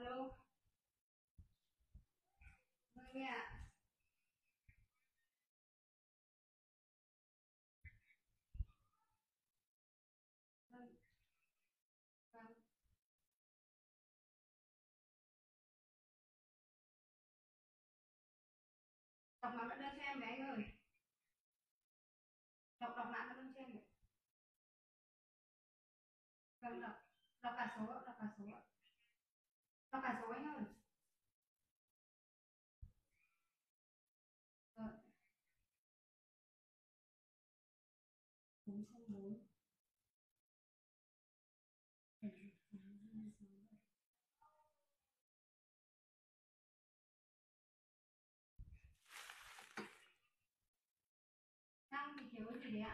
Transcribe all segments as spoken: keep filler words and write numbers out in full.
Alo. Vâng, nghe ạ. Vâng. Vâng. Đọc mã đơn cho em với anh ơi. Đọc đọc mã đơn cho em. Vâng, đọc đọc cả số, đọc cả số. Đọc cả số anh ơi. Rồi. bốn không bốn. Trang thì thiếu cái gì đấy ạ?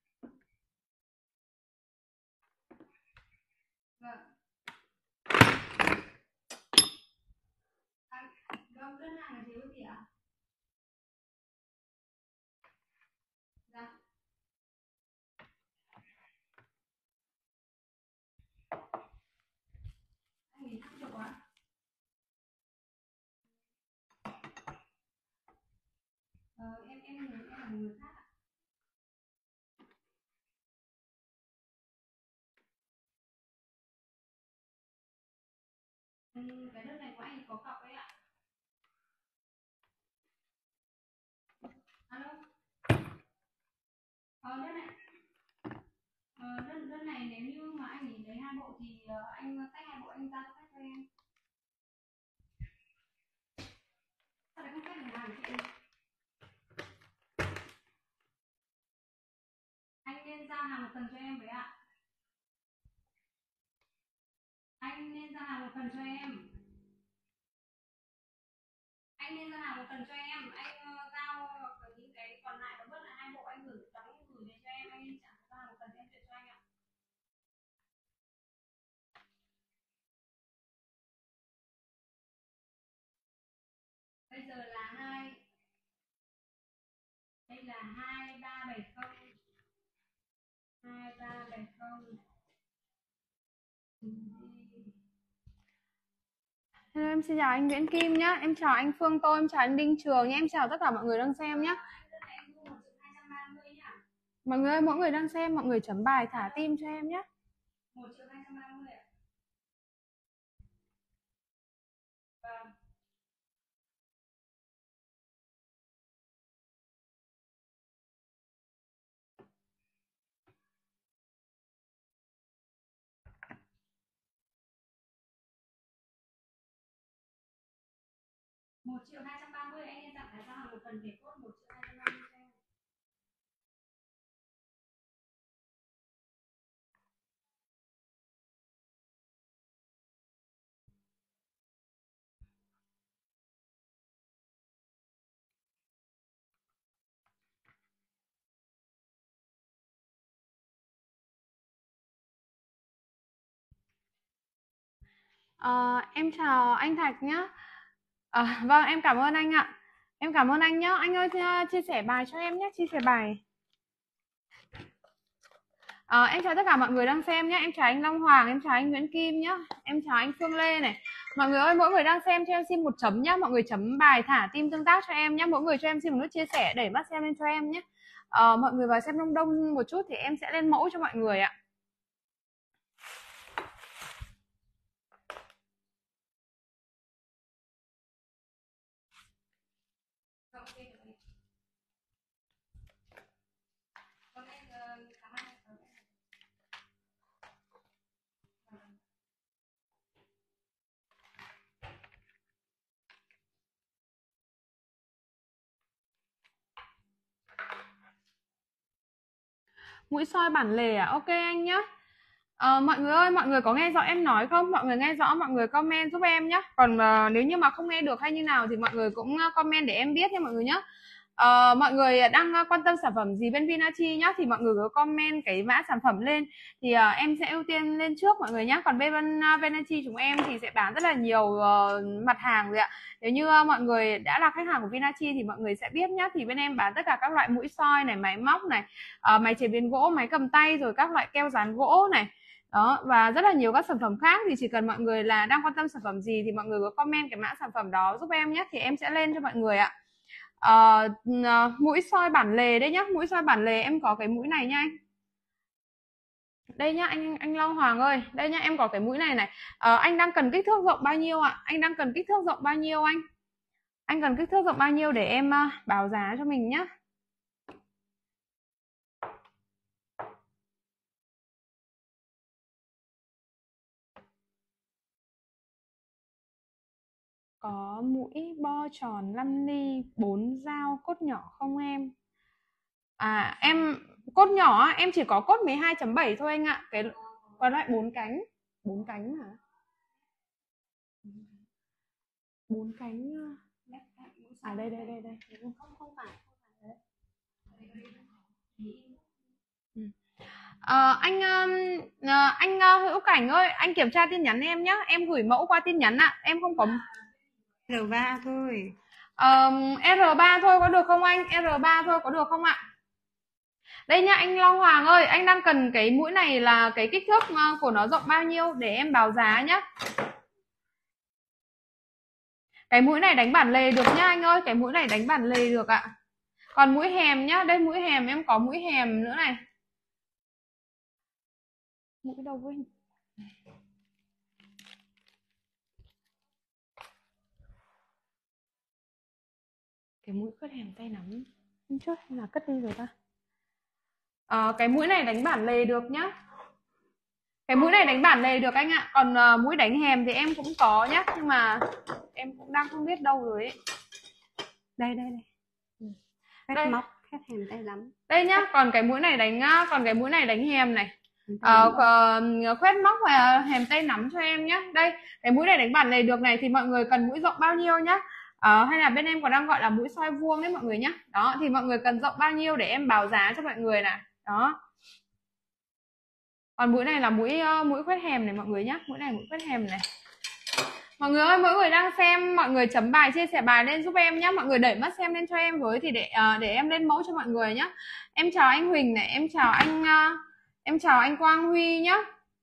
Vâng. À, vâng, đơn hàng là thiếu cái gì ạ? Dạ. Anh nghỉ thăm chụp quá. Ờ, em em em là một người khác ạ. Ừ, cái đơn này của anh có cọc đấy ạ. Alo. Ờ, đơn này. Ờ, đơn đơn này nếu như mà anh ấy lấy hai bộ thì ờ, anh tách hai bộ anh ra tách cho em. Sao lại không tách được hàng chị? Anh nên giao hàng một phần cho em với ạ. Anh nên giao hàng một phần cho em. Anh nên giao hàng một phần cho em. Anh uh, giao những cái còn lại và bớt lại hai bộ anh gửi đóng gửi về cho em. Anh nên trả giao hàng một phần em chuyển cho anh ạ. Bây giờ là hai. Đây là hai ba bảy không. hai ba bảy không. Hello, em xin chào anh Nguyễn Kim nhá. Em chào anh Phương Tô, em chào anh Đinh Trường nhá. Em chào tất cả mọi người đang xem nhá. Mọi người ơi, mỗi người đang xem, mọi người chấm bài thả tim cho em nhé. một triệu hai trăm ba mươi ạ. Vâng. một triệu hai trăm ba mươi anh nên tặng cái giao hàng một phần để cốt một triệu hai trăm ba mươi cho em. Ờ, em chào anh Thạch nhá. À, vâng, em cảm ơn anh ạ. Em cảm ơn anh nhá. Anh ơi, chia sẻ bài cho em nhé, chia sẻ bài. À, em chào tất cả mọi người đang xem nhé. Em chào anh Long Hoàng, em chào anh Nguyễn Kim nhá. Em chào anh Phương Lê này. Mọi người ơi, mỗi người đang xem cho em xin một chấm nhá. Mọi người chấm bài thả tim tương tác cho em nhé. Mỗi người cho em xin một nút chia sẻ đẩy mắt xem lên cho em nhé. À, mọi người vào xem đông đông một chút thì em sẽ lên mẫu cho mọi người ạ. Mũi soi bản lề à? Ok anh nhá. À, mọi người ơi, mọi người có nghe rõ em nói không? Mọi người nghe rõ mọi người comment giúp em nhé. Còn uh, nếu như mà không nghe được hay như nào thì mọi người cũng comment để em biết nha mọi người nhé. À, mọi người đang quan tâm sản phẩm gì bên Vinachi nhá thì mọi người cứ comment cái mã sản phẩm lên thì uh, em sẽ ưu tiên lên trước mọi người nhé. Còn bên uh, Vinachi chúng em thì sẽ bán rất là nhiều uh, mặt hàng rồi ạ. Nếu như uh, mọi người đã là khách hàng của Vinachi thì mọi người sẽ biết nhá. Thì bên em bán tất cả các loại mũi soi này, máy móc này, uh, máy chế biến gỗ, máy cầm tay rồi các loại keo dán gỗ này. Đó, và rất là nhiều các sản phẩm khác, thì chỉ cần mọi người là đang quan tâm sản phẩm gì thì mọi người có comment cái mã sản phẩm đó giúp em nhé, thì em sẽ lên cho mọi người ạ. À, mũi soi bản lề đây nhá, mũi soi bản lề em có cái mũi này nha anh. Đây nhá anh anh Long Hoàng ơi, đây nhá em có cái mũi này này. À, anh đang cần kích thước rộng bao nhiêu ạ? Anh đang cần kích thước rộng bao nhiêu anh? Anh cần kích thước rộng bao nhiêu để em uh, báo giá cho mình nhá. Có mũi bo tròn năm ly bốn dao cốt nhỏ không em? À em cốt nhỏ em chỉ có cốt mười hai chấm bảy thôi anh ạ. Cái còn lại bốn cánh. bốn cánh hả? bốn cánh. À đây đây đây đây. Không không phải. À, anh à, anh Hữu Cảnh ơi, anh kiểm tra tin nhắn em nhé, em gửi mẫu qua tin nhắn ạ, à. Em không có R ba thôi. Um, R ba thôi có được không anh? R ba thôi có được không ạ? Đây nhá anh Long Hoàng ơi, anh đang cần cái mũi này là cái kích thước của nó rộng bao nhiêu để em báo giá nhá. Cái mũi này đánh bản lề được nhá anh ơi, cái mũi này đánh bản lề được ạ. Còn mũi hèm nhá, đây mũi hèm em có mũi hèm nữa này. Mũi đâu quên. Cái mũi cất hèm tay nắm hôm trước hay là cất đi rồi ta? À, cái mũi này đánh bản lề được nhá. Cái mũi này đánh bản lề được anh ạ. Còn uh, mũi đánh hèm thì em cũng có nhá, nhưng mà em cũng đang không biết đâu rồi ấy. Đây đây đây. Khét đây. móc, khét hèm tay lắm. Đây nhá, còn cái mũi này đánh còn cái mũi này đánh hèm này. Uh, uh, khoét móc và hèm tay nắm cho em nhá. Đây, cái mũi này đánh bản lề được này thì mọi người cần mũi rộng bao nhiêu nhá? Uh, hay là bên em còn đang gọi là mũi soi vuông đấy mọi người nhá. Đó, thì mọi người cần rộng bao nhiêu để em báo giá cho mọi người nè. Đó. Còn mũi này là mũi uh, mũi khoét hèm này mọi người nhá. Mũi này mũi khoét hèm này. Mọi người ơi, mỗi người đang xem, mọi người chấm bài, chia sẻ bài lên giúp em nhé. Mọi người đẩy mắt xem lên cho em với thì để uh, để em lên mẫu cho mọi người nhé. Em chào anh Huỳnh này, em chào anh uh, em chào anh Quang Huy nhé.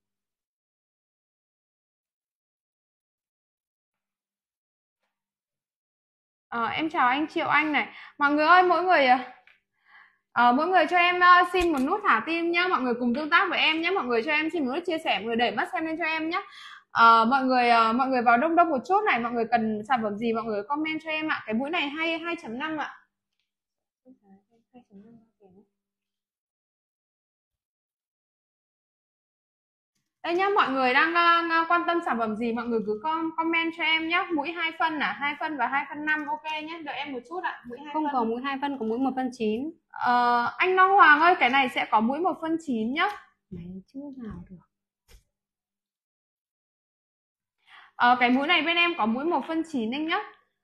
Uh, em chào anh Triệu Anh này. Mọi người ơi, mỗi người uh, mỗi người cho em uh, xin một nút thả tim nhá. Mọi người cùng tương tác với em nhé. Mọi người cho em xin một nút chia sẻ, mọi người đẩy mắt xem lên cho em nhé. Uh, mọi người uh, mọi người vào đông đông một chút này, mọi người cần sản phẩm gì mọi người comment cho em ạ. Cái mũi này hay hai chấm năm ạ. Đây nhá, mọi người đang uh, quan tâm sản phẩm gì mọi người cứ comment cho em nhé. Mũi hai phân à, hai phân và hai phân năm, ok nhé. Đợi em một chút ạ. Mũi hai không phân. có mũi hai phân, có mũi một phân chín. Uh, anh Long Hoàng ơi, cái này sẽ có mũi một phân chín nhá. Máy chưa nào được. Uh, cái mũi này bên em có mũi một phân chín anh nhá.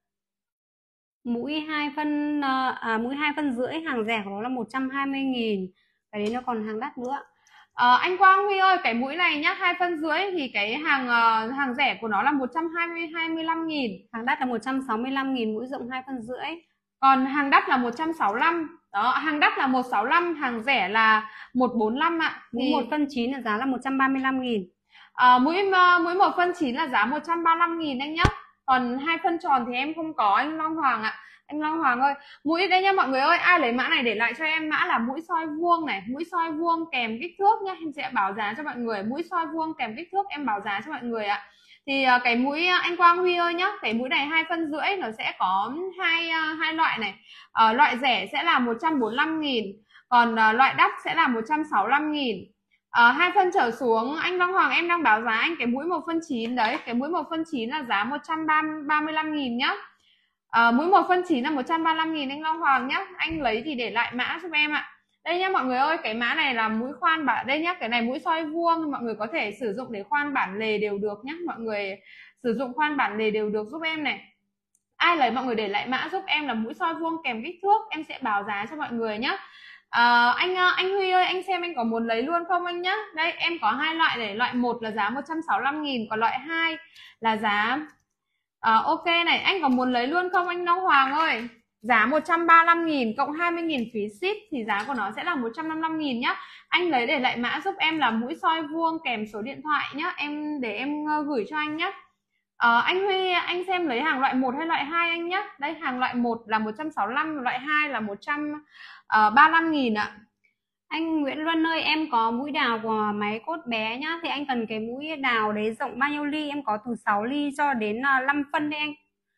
Mũi hai phân à, mũi hai phân rưỡi, hàng rẻ của nó là một trăm hai mươi nghìn. Cái đấy nó còn hàng đắt nữa. À, anh Quang Huy ơi, cái mũi này nhá, hai phân rưỡi thì cái hàng uh, hàng rẻ của nó là một trăm hai mươi lăm nghìn. Hàng đắt là một trăm sáu mươi lăm nghìn, mũi rộng hai phân rưỡi. Còn hàng đắt là một trăm sáu mươi lăm. Đó, hàng đắt là một trăm sáu mươi lăm, hàng rẻ là một trăm bốn mươi lăm ạ. Mũi thì... một phân chín là giá là một trăm ba mươi lăm nghìn. À, mũi uh, mũi một phân chín là giá một trăm ba mươi lăm nghìn anh nhá. Còn hai phân tròn thì em không có anh Long Hoàng ạ. Anh Long Hoàng ơi, mũi đây nha mọi người ơi, ai lấy mã này để lại cho em mã là mũi soi vuông này, mũi soi vuông kèm kích thước nhá, em sẽ báo giá cho mọi người. Mũi soi vuông kèm kích thước em báo giá cho mọi người ạ. Thì uh, cái mũi uh, anh Quang Huy ơi nhá, cái mũi này hai phân rưỡi nó sẽ có hai uh, hai loại này. Uh, loại rẻ sẽ là một trăm bốn mươi lăm nghìn, còn uh, loại đắt sẽ là một trăm sáu mươi lăm nghìn. Uh, hai phân trở xuống anh Long Hoàng em đang báo giá anh cái mũi một phân chín đấy, cái mũi một phân chín là giá một trăm ba mươi lăm nghìn nhá. À, mũi một phân chín là một trăm ba mươi lăm nghìn anh Long Hoàng nhá. Anh lấy thì để lại mã giúp em ạ. Đây nhá mọi người ơi, cái mã này là mũi khoan bản đây nhá, cái này mũi soi vuông, mọi người có thể sử dụng để khoan bản lề đều được nhá. Mọi người sử dụng khoan bản lề đều được giúp em này. Ai lấy mọi người để lại mã giúp em là mũi soi vuông kèm kích thước, em sẽ báo giá cho mọi người nhá. À, anh anh Huy ơi, anh xem anh có muốn lấy luôn không anh nhá. Đây em có hai loại này, loại một là giá một trăm sáu mươi lăm nghìn, còn loại hai là giá À, ok này, anh có muốn lấy luôn không anh Long Hoàng ơi? Giá một trăm ba mươi lăm nghìn cộng hai mươi nghìn phí ship thì giá của nó sẽ là một trăm năm mươi lăm nghìn nhá. Anh lấy để lại mã giúp em là mũi soi vuông kèm số điện thoại nhá. Em để em gửi cho anh nhá. Ờ, anh Huy, anh xem lấy hàng loại một hay loại hai anh nhá. Đây, hàng loại một là một trăm sáu mươi lăm, loại hai là một trăm ba mươi lăm nghìn ạ. Anh Nguyễn Luân ơi, em có mũi đào của máy cốt bé nhá. Thì anh cần cái mũi đào đấy rộng bao nhiêu ly? Em có từ sáu ly cho đến năm phân đấy anh.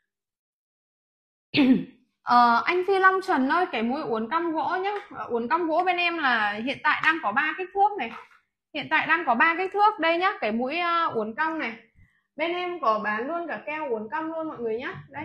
Ờ, anh Phi Long Trần ơi, cái mũi uốn cong gỗ nhá. Uốn cong gỗ bên em là hiện tại đang có ba kích thước này. Hiện tại đang có ba kích thước đây nhá, cái mũi uh, uốn cong này. Bên em có bán luôn cả keo uốn cong luôn mọi người nhá. Đây.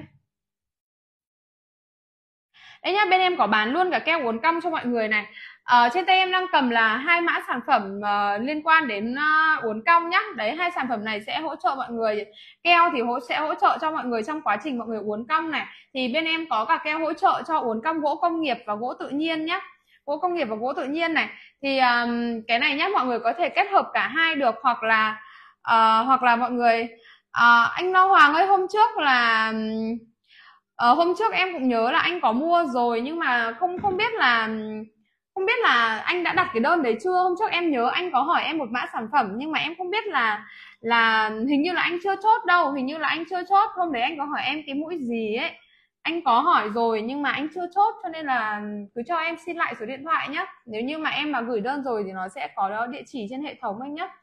Đấy nhá, bên em có bán luôn cả keo uốn cong cho mọi người này. À, trên tay em đang cầm là hai mã sản phẩm uh, liên quan đến uh, uốn cong nhá. Đấy, hai sản phẩm này sẽ hỗ trợ mọi người. Keo thì hỗ sẽ hỗ trợ cho mọi người trong quá trình mọi người uốn cong này. Thì bên em có cả keo hỗ trợ cho uốn cong gỗ công nghiệp và gỗ tự nhiên nhá. Gỗ công nghiệp và gỗ tự nhiên này. Thì um, cái này nhá, mọi người có thể kết hợp cả hai được, hoặc là uh, hoặc là mọi người uh, anh Lo Hoàng ơi, hôm trước là uh, hôm trước em cũng nhớ là anh có mua rồi, nhưng mà không không biết là không biết là anh đã đặt cái đơn đấy chưa. Hôm trước em nhớ anh có hỏi em một mã sản phẩm, nhưng mà em không biết là là hình như là anh chưa chốt đâu, hình như là anh chưa chốt. Hôm đấy anh có hỏi em cái mũi gì ấy, anh có hỏi rồi nhưng mà anh chưa chốt, cho nên là cứ cho em xin lại số điện thoại nhé. Nếu như mà em mà gửi đơn rồi thì nó sẽ có đó địa chỉ trên hệ thống anh nhé.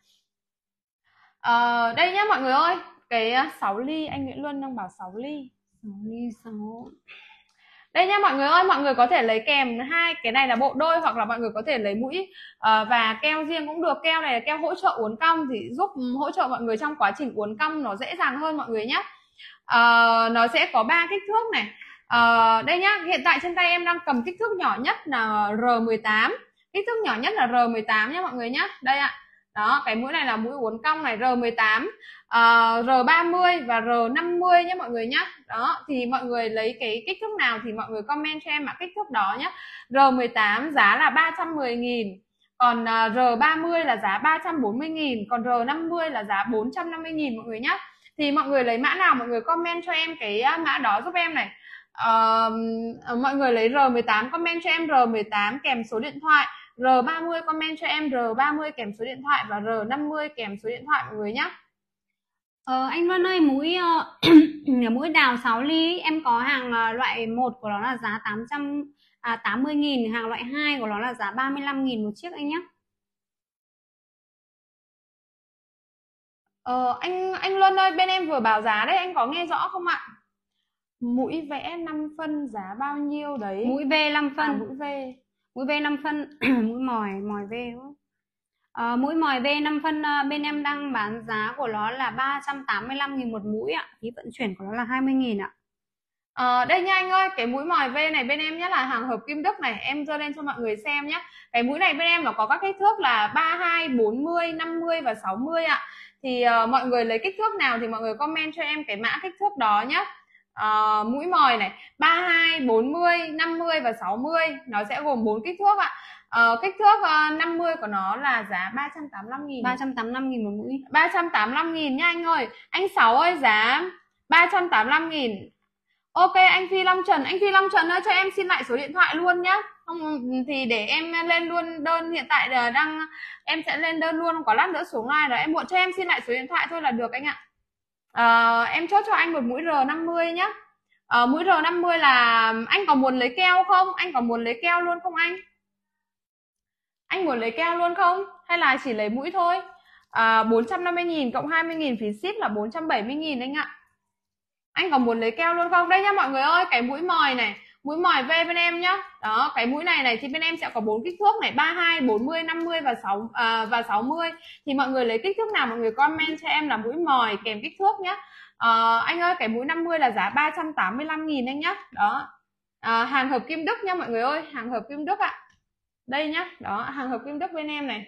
À, đây nhá mọi người ơi, cái sáu ly, anh Nguyễn Luân đang bảo sáu ly. sáu ly sáu. Đây nhá mọi người ơi, mọi người có thể lấy kèm hai cái này là bộ đôi, hoặc là mọi người có thể lấy mũi uh, và keo riêng cũng được. Keo này là keo hỗ trợ uốn cong thì giúp hỗ trợ mọi người trong quá trình uốn cong nó dễ dàng hơn mọi người nhé. Uh, nó sẽ có ba kích thước này. Uh, đây nhá, hiện tại trên tay em đang cầm kích thước nhỏ nhất là R mười tám. Kích thước nhỏ nhất là R mười tám nhá mọi người nhé. Đây ạ. Đó, cái mũi này là mũi uốn cong này, R mười tám, uh, R ba mươi và R năm mươi nhé mọi người nhé. Đó, thì mọi người lấy cái kích thước nào thì mọi người comment cho em mã kích thước đó nhé. R mười tám giá là ba trăm mười nghìn, còn uh, R ba mươi là giá ba trăm bốn mươi nghìn, còn R năm mươi là giá bốn trăm năm mươi nghìn mọi người nhé. Thì mọi người lấy mã nào mọi người comment cho em cái mã đó giúp em này. Uh, mọi người lấy R mười tám comment cho em R mười tám kèm số điện thoại, R ba mươi comment cho em R ba mươi kèm số điện thoại, và R năm mươi kèm số điện thoại mọi người nhé. Ờ, anh Luân ơi, mũi uh, mũi đào sáu ly em có hàng uh, loại một của nó là giá tám trăm tám mươi nghìn, hàng loại hai của nó là giá ba mươi lăm nghìn một chiếc anh nhé. Ờ, anh anh Luân ơi, bên em vừa bảo giá đấy, anh có nghe rõ không ạ? Mũi vẽ năm phân giá bao nhiêu đấy? Mũi V năm phân. À, mũi V. Mũi V năm phân, mũi mòi, mòi V đúng không? À, mũi mòi V năm phân uh, bên em đang bán giá của nó là ba trăm tám mươi lăm nghìn một mũi ạ. Phí vận chuyển của nó là hai mươi nghìn ạ. À, đây nha anh ơi, cái mũi mòi V này bên em nhé là hàng hợp kim Đức này, em dơ lên cho mọi người xem nhé. Cái mũi này bên em nó có các kích thước là ba mươi hai, bốn mươi, năm mươi và sáu mươi ạ. Thì uh, mọi người lấy kích thước nào thì mọi người comment cho em cái mã kích thước đó nhé. Uh, mũi mòi này ba mươi hai, bốn mươi, năm mươi và sáu mươi, nó sẽ gồm bốn kích thước ạ. Uh, kích thước uh, năm mươi của nó là giá ba trăm tám mươi lăm nghìn. ba trăm tám mươi lăm nghìn một mũi. ba trăm tám mươi lăm nghìn nha anh ơi. Anh Sáu ơi, giá ba trăm tám mươi lăm nghìn. Ok anh Phi Long Trần, anh Phi Long Trần ơi, cho em xin lại số điện thoại luôn nhá. Không thì để em lên luôn đơn, hiện tại là đang em sẽ lên đơn luôn, có lát nữa xuống live rồi em muộn, cho em xin lại số điện thoại thôi là được anh ạ. À, em chốt cho anh một mũi R năm mươi nhá. À, mũi R năm mươi là anh có muốn lấy keo không? Anh có muốn lấy keo luôn không anh? Anh muốn lấy keo luôn không? Hay là chỉ lấy mũi thôi? À, bốn trăm năm mươi nghìn cộng hai mươi nghìn phí ship là bốn trăm bảy mươi nghìn anh ạ. Anh có muốn lấy keo luôn không? Đây nhá mọi người ơi, cái mũi mòi này, mũi mòi V bên em nhá. Đó, cái mũi này này thì bên em sẽ có bốn kích thước này, ba mươi hai, bốn mươi, năm mươi và sáu à, và sáu mươi. Thì mọi người lấy kích thước nào mọi người comment cho em là mũi mòi kèm kích thước nhá. À, anh ơi, cái mũi năm mươi là giá ba trăm tám mươi lăm nghìn anh nhá. Đó. À, hàng hợp kim Đức nha mọi người ơi, hàng hợp kim Đức ạ. Đây nhá, đó, hàng hợp kim Đức bên em này.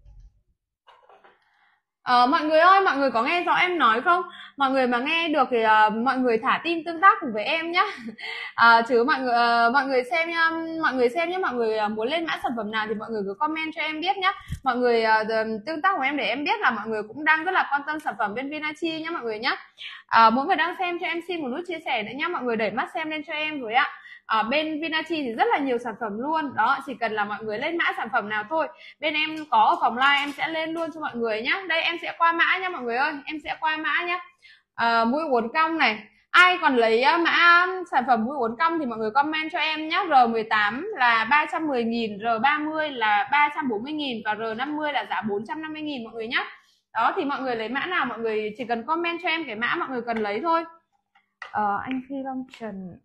Ờ, mọi người ơi, mọi người có nghe rõ em nói không? Mọi người mà nghe được thì uh, mọi người thả tim tương tác cùng với em nhá. Uh, chứ mọi người uh, mọi người xem nhá, mọi người xem nhá, mọi người uh, muốn lên mã sản phẩm nào thì mọi người cứ comment cho em biết nhá. Mọi người uh, tương tác của em để em biết là mọi người cũng đang rất là quan tâm sản phẩm bên Vinachi nhá mọi người nhá. Uh, mỗi người đang xem cho em xin một nút chia sẻ nữa nhá, mọi người đẩy mắt xem lên cho em rồi ạ. ở bên Vinachi thì rất là nhiều sản phẩm luôn đó, chỉ cần là mọi người lên mã sản phẩm nào thôi, bên em có ở phòng live em sẽ lên luôn cho mọi người nhá. Đây em sẽ qua mã nha mọi người ơi, em sẽ qua mã nhá. À, mũi uốn cong này, ai còn lấy mã sản phẩm mũi uốn cong thì mọi người comment cho em nhé. R mười tám là ba trăm mười nghìn, R ba mươi là ba trăm bốn mươi nghìn và R năm mươi là giá bốn trăm năm mươi nghìn mọi người nhé. Đó thì mọi người lấy mã nào mọi người chỉ cần comment cho em cái mã mọi người cần lấy thôi. Ờ, anh Phi Long Trần.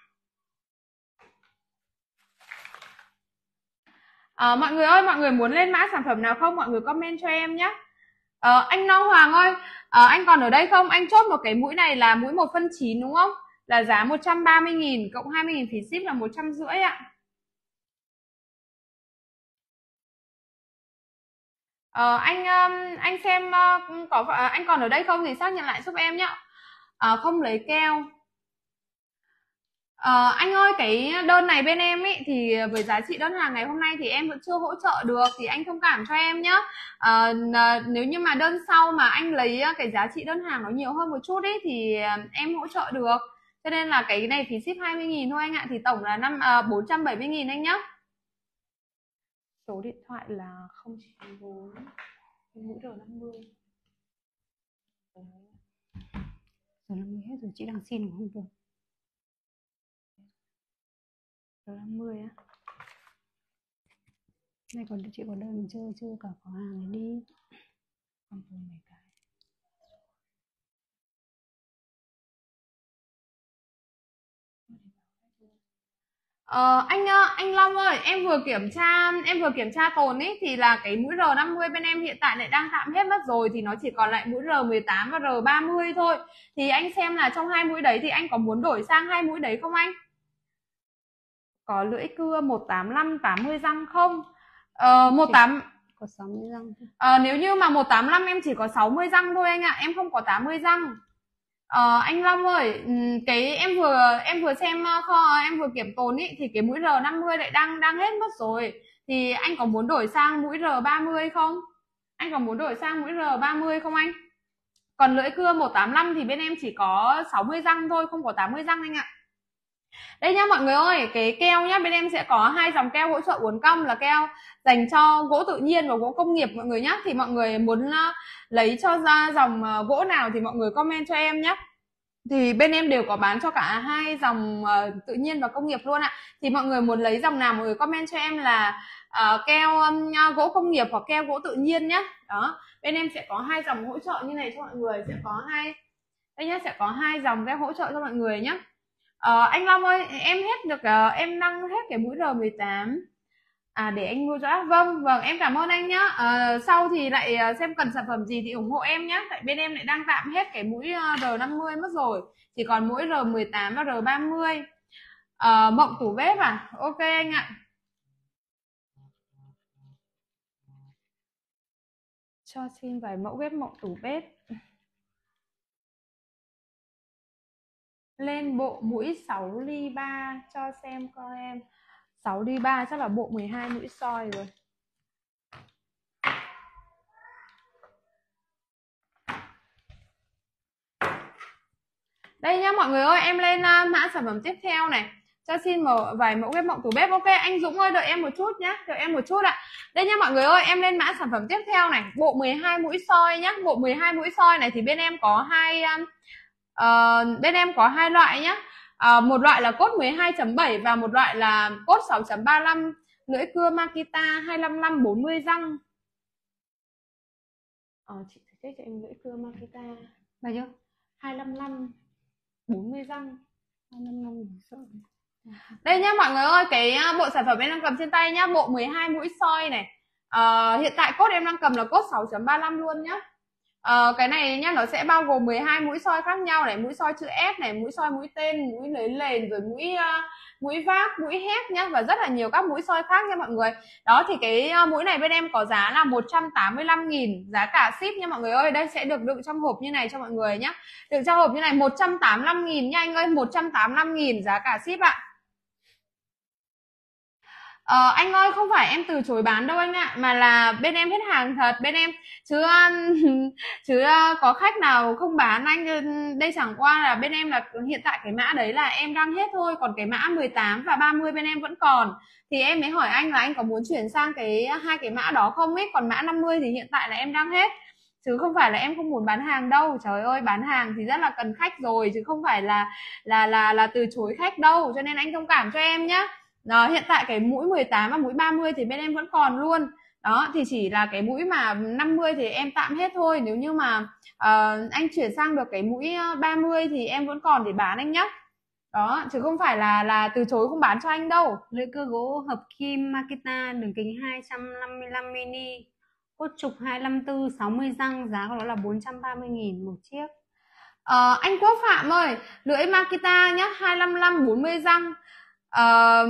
À, mọi người ơi, mọi người muốn lên mã sản phẩm nào không? Mọi người comment cho em nhé. À, anh Nong Hoàng ơi, à, anh còn ở đây không? Anh chốt một cái mũi này là mũi một phân chín đúng không? Là giá một trăm ba mươi nghìn cộng hai mươi nghìn phí ship là một trăm rưỡi ạ. À, anh anh xem có anh còn ở đây không thì xác nhận lại giúp em nhé. À, không lấy keo. À, anh ơi, cái đơn này bên em ấy thì với giá trị đơn hàng ngày hôm nay thì em vẫn chưa hỗ trợ được, thì anh thông cảm cho em nhé. À, nếu như mà đơn sau mà anh lấy cái giá trị đơn hàng nó nhiều hơn một chút ấy thì em hỗ trợ được. Cho nên là cái này phí ship hai mươi nghìn thôi anh ạ, thì tổng là năm à, bốn trăm bảy mươi nghìn anh nhé. Số điện thoại là không chín bốn mũi R năm mươi. Rồi năm mươi hết rồi, chị đang xin không được. năm mươi á. Này còn chị có đơn chưa chưa cả có hàng này đi. Còn mấy cái. Ờ, anh anh Long ơi, em vừa kiểm tra em vừa kiểm tra tồn ấy thì là cái mũi R năm mươi bên em hiện tại lại đang tạm hết mất rồi, thì nó chỉ còn lại mũi R mười tám và R ba mươi thôi. Thì anh xem là trong hai mũi đấy thì anh có muốn đổi sang hai mũi đấy không anh? Có lưỡi cưa một tám lăm tám mươi răng không? Ờ, một tám có sáu mươi răng. Ờ, nếu như mà một tám lăm em chỉ có sáu mươi răng thôi anh ạ, em không có tám mươi răng. Ờ, anh Long ơi, cái em vừa em vừa xem kho, em vừa kiểm tồn ý, thì cái mũi R năm mươi lại đang đang hết mất rồi. Thì anh có muốn đổi sang mũi R ba mươi không? Anh có muốn đổi sang mũi R ba mươi không anh? Còn lưỡi cưa một tám lăm thì bên em chỉ có sáu mươi răng thôi, không có tám mươi răng anh ạ. Đây nhá mọi người ơi, cái keo nhá, bên em sẽ có hai dòng keo hỗ trợ uốn cong là keo dành cho gỗ tự nhiên và gỗ công nghiệp mọi người nhá. Thì mọi người muốn uh, lấy cho ra dòng uh, gỗ nào thì mọi người comment cho em nhé. Thì bên em đều có bán cho cả hai dòng uh, tự nhiên và công nghiệp luôn ạ. Thì mọi người muốn lấy dòng nào mọi người comment cho em là uh, keo um, uh, gỗ công nghiệp hoặc keo gỗ tự nhiên nhá. Đó, bên em sẽ có hai dòng hỗ trợ như này cho mọi người, sẽ có hai đây nhá, sẽ có hai dòng keo hỗ trợ cho mọi người nhé. Ờ, anh Long ơi, em hết được uh, em đăng hết cái mũi R mười tám. À để anh mua cho. Vâng, vâng, em cảm ơn anh nhá. À, sau thì lại xem cần sản phẩm gì thì ủng hộ em nhá. Tại bên em lại đang tạm hết cái mũi R năm mươi mất rồi. Chỉ còn mũi R mười tám và R ba mươi. À, mộng tủ bếp à? Ok anh ạ. Cho xin vài mẫu bếp mộng tủ bếp. Lên bộ mũi sáu ly ba cho xem coi em. sáu ly ba chắc là bộ mười hai mũi soi rồi. Đây nhá mọi người ơi, em lên uh, mã sản phẩm tiếp theo này. Cho xin một vài mẫu bếp mộng tủ bếp. Ok, anh Dũng ơi đợi em một chút nhá, đợi em một chút ạ. Đây nhá mọi người ơi, em lên mã sản phẩm tiếp theo này, bộ mười hai mũi soi nhá. Bộ mười hai mũi soi này thì bên em có hai um, uh, bên em có hai loại nhá. Uh, một loại là cốt mười hai chấm bảy và một loại là cốt sáu chấm ba lăm, lưỡi cưa Makita hai lăm lăm bốn mươi răng. Ờ chị thử check cho em lưỡi cưa Makita bao nhiêu? hai lăm lăm bốn mươi răng. Đây nhá mọi người ơi, cái bộ sản phẩm em đang cầm trên tay nhá, bộ mười hai mũi soi này. À, hiện tại cốt em đang cầm là cốt sáu chấm ba lăm luôn nhá. À, cái này nhá, nó sẽ bao gồm mười hai mũi soi khác nhau này, mũi soi chữ S này, mũi soi mũi tên, mũi lấy lền, rồi mũi uh, mũi vác, mũi hép nhá, và rất là nhiều các mũi soi khác nha mọi người. Đó thì cái uh, mũi này bên em có giá là một trăm tám mươi lăm nghìn, giá cả ship nha mọi người ơi. Đây sẽ được đựng trong hộp như này cho mọi người nhá. Đựng trong hộp như này một trăm tám mươi lăm nghìn nha anh ơi, một trăm tám mươi lăm nghìn giá cả ship ạ. Ờ, anh ơi không phải em từ chối bán đâu anh ạ, mà là bên em hết hàng thật, bên em chứ chứ có khách nào không bán anh. Đây chẳng qua là bên em là hiện tại cái mã đấy là em đang hết thôi, còn cái mã mười tám và ba mươi bên em vẫn còn, thì em mới hỏi anh là anh có muốn chuyển sang cái hai cái mã đó không ấy. Còn mã năm mươi thì hiện tại là em đang hết, chứ không phải là em không muốn bán hàng đâu. Trời ơi, bán hàng thì rất là cần khách rồi, chứ không phải là là là là từ chối khách đâu, cho nên anh thông cảm cho em nhá. Đó, hiện tại cái mũi mười tám và mũi ba mươi thì bên em vẫn còn luôn. Đó, thì chỉ là cái mũi mà năm mươi thì em tạm hết thôi. Nếu như mà uh, anh chuyển sang được cái mũi ba mươi thì em vẫn còn để bán anh nhé. Đó, chứ không phải là là từ chối không bán cho anh đâu. Lưỡi cưa gỗ hợp kim Makita đường kính hai trăm năm mươi lăm mi-li, cốt trục hai lăm tư, sáu mươi răng, giá của nó là bốn trăm ba mươi nghìn một chiếc. Ờ, anh Quốc Phạm ơi, lưỡi Makita nhá, hai lăm lăm bốn mươi răng. Ờ,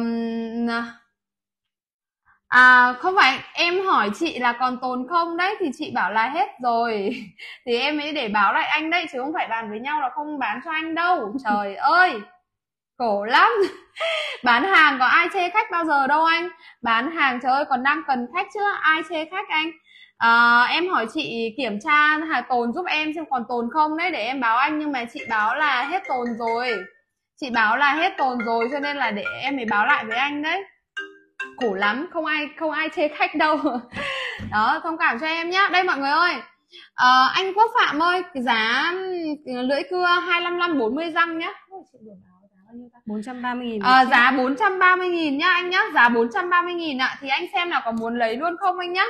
à không phải, em hỏi chị là còn tồn không đấy, thì chị bảo là hết rồi thì em mới để báo lại anh đấy, chứ không phải bàn với nhau là không bán cho anh đâu. Trời ơi, khổ lắm bán hàng có ai chê khách bao giờ đâu anh. Bán hàng trời ơi còn đang cần khách chứ ai chê khách anh. À, em hỏi chị kiểm tra hà tồn giúp em xem còn tồn không đấy, để em báo anh, nhưng mà chị báo là hết tồn rồi. Chị báo là hết tồn rồi, cho nên là để em mới báo lại với anh đấy. Khổ lắm, không ai không ai chê khách đâu đó, thông cảm cho em nhá. Đây mọi người ơi, à, anh Quốc Phạm ơi, cái giá lưỡi cưa hai lăm lăm bốn mươi răng nhá, bốn trăm ba mươi nghìn. À, giá bốn trăm ba mươi nghìn nhá anh nhá, giá bốn trăm ba mươi nghìn ạ. À. Thì anh xem nào có muốn lấy luôn không anh nhá.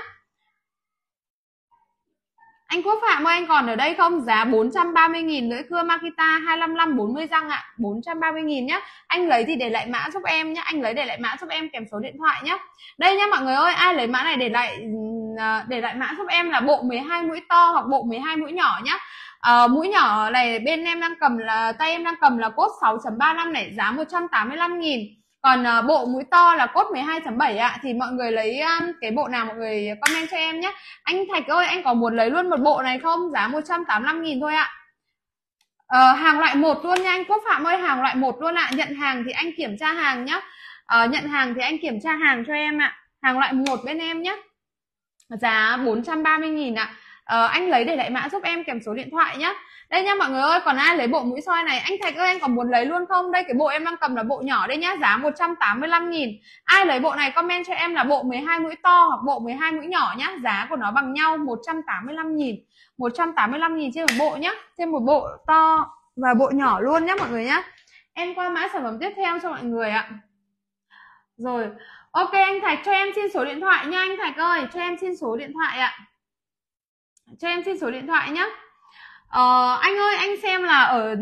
Anh Quốc Phạm ơi, anh còn ở đây không? Giá bốn trăm ba mươi nghìn lưỡi cưa Makita hai lăm lăm bốn mươi răng ạ. À. bốn trăm ba mươi nghìn nhá. Anh lấy thì để lại mã giúp em nhá. Anh lấy để lại mã giúp em kèm số điện thoại nhá. Đây nhá mọi người ơi, ai lấy mã này để lại để lại mã giúp em là bộ mười hai mũi to hoặc bộ mười hai mũi nhỏ nhá. À, mũi nhỏ này bên em đang cầm là tay em đang cầm là cốt sáu chấm ba lăm này, giá một trăm tám mươi lăm nghìn. Còn uh, bộ mũi to là cốt mười hai chấm bảy ạ. Thì mọi người lấy um, cái bộ nào mọi người comment cho em nhé. Anh Thạch ơi, anh có muốn lấy luôn một bộ này không? Giá một trăm tám mươi lăm nghìn thôi ạ. uh, Hàng loại một luôn nha anh Quốc Phạm ơi, hàng loại một luôn ạ. Nhận hàng thì anh kiểm tra hàng nhá. uh, Nhận hàng thì anh kiểm tra hàng cho em ạ. Hàng loại một bên em nhé. Giá bốn trăm ba mươi nghìn ạ. uh, Anh lấy để lại mã giúp em kèm số điện thoại nhá. Đây nha mọi người ơi, còn ai lấy bộ mũi soi này? Anh Thạch ơi, anh còn muốn lấy luôn không? Đây cái bộ em đang cầm là bộ nhỏ đây nhá, giá một trăm tám mươi lăm nghìn. Ai lấy bộ này comment cho em là bộ mười hai mũi to hoặc bộ mười hai mũi nhỏ nhá. Giá của nó bằng nhau một trăm tám mươi lăm nghìn. một trăm tám mươi lăm nghìn trên một bộ nhá. Trên một bộ to và bộ nhỏ luôn nhá mọi người nhá. Em qua mã sản phẩm tiếp theo cho mọi người ạ. Rồi, ok anh Thạch cho em xin số điện thoại nha anh Thạch ơi, cho em xin số điện thoại ạ. Cho em xin số điện thoại nhá. Ờ, anh ơi, anh xem là ở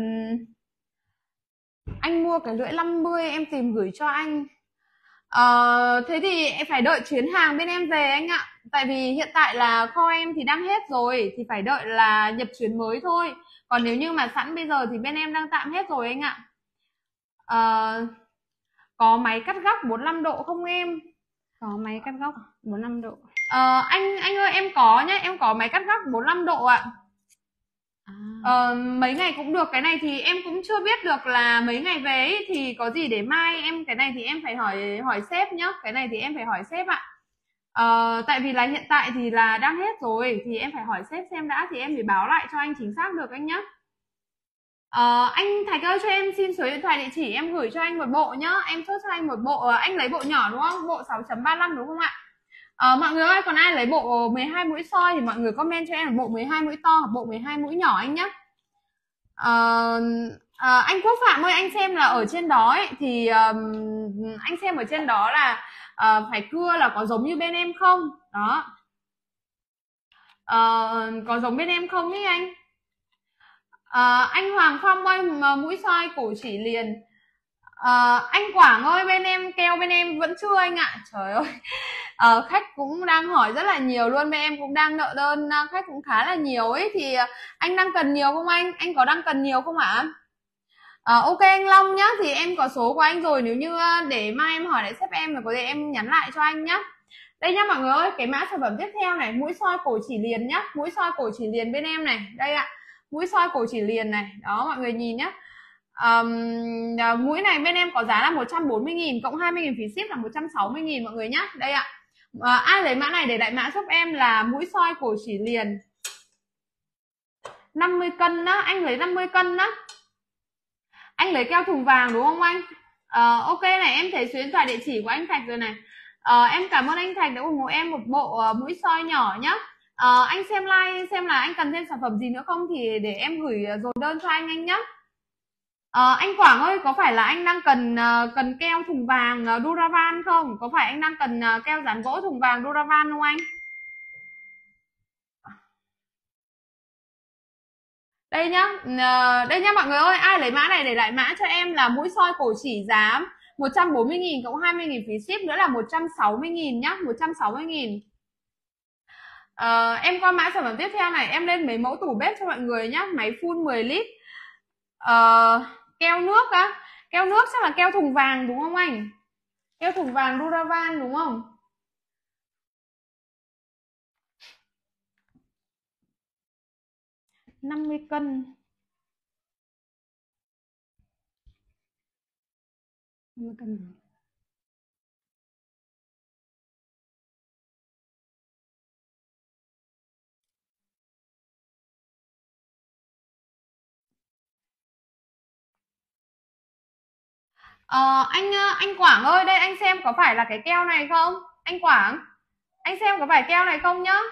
anh mua cái lưỡi năm mươi em tìm gửi cho anh. Ờ, thế thì em phải đợi chuyến hàng bên em về anh ạ. Tại vì hiện tại là kho em thì đang hết rồi, thì phải đợi là nhập chuyến mới thôi. Còn nếu như mà sẵn bây giờ thì bên em đang tạm hết rồi anh ạ. Ờ, có máy cắt góc bốn mươi lăm độ không em? Có máy cắt góc bốn mươi lăm độ. Ờ, anh anh ơi em có nhá, em có máy cắt góc bốn mươi lăm độ ạ. À. Ờ, mấy ngày cũng được. Cái này thì em cũng chưa biết được là mấy ngày về ấy, thì có gì để mai em, cái này thì em phải hỏi hỏi sếp nhá. Cái này thì em phải hỏi sếp ạ. Ờ, tại vì là hiện tại thì là đang hết rồi, thì em phải hỏi sếp xem đã, thì em phải báo lại cho anh chính xác được anh nhá. Ờ, anh Thạch ơi cho em xin số điện thoại địa chỉ em gửi cho anh một bộ nhá. Em chốt cho anh một bộ. Anh lấy bộ nhỏ đúng không? Bộ sáu chấm ba lăm đúng không ạ? Ờ, mọi người ơi, còn ai lấy bộ mười hai mũi soi thì mọi người comment cho em là bộ mười hai mũi to hoặc bộ mười hai mũi nhỏ anh nhé. Ờ, à, anh Quốc Phạm ơi, anh xem là ở trên đó ấy, thì um, anh xem ở trên đó là uh, phải cưa là có giống như bên em không? Đó. Uh, có giống bên em không ý anh? Uh, anh Hoàng Phong ơi, mũi soi cổ chỉ liền. Uh, anh Quảng ơi, bên em keo bên em vẫn chưa anh ạ. Trời ơi. Uh, khách cũng đang hỏi rất là nhiều luôn, bên em cũng đang nợ đơn khách cũng khá là nhiều ấy, thì uh, anh đang cần nhiều không anh? Anh có đang cần nhiều không ạ? Uh, ok anh Long nhá, thì em có số của anh rồi, nếu như uh, để mai em hỏi lại sếp em thì có thể em nhắn lại cho anh nhá. Đây nhá mọi người ơi, cái mã sản phẩm tiếp theo này, mũi soi cổ chỉ liền nhá, mũi soi cổ chỉ liền bên em này, đây ạ, mũi soi cổ chỉ liền này, đó mọi người nhìn nhá. um, mũi này bên em có giá là một trăm bốn mươi nghìn cộng hai mươi nghìn phí ship là một trăm sáu mươi nghìn mọi người nhá. Đây ạ. À, ai lấy mã này để đại mã giúp em là mũi soi cổ chỉ liền năm mươi cân đó, anh lấy năm mươi cân đó. Anh lấy keo thùng vàng đúng không anh? À, ok này, em thấy số điện thoại địa chỉ của anh Thạch rồi này. À, em cảm ơn anh Thạch đã ủng hộ em một bộ uh, mũi soi nhỏ nhá. À, anh xem like xem là anh cần thêm sản phẩm gì nữa không thì để em gửi dồn đơn cho anh anh nhá. À, anh Quảng ơi, có phải là anh đang cần uh, cần keo thùng vàng uh, Duravan không? Có phải anh đang cần uh, keo dán gỗ thùng vàng Duravan không anh? Đây nhá, uh, đây nhá mọi người ơi, ai lấy mã này để lại mã cho em là mũi soi cổ chỉ giá một trăm bốn mươi nghìn cộng hai mươi nghìn phí ship nữa là một trăm sáu mươi nghìn nhá, một trăm sáu mươi nghìn. Uh, em qua mã sản phẩm tiếp theo này, em lên mấy mẫu tủ bếp cho mọi người nhá, máy phun mười lít. Uh, keo nước á, keo nước chắc là keo thùng vàng đúng không anh? Keo thùng vàng Duravan đúng không? năm mươi cân. năm mươi cân rồi. Ờ, anh anh Quảng ơi, đây anh xem có phải là cái keo này không? Anh Quảng, anh xem có phải keo này không nhá?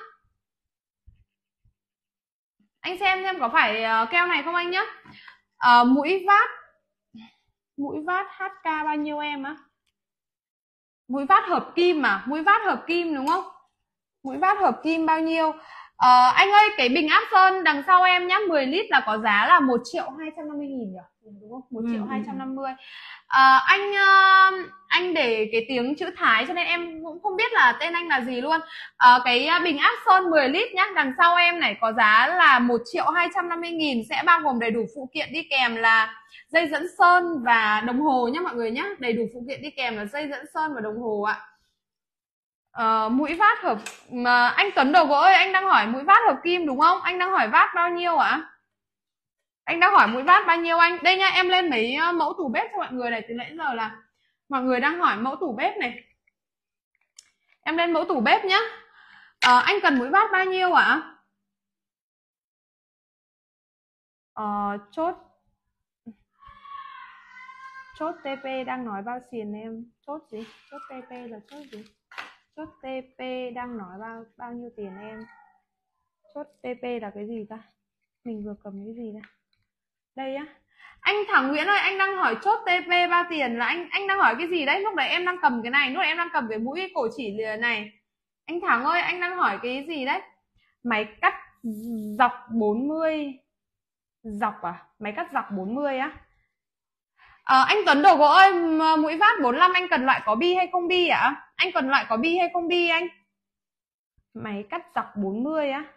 Anh xem xem có phải uh, keo này không anh nhá? Uh, mũi vát, mũi vát hát ca bao nhiêu em á? Mũi vát hợp kim mà, mũi vát hợp kim đúng không? Mũi vát hợp kim bao nhiêu? Uh, anh ơi, cái bình áp sơn đằng sau em nhá, mười lít là có giá là một triệu hai trăm năm mươi nghìn nhỉ? Đúng không? một triệu hai trăm năm mươi. À, anh uh, anh để cái tiếng chữ Thái cho nên em cũng không biết là tên anh là gì luôn. À, cái bình áp sơn mười lít nhá, đằng sau em này có giá là một triệu hai trăm năm mươi nghìn, sẽ bao gồm đầy đủ phụ kiện đi kèm là dây dẫn sơn và đồng hồ nhá mọi người nhá. Đầy đủ phụ kiện đi kèm là dây dẫn sơn và đồng hồ ạ. À, mũi vát hợp mà anh Tuấn Đầu Gỗ ơi, anh đang hỏi mũi vát hợp kim đúng không? Anh đang hỏi vát bao nhiêu ạ? À? Anh đang hỏi mũi vát bao nhiêu anh? Đây nha, em lên mấy mẫu tủ bếp cho mọi người này. Từ nãy giờ là mọi người đang hỏi mẫu tủ bếp này. Em lên mẫu tủ bếp nhá. À, anh cần mũi vát bao nhiêu ạ? À? À, chốt Chốt tê pê đang nói bao tiền em? Chốt gì? Chốt tê pê là chốt gì? Chốt tê pê đang nói bao bao nhiêu tiền em? Chốt tê pê là cái gì ta? Mình vừa cầm cái gì ta? Đây á. Anh Thảo Nguyễn ơi, anh đang hỏi chốt tê pê bao tiền là anh anh đang hỏi cái gì đấy? Lúc đấy em đang cầm cái này, lúc đấy em đang cầm cái mũi cổ chỉ này. Anh Thảo ơi, anh đang hỏi cái gì đấy? Máy cắt dọc bốn mươi. Dọc à? Máy cắt dọc bốn mươi á. À, anh Tuấn Đầu Gỗ ơi, mũi vát bốn mươi lăm anh cần loại có bi hay không bi ạ? À? Anh cần loại có bi hay không bi anh? Máy cắt dọc bốn mươi á.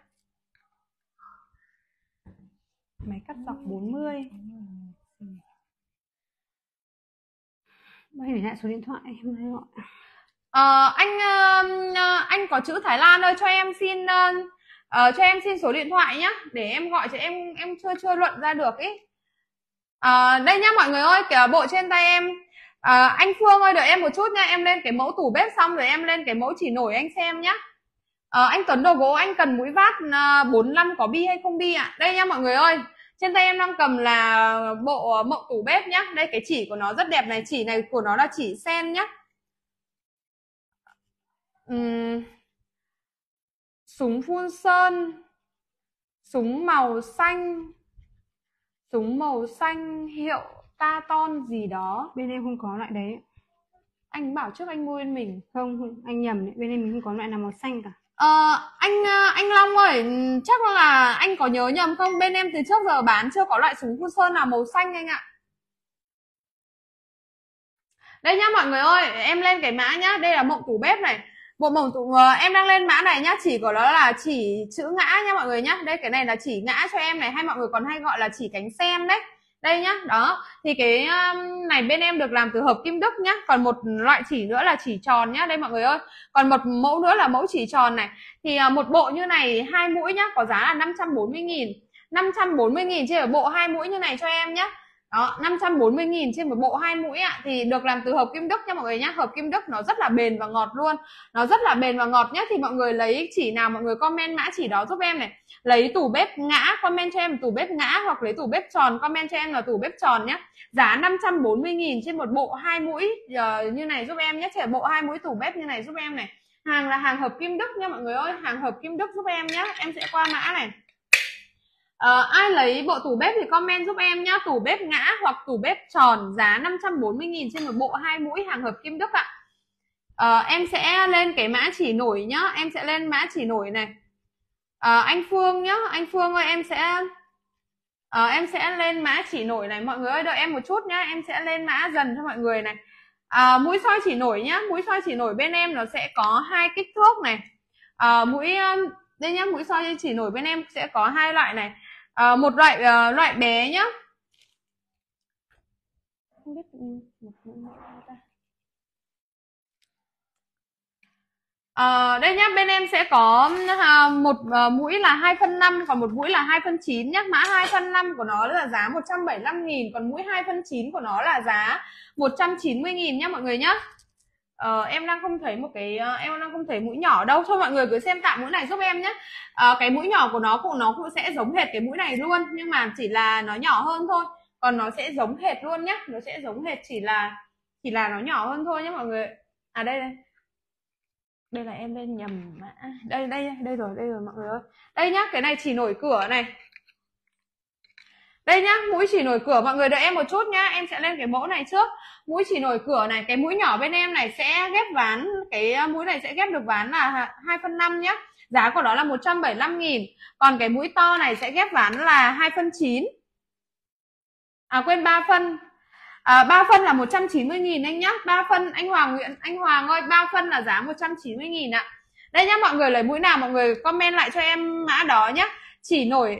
Máy cắt dọc bốn mươi. Đây để lại số điện thoại em hay gọi. Ờ, anh uh, anh có chữ Thái Lan ơi, cho em xin uh, uh, cho em xin số điện thoại nhá, để em gọi cho em em chưa chưa luận ra được ý. Uh, đây nhá mọi người ơi, cái bộ trên tay em. Uh, anh Phương ơi, đợi em một chút nha, em lên cái mẫu tủ bếp xong rồi em lên cái mẫu chỉ nổi anh xem nhá. Uh, anh Tuấn Đầu Gỗ, anh cần mũi vát uh, bốn mươi lăm có bi hay không bi ạ? À? Đây nha mọi người ơi. Trên tay em đang cầm là bộ mẫu tủ bếp nhá. Đây cái chỉ của nó rất đẹp này, chỉ này của nó là chỉ sen nhá. Uhm. Súng phun sơn, súng màu xanh, súng màu xanh hiệu Taton gì đó. Bên em không có loại đấy. Anh bảo trước anh mua bên mình. Không, anh nhầm đấy. Bên em mình không có loại nào màu xanh cả. Ờ, anh anh Long ơi, chắc là anh có nhớ nhầm không? Bên em từ trước giờ bán chưa có loại súng phun sơn nào màu xanh anh ạ. Đây nhá mọi người ơi, em lên cái mã nhá. Đây là mộng tủ bếp này. Bộ mộng tủ uh, em đang lên mã này nhá, chỉ của nó là chỉ chữ ngã nha mọi người nhá. Đây cái này là chỉ ngã cho em này, hay mọi người còn hay gọi là chỉ cánh sen đấy. Đây nhá, đó. Thì cái um, này bên em được làm từ hợp kim Đức nhá. Còn một loại chỉ nữa là chỉ tròn nhá, đây mọi người ơi. Còn một mẫu nữa là mẫu chỉ tròn này. Thì uh, một bộ như này hai mũi nhá, có giá là năm trăm bốn mươi nghìn. năm trăm bốn mươi nghìn trên ở bộ hai mũi như này cho em nhá. Đó, năm trăm bốn mươi nghìn trên một bộ hai mũi ạ. Thì được làm từ hợp kim Đức nha mọi người nhá. Hợp kim Đức nó rất là bền và ngọt luôn. Nó rất là bền và ngọt nhá. Thì mọi người lấy chỉ nào mọi người comment mã chỉ đó giúp em này. Lấy tủ bếp ngã comment cho em tủ bếp ngã, hoặc lấy tủ bếp tròn comment cho em là tủ bếp tròn nhá. Giá năm trăm bốn mươi nghìn trên một bộ hai mũi uh, như này giúp em nhé. Trẻ bộ hai mũi tủ bếp như này giúp em này. Hàng là hàng hợp kim Đức nha mọi người ơi. Hàng hợp kim Đức giúp em nhá. Em sẽ qua mã này. Uh, ai lấy bộ tủ bếp thì comment giúp em nhá. Tủ bếp ngã hoặc tủ bếp tròn giá năm trăm bốn mươi nghìn trên một bộ hai mũi hàng hợp kim Đức ạ. uh, Em sẽ lên cái mã chỉ nổi nhá. Em sẽ lên mã chỉ nổi này. uh, Anh Phương nhá. Anh Phương ơi em sẽ uh, Em sẽ lên mã chỉ nổi này. Mọi người ơi đợi em một chút nhá. Em sẽ lên mã dần cho mọi người này. uh, Mũi soi chỉ nổi nhá. Mũi soi chỉ nổi bên em nó sẽ có hai kích thước này. uh, Mũi uh, đây nhá. Mũi soi chỉ nổi bên em sẽ có hai loại này. À, một loại uh, loại bé nhá. Không biết một mũi ta. À, đây nhá, bên em sẽ có uh, một uh, mũi là hai phân năm, còn một mũi là hai phân chín nhá. Mã hai phân năm của nó là giá một trăm bảy mươi lăm nghìn, còn mũi hai phân chín của nó là giá một trăm chín mươi nghìn nhá mọi người nhá. Ờ, em đang không thấy một cái uh, em đang không thấy mũi nhỏ đâu. Thôi mọi người cứ xem tạm mũi này giúp em nhé. uh, Cái mũi nhỏ của nó cũng nó cũng sẽ giống hệt cái mũi này luôn, nhưng mà chỉ là nó nhỏ hơn thôi. Còn nó sẽ giống hệt luôn nhé. Nó sẽ giống hệt, chỉ là chỉ là nó nhỏ hơn thôi nhé mọi người. À đây đây đây là em lên nhầm mã. Đây đây đây rồi đây rồi mọi người ơi. Đây nhá, cái này chỉ nổi cửa này. Đây nhá, mũi chỉ nổi cửa, mọi người đợi em một chút nhá. Em sẽ lên cái mẫu này trước. Mũi chỉ nổi cửa này, cái mũi nhỏ bên em này sẽ ghép ván. Cái mũi này sẽ ghép được ván là hai phân năm nhá. Giá của nó là một trăm bảy mươi lăm nghìn. Còn cái mũi to này sẽ ghép ván là hai phân chín. À quên, ba phân. À, ba phân là một trăm chín mươi nghìn anh nhá. ba phân anh Hoàng Nguyễn, anh Hoàng ơi, ba phân là giá một trăm chín mươi nghìn ạ. Đây nhá, mọi người lấy mũi nào mọi người comment lại cho em mã đó nhá. Chỉ nổi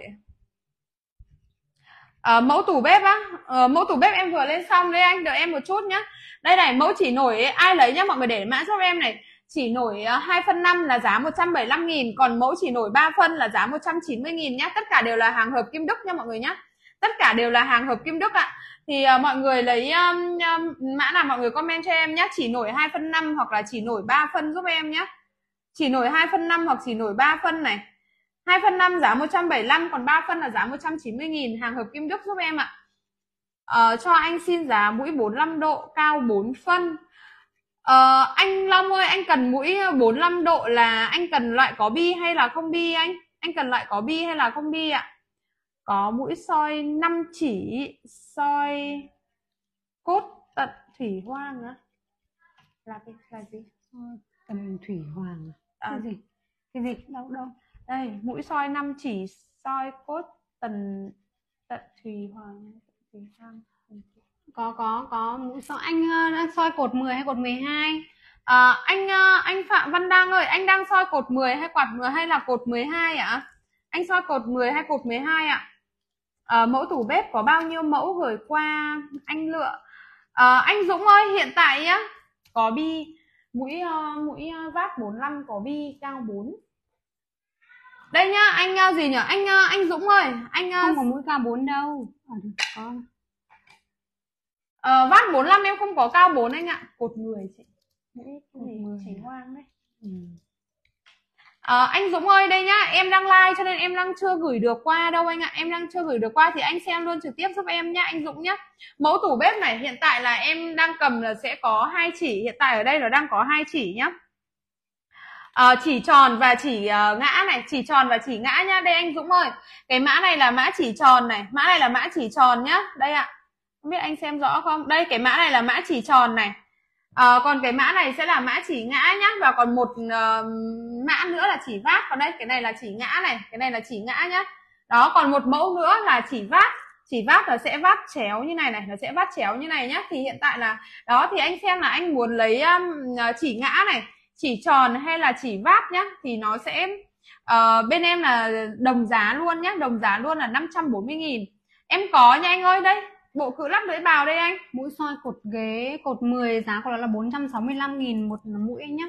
À, mẫu tủ bếp á, à, mẫu tủ bếp em vừa lên xong đấy anh, đợi em một chút nhá. Đây này, mẫu chỉ nổi ấy, ai lấy nhá mọi người để mã giúp em này. Chỉ nổi hai phân năm là giá một trăm bảy mươi lăm nghìn, còn mẫu chỉ nổi ba phân là giá một trăm chín mươi nghìn nhá. Tất cả đều là hàng hợp kim Đức nha mọi người nhá. Tất cả đều là hàng hợp kim Đức ạ. Thì uh, mọi người lấy um, um, mã nào mọi người comment cho em nhá. Chỉ nổi hai phân năm hoặc là chỉ nổi ba phân giúp em nhá. Chỉ nổi hai phân năm hoặc chỉ nổi ba phân này. hai phân năm giá một trăm bảy mươi lăm, còn ba phân là giá một trăm chín mươi nghìn, hàng hợp kim Đức giúp em ạ. Ờ, cho anh xin giá mũi bốn mươi lăm độ, cao bốn phân. Ờ, anh Long ơi, anh cần mũi bốn mươi lăm độ là anh cần loại có bi hay là không bi anh? Anh cần loại có bi hay là không bi ạ? Có mũi soi năm chỉ, soi cốt tận thủy hoang á. Là cái là gì? Tận thủy hoàng. À, cái gì? Cái gì? Đâu đâu? Đây, mũi soi năm chỉ, soi cốt tần tận thủy hoàng. Thủy hoàng. Có có có mũi soi anh đang soi cột mười hay cột mười hai? À, anh anh Phạm Văn Đăng ơi, anh đang soi cột mười hay quạt mười hay là cột mười hai ạ? Anh soi cột mười hay cột mười hai ạ? À, mẫu tủ bếp có bao nhiêu mẫu gửi qua anh lựa? À, anh Dũng ơi, hiện tại nhá, có bi mũi uh, mũi uh, vát bốn mươi lăm có bi cao bốn. Đây nhá, anh gì nhỉ? Anh anh Dũng ơi, anh không có mũi cao bốn đâu. À, có. Ờ, vát bốn mươi lăm em không có cao bốn anh ạ. Cột mười chị. Mũi chỉ hoang đấy. Ừ. À, anh Dũng ơi, đây nhá, em đang like cho nên em đang chưa gửi được qua đâu anh ạ. Em đang chưa gửi được qua thì anh xem luôn trực tiếp giúp em nhá anh Dũng nhá. Mẫu tủ bếp này hiện tại là em đang cầm là sẽ có hai chỉ, hiện tại ở đây nó đang có hai chỉ nhá. À, chỉ tròn và chỉ uh, ngã này, chỉ tròn và chỉ ngã nhá. Đây anh Dũng ơi, cái mã này là mã chỉ tròn này, mã này là mã chỉ tròn nhá. Đây ạ. Không biết anh xem rõ không? Đây, cái mã này là mã chỉ tròn này. À, còn cái mã này sẽ là mã chỉ ngã nhá. Và còn một uh, mã nữa là chỉ vát. Còn đây, cái này là chỉ ngã này, cái này là chỉ ngã nhá. Đó, còn một mẫu nữa là chỉ vát. Chỉ vát nó sẽ vát chéo như này này, nó sẽ vát chéo như này nhá. Thì hiện tại là, đó thì anh xem là anh muốn lấy um, chỉ ngã này, chỉ tròn hay là chỉ vát nhá. Thì nó sẽ, uh, bên em là đồng giá luôn nhá. Đồng giá luôn là năm trăm bốn mươi nghìn. Em có nha anh ơi, đây bộ cự lắc lưỡi bào đây anh. Mũi soi cột ghế cột mười giá của nó là bốn trăm sáu mươi lăm nghìn một mũi anh nhá.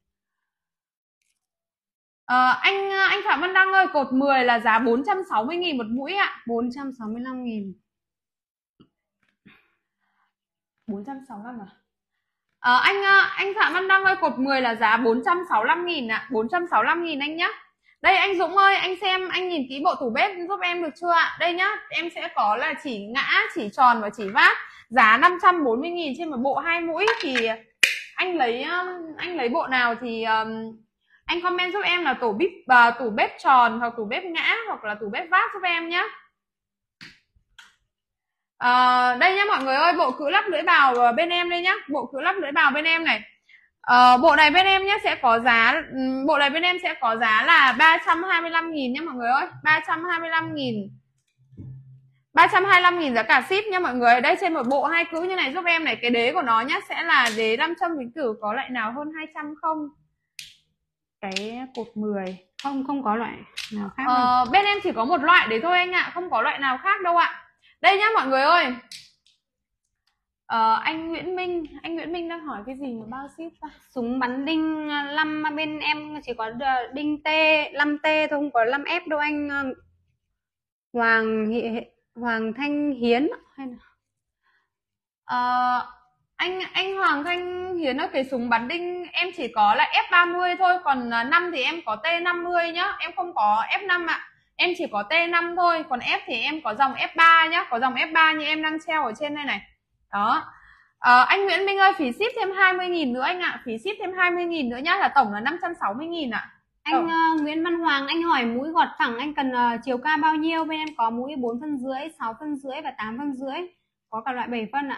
Ờ, anh anh Phạm Văn Đăng ơi, cột mười là giá bốn trăm sáu mươi nghìn một mũi ạ. bốn trăm sáu mươi lăm nghìn. bốn trăm sáu mươi lăm à? Ờ, anh anh Phạm Văn Đăng ơi, cột mười là giá bốn trăm sáu mươi lăm nghìn ạ, à. bốn trăm sáu mươi lăm nghìn anh nhá. Đây anh Dũng ơi, anh xem, anh nhìn kỹ bộ tủ bếp giúp em được chưa ạ? Đây nhá, em sẽ có là chỉ ngã, chỉ tròn và chỉ vát. Giá năm trăm bốn mươi nghìn trên một bộ hai mũi. Thì anh lấy anh lấy bộ nào thì um, anh comment giúp em là tủ bếp uh, tủ bếp tròn hoặc tủ bếp ngã hoặc là tủ bếp vát giúp em nhá. Uh, đây nhá mọi người ơi, bộ cữ lắp lưỡi bào bên em đây nhá, bộ cữ lắp lưỡi bào bên em này. Uh, bộ này bên em nhé sẽ có giá, bộ này bên em sẽ có giá là ba trăm hai mươi lăm nghìn nhé mọi người ơi, ba trăm hai mươi lăm nghìn, ba trăm hai mươi lăm nghìn giá cả ship nha mọi người. Đây trên một bộ hai cữ như này giúp em này, cái đế của nó nhá sẽ là đế nam châm vĩnh cửu, có loại nào hơn hai trăm không? Cái cột mười Không, không có loại nào khác. uh, bên em chỉ có một loại đấy thôi anh ạ, không có loại nào khác đâu ạ. Đây nhá mọi người ơi. Ờ, anh Nguyễn Minh, anh Nguyễn Minh đang hỏi cái gì mà bao ship ta? Súng bắn đinh năm bên em chỉ có đinh T, năm T thôi, không có năm F đâu anh Hoàng Hoàng Thanh Hiến hay là ờ, anh anh Hoàng Thanh Hiến ơi, cái súng bắn đinh em chỉ có là F ba mươi thôi, còn năm thì em có T năm mươi nhá, em không có F năm ạ. Em chỉ có T năm thôi, còn F thì em có dòng F ba nhá, có dòng F ba như em đang treo ở trên đây này. Đó. À, anh Nguyễn Minh ơi, phí ship thêm hai mươi nghìn nữa anh ạ, à. Phí ship thêm hai mươi nghìn nữa nhá, là tổng là năm trăm sáu mươi nghìn ạ. À. Anh uh, Nguyễn Văn Hoàng, anh hỏi mũi gọt phẳng anh cần uh, chiều cao bao nhiêu? Bên em có mũi bốn phân rưỡi, sáu phân rưỡi và tám phân rưỡi, có cả loại bảy phân ạ.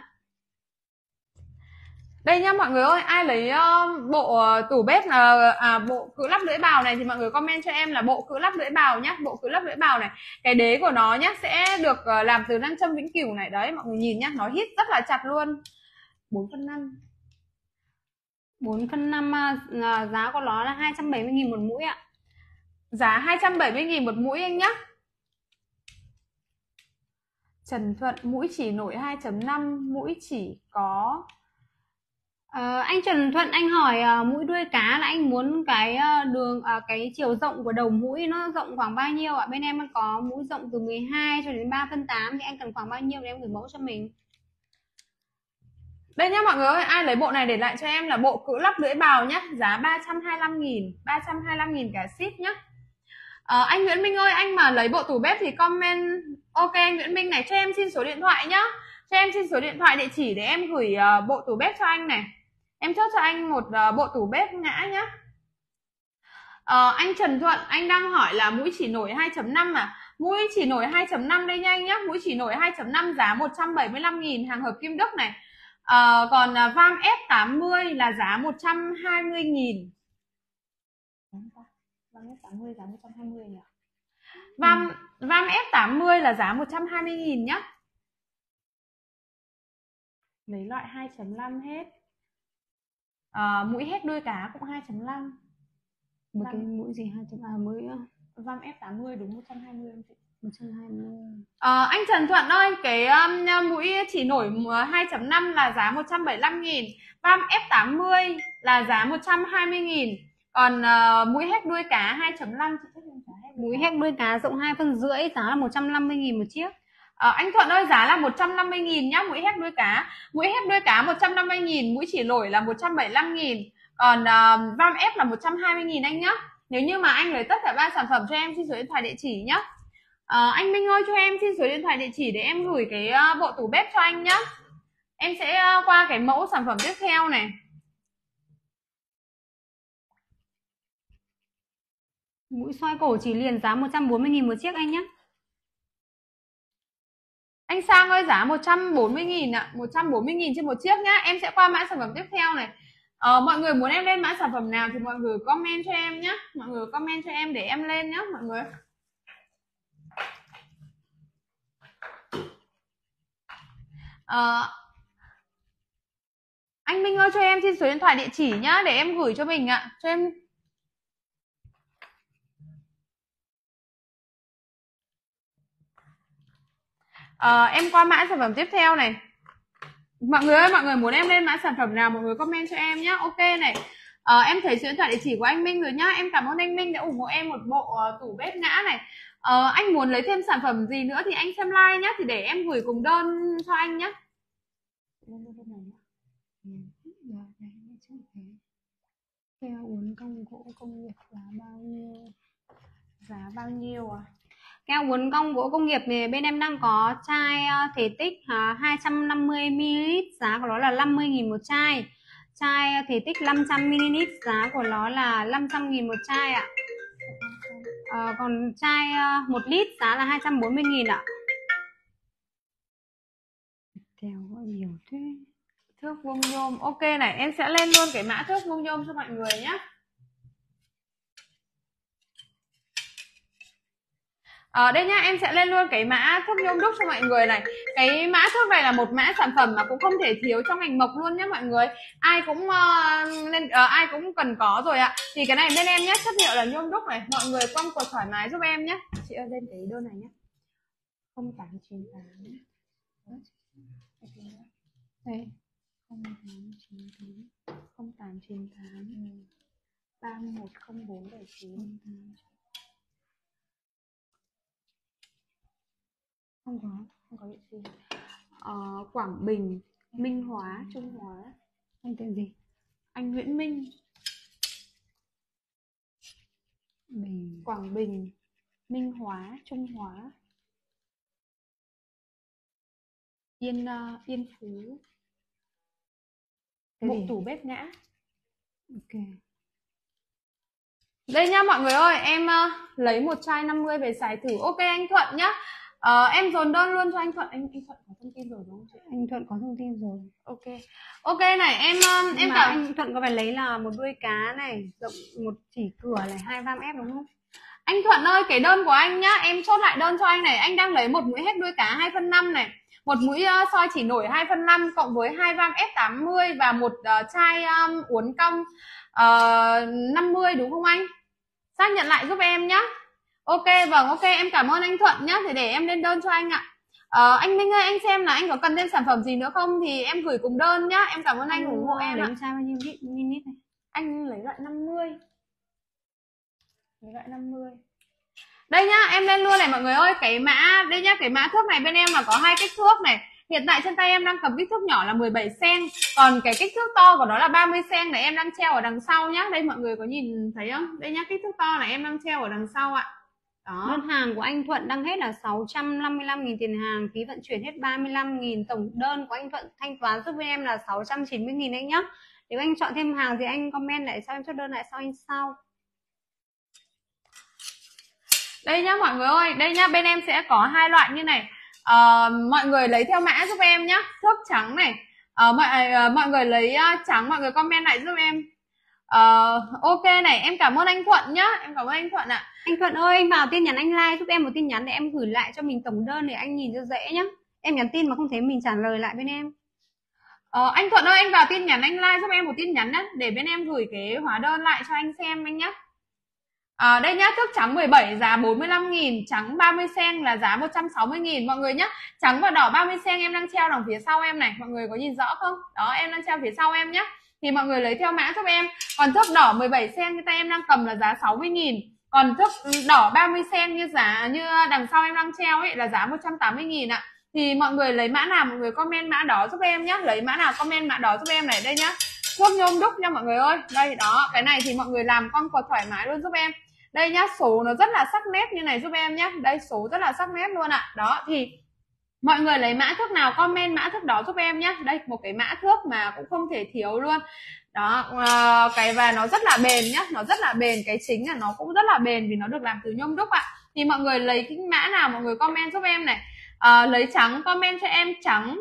Đây nhá mọi người ơi, ai lấy uh, bộ uh, tủ bếp uh, à, bộ cữ lắp lưỡi bào này thì mọi người comment cho em là bộ cữ lắp lưỡi bào nhá, bộ cữ lắp lưỡi bào này. Cái đế của nó nhá sẽ được uh, làm từ nam châm vĩnh cửu này, đấy mọi người nhìn nhá, nó hít rất là chặt luôn. bốn phân năm. bốn phân năm uh, giá của nó là hai trăm bảy mươi nghìn một mũi ạ. Giá hai trăm bảy mươi nghìn một mũi anh nhá. Trần Thuận, mũi chỉ nổi hai chấm năm, mũi chỉ có Ờ, anh Trần Thuận anh hỏi uh, mũi đuôi cá là anh muốn cái uh, đường uh, cái chiều rộng của đầu mũi nó rộng khoảng bao nhiêu ạ? Bên em có mũi rộng từ mười hai cho đến ba phân tám thì anh cần khoảng bao nhiêu để em gửi mẫu cho mình? Đây nhá mọi người ơi, ai lấy bộ này để lại cho em là bộ cữ lắp lưỡi bào nhá, giá ba trăm hai mươi lăm nghìn, ba trăm hai mươi lăm nghìn cả ship nhá. À, anh Nguyễn Minh ơi, anh mà lấy bộ tủ bếp thì comment. Ok anh Nguyễn Minh này, cho em xin số điện thoại nhá. Cho em xin số điện thoại, địa chỉ để em gửi uh, bộ tủ bếp cho anh này. Em chốt cho anh một uh, bộ tủ bếp ngã nhá. uh, Anh Trần Thuận, anh đang hỏi là mũi chỉ nổi hai chấm năm à? Mũi chỉ nổi hai chấm năm đây nha anh nhá. Mũi chỉ nổi hai chấm năm giá một trăm bảy mươi lăm nghìn, hàng hợp Kim Đức này. uh, Còn uh, vam F tám mươi là giá một trăm hai mươi nghìn. Vam F tám mươi giá một trăm hai mươi nhỉ? Vam, ừ. Vam F tám mươi là giá một trăm hai mươi nghìn nhá. Lấy loại hai chấm năm hết. À, mũi hết đuôi cá cũng hai chấm năm. Một cái mũi gì hai chấm năm? Mũi Vam F tám mươi đúng một trăm hai mươi em chị. một trăm hai mươi. À, anh Trần Thuận ơi, cái um, mũi chỉ nổi hai chấm năm là giá một trăm bảy mươi lăm nghìn. Vam F tám mươi là giá một trăm hai mươi nghìn. Còn uh, mũi hết đuôi cá hai chấm năm. Mũi hết đuôi cá rộng hai phân rưỡi giá là một trăm năm mươi nghìn một chiếc. À, anh Thuận ơi, giá là một trăm năm mươi nghìn nhá, mũi hết đuôi cá. Mũi hết đuôi cá một trăm năm mươi nghìn, mũi chỉ nổi là một trăm bảy mươi lăm nghìn. Còn uh, Vam F là một trăm hai mươi nghìn anh nhá. Nếu như mà anh lấy tất cả ba sản phẩm cho em xin số điện thoại địa chỉ nhá. À, anh Minh ơi, cho em xin số điện thoại địa chỉ để em gửi cái uh, bộ tủ bếp cho anh nhá. Em sẽ uh, qua cái mẫu sản phẩm tiếp theo này. Mũi xoay cổ chỉ liền giá một trăm bốn mươi nghìn một chiếc anh nhé. Anh Sang ơi, giá một trăm bốn mươi nghìn ạ, một trăm bốn mươi nghìn trên một chiếc nhá. Em sẽ qua mã sản phẩm tiếp theo này. Ờ, mọi người muốn em lên mã sản phẩm nào thì mọi người comment cho em nhá. Mọi người comment cho em để em lên nhá mọi người. Ờ, anh Minh ơi, cho em xin số điện thoại địa chỉ nhá để em gửi cho mình ạ. Cho em Ờ, em qua mã sản phẩm tiếp theo này. Mọi người ơi, mọi người muốn em lên mã sản phẩm nào mọi người comment cho em nhá. Ok này. Ờ, em thấy số điện thoại địa chỉ của anh Minh rồi nhá. Em cảm ơn anh Minh đã ủng hộ em một bộ uh, tủ bếp ngã này. Ờ, anh muốn lấy thêm sản phẩm gì nữa thì anh xem like nhá, thì để em gửi cùng đơn cho anh nhá. lên luôn này nhá. Ừ. Rồi đây chữ thế. Keo uốn cong gỗ công nghiệp giá bao nhiêu? Giá bao nhiêu à? Keo uốn cong gỗ công nghiệp thì bên em đang có chai uh, thể tích uh, hai trăm năm mươi mi li lít, giá của nó là năm mươi nghìn một chai. Chai uh, thể tích năm trăm mi li lít, giá của nó là năm trăm nghìn một chai ạ. Uh, còn chai uh, một lít giá là hai trăm bốn mươi nghìn ạ. Keo có nhiều thế. Thước vuông nhôm. Ok này, em sẽ lên luôn cái mã thước vuông nhôm cho mọi người nhé. Ở đây nhá, em sẽ lên luôn cái mã thước nhôm đúc cho mọi người này. Cái mã thước này là một mã sản phẩm mà cũng không thể thiếu trong ngành mộc luôn nhé mọi người. Ai cũng uh, nên uh, ai cũng cần có rồi ạ. Thì cái này bên em nhé, chất liệu là nhôm đúc này, mọi người quăng quật thoải mái giúp em nhé. Chị ơi lên cái đơn này nhé. không tám chín tám. Đây. không tám chín tám. không tám chín tám. ba một không bốn bảy chín. Không có, không có địa chỉ. Ờ, Quảng Bình, Minh Hóa, Trung Hóa. Anh tên gì? Anh Nguyễn Minh. Bình. Quảng Bình, Minh Hóa, Trung Hóa. Yên uh, Yên Phú. Mộ tủ bếp ngã. Ok. Đây nhá mọi người ơi, em uh, lấy một chai năm mươi về xài thử. Ok anh Thuận nhá. Uh, em dồn đơn luôn cho anh Thuận. Anh, anh Thuận có thông tin rồi đúng không chị? Anh Thuận có thông tin rồi. Ok. Ok này em uh, em mà cảm anh Thuận có phải lấy là một đuôi cá này, rộng một chỉ cửa này, hai vam ép đúng không? Anh Thuận ơi, cái đơn của anh nhá, em chốt lại đơn cho anh này. Anh đang lấy một mũi hết đuôi cá hai phân năm này, một mũi uh, soi chỉ nổi hai phân năm cộng với hai vam ép tám mươi và một uh, chai um, uốn cong uh, năm mươi đúng không anh? Xác nhận lại giúp em nhá. Ok, vâng, ok, em cảm ơn anh Thuận nhá. Thì để em lên đơn cho anh ạ. Ờ, anh Minh ơi, anh xem là anh có cần thêm sản phẩm gì nữa không thì em gửi cùng đơn nhá. Em cảm ơn anh, anh ủng hộ em lấy ạ. chai bao nhiêu lít này? Anh lấy loại năm mươi. Lấy loại năm mươi. Đây nhá, em lên luôn này mọi người ơi. Cái mã, đây nhá, cái mã thước này bên em là có hai kích thước này. Hiện tại trên tay em đang cầm kích thước nhỏ là mười bảy xăng. Còn cái kích thước to của nó là ba mươi xăng này, em đang treo ở đằng sau nhá. Đây mọi người có nhìn thấy không? Đây nhá, kích thước to này em đang treo ở đằng sau ạ. Đó. Đơn hàng của anh Thuận đang hết là sáu trăm năm mươi lăm nghìn tiền hàng, phí vận chuyển hết ba mươi lăm nghìn. Tổng đơn của anh Thuận thanh toán giúp bên em là sáu trăm chín mươi nghìn anh nhá. Nếu anh chọn thêm hàng thì anh comment lại sau, em chốt đơn lại sau anh sau. Đây nhá mọi người ơi, đây nhá, bên em sẽ có hai loại như này. À, mọi người lấy theo mã giúp em nhá. Thước trắng này. À, mọi, à, mọi người lấy uh, trắng, mọi người comment lại giúp em. À, ok này, em cảm ơn anh Thuận nhá. Em cảm ơn anh Thuận ạ. Anh Thuận ơi, anh vào tin nhắn anh like giúp em một tin nhắn để em gửi lại cho mình tổng đơn để anh nhìn cho dễ nhá. Em nhắn tin mà không thấy mình trả lời lại bên em. Ờ, anh Thuận ơi, anh vào tin nhắn anh like giúp em một tin nhắn nhá, để bên em gửi cái hóa đơn lại cho anh xem anh nhá. À, đây nhá, thước trắng mười bảy giá bốn mươi lăm nghìn, trắng ba mươi xăng là giá một trăm sáu mươi nghìn mọi người nhá. Trắng và đỏ ba mươi xăng em đang treo đằng phía sau em này, mọi người có nhìn rõ không? Đó, em đang treo phía sau em nhá. Thì mọi người lấy theo mã giúp em. Còn thước đỏ mười bảy xăng như tay em đang cầm là giá sáu mươi nghìn. Còn thước đỏ ba mươi xăng như giá như đằng sau em đang treo ấy là giá một trăm tám mươi nghìn ạ. Thì mọi người lấy mã nào mọi người comment mã đó giúp em nhá. Lấy mã nào comment mã đó giúp em này, đây nhá. Thước nhôm đúc nha mọi người ơi. Đây đó, cái này thì mọi người làm con quật thoải mái luôn giúp em. Đây nhá, số nó rất là sắc nét như này giúp em nhá. Đây số rất là sắc nét luôn ạ. Đó thì mọi người lấy mã thước nào comment mã thước đó giúp em nhá. Đây một cái mã thước mà cũng không thể thiếu luôn. Đó, uh, cái và nó rất là bền nhá, nó rất là bền, cái chính là nó cũng rất là bền vì nó được làm từ nhôm đúc ạ. Thì mọi người lấy cái mã nào mọi người comment giúp em này. Uh, lấy trắng comment cho em trắng.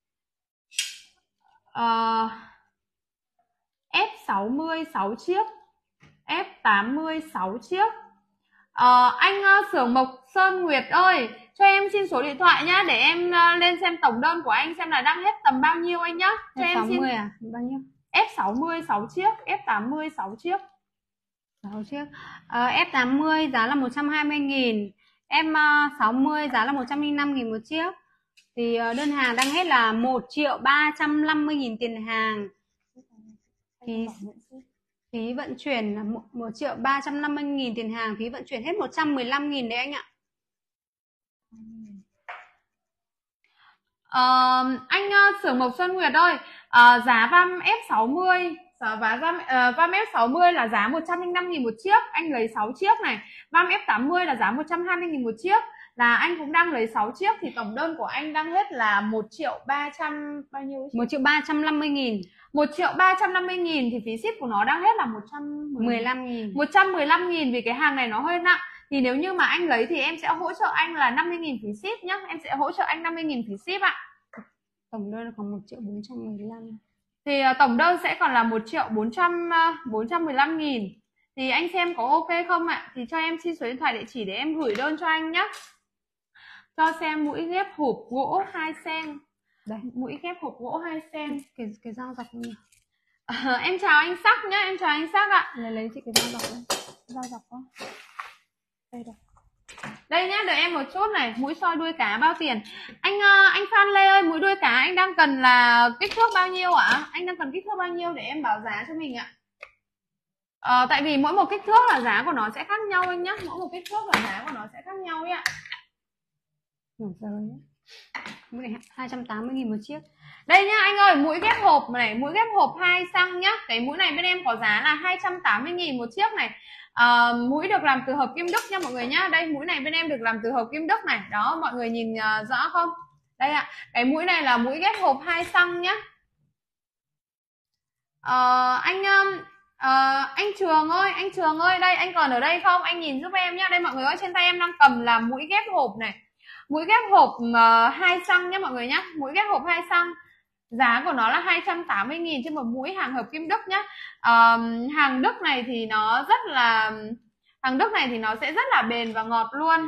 Uh, F sáu mươi sáu chiếc. F tám mươi sáu chiếc. Ờ, anh uh, xưởng Mộc Sơn Nguyệt ơi, cho em xin số điện thoại nhá, để em uh, lên xem tổng đơn của anh xem là đang hết tầm bao nhiêu anh nhá. Cho F em sáu mươi xin à? Bao nhiêu? F sáu mươi sáu chiếc, F tám mươi sáu chiếc. sáu chiếc. Ờ, F tám mươi giá là một trăm hai mươi nghìn, F sáu mươi giá là một trăm lẻ năm nghìn một chiếc. Thì uh, đơn hàng đang hết là một triệu ba trăm năm mươi nghìn tiền hàng. Thì phí vận chuyển là một triệu ba trăm năm mươi nghìn tiền hàng, phí vận chuyển hết một trăm mười lăm nghìn đấy anh ạ. uh, anh uh, Xưởng Mộc Xuân Nguyệt ơi, uh, giá vam ép sáu mươi và vam, uh, vam ép sáu mươi là giá một trăm lẻ năm nghìn một chiếc, anh lấy sáu chiếc này. Vam ép tám mươi là giá một trăm hai mươi nghìn một chiếc, là anh cũng đang lấy sáu chiếc, thì tổng đơn của anh đang hết là một triệu ba trăm bao nhiêu? một triệu ba trăm năm mươi nghìn. một triệu ba trăm năm mươi nghìn thì phí ship của nó đang hết là một trăm mười lăm nghìn. một trăm mười lăm nghìn, vì cái hàng này nó hơi nặng. Thì nếu như mà anh lấy thì em sẽ hỗ trợ anh là năm mươi nghìn phí ship nhá. Em sẽ hỗ trợ anh năm mươi nghìn phí ship ạ. Tổng đơn còn một triệu bốn trăm mười lăm. Thì uh, tổng đơn sẽ còn là một triệu bốn trăm mười lăm nghìn. Thì anh xem có ok không ạ? Thì cho em xin số điện thoại địa chỉ để em gửi đơn cho anh nhá. Cho xem mũi ghép hộp gỗ hai sen. Đây, mũi ghép hộp gỗ hai sen. Cái cái dao dọc nhỉ? À, em chào anh Sắc nhá, em chào anh Sắc ạ. Lấy lấy chị cái dao dọc đây. Dao dọc quá. Đây đây. Đây nhá, đợi em một chút này, mũi soi đuôi cá bao tiền? Anh uh, anh Phan Lê ơi, mũi đuôi cá anh đang cần là kích thước bao nhiêu ạ? À? Anh đang cần kích thước bao nhiêu để em báo giá cho mình ạ? À, tại vì mỗi một kích thước là giá của nó sẽ khác nhau anh nhá, mỗi một kích thước là giá của nó sẽ khác nhau ấy ạ. Nổi rồi nhé. Mũi này hai trăm tám mươi nghìn một chiếc. Đây nhá anh ơi, mũi ghép hộp này, mũi ghép hộp hai xăng nhá. Cái mũi này bên em có giá là hai trăm tám mươi nghìn một chiếc này. À, mũi được làm từ hợp kim Đức nha mọi người nhá. Đây mũi này bên em được làm từ hợp kim Đức này. Đó mọi người nhìn uh, rõ không? Đây ạ. Cái mũi này là mũi ghép hộp hai xăng nhá. À, anh uh, anh Trường ơi, anh Trường ơi, đây anh còn ở đây không? Anh nhìn giúp em nhá. Đây mọi người ơi, trên tay em đang cầm là mũi ghép hộp này. Mũi ghép hộp uh, hai xăng nhé mọi người nhá. Mũi ghép hộp hai xăng. Giá của nó là hai trăm tám mươi nghìn trên một mũi, hàng hợp kim Đức nhá. uh, Hàng Đức này thì nó rất là Hàng Đức này thì nó sẽ rất là bền và ngọt luôn.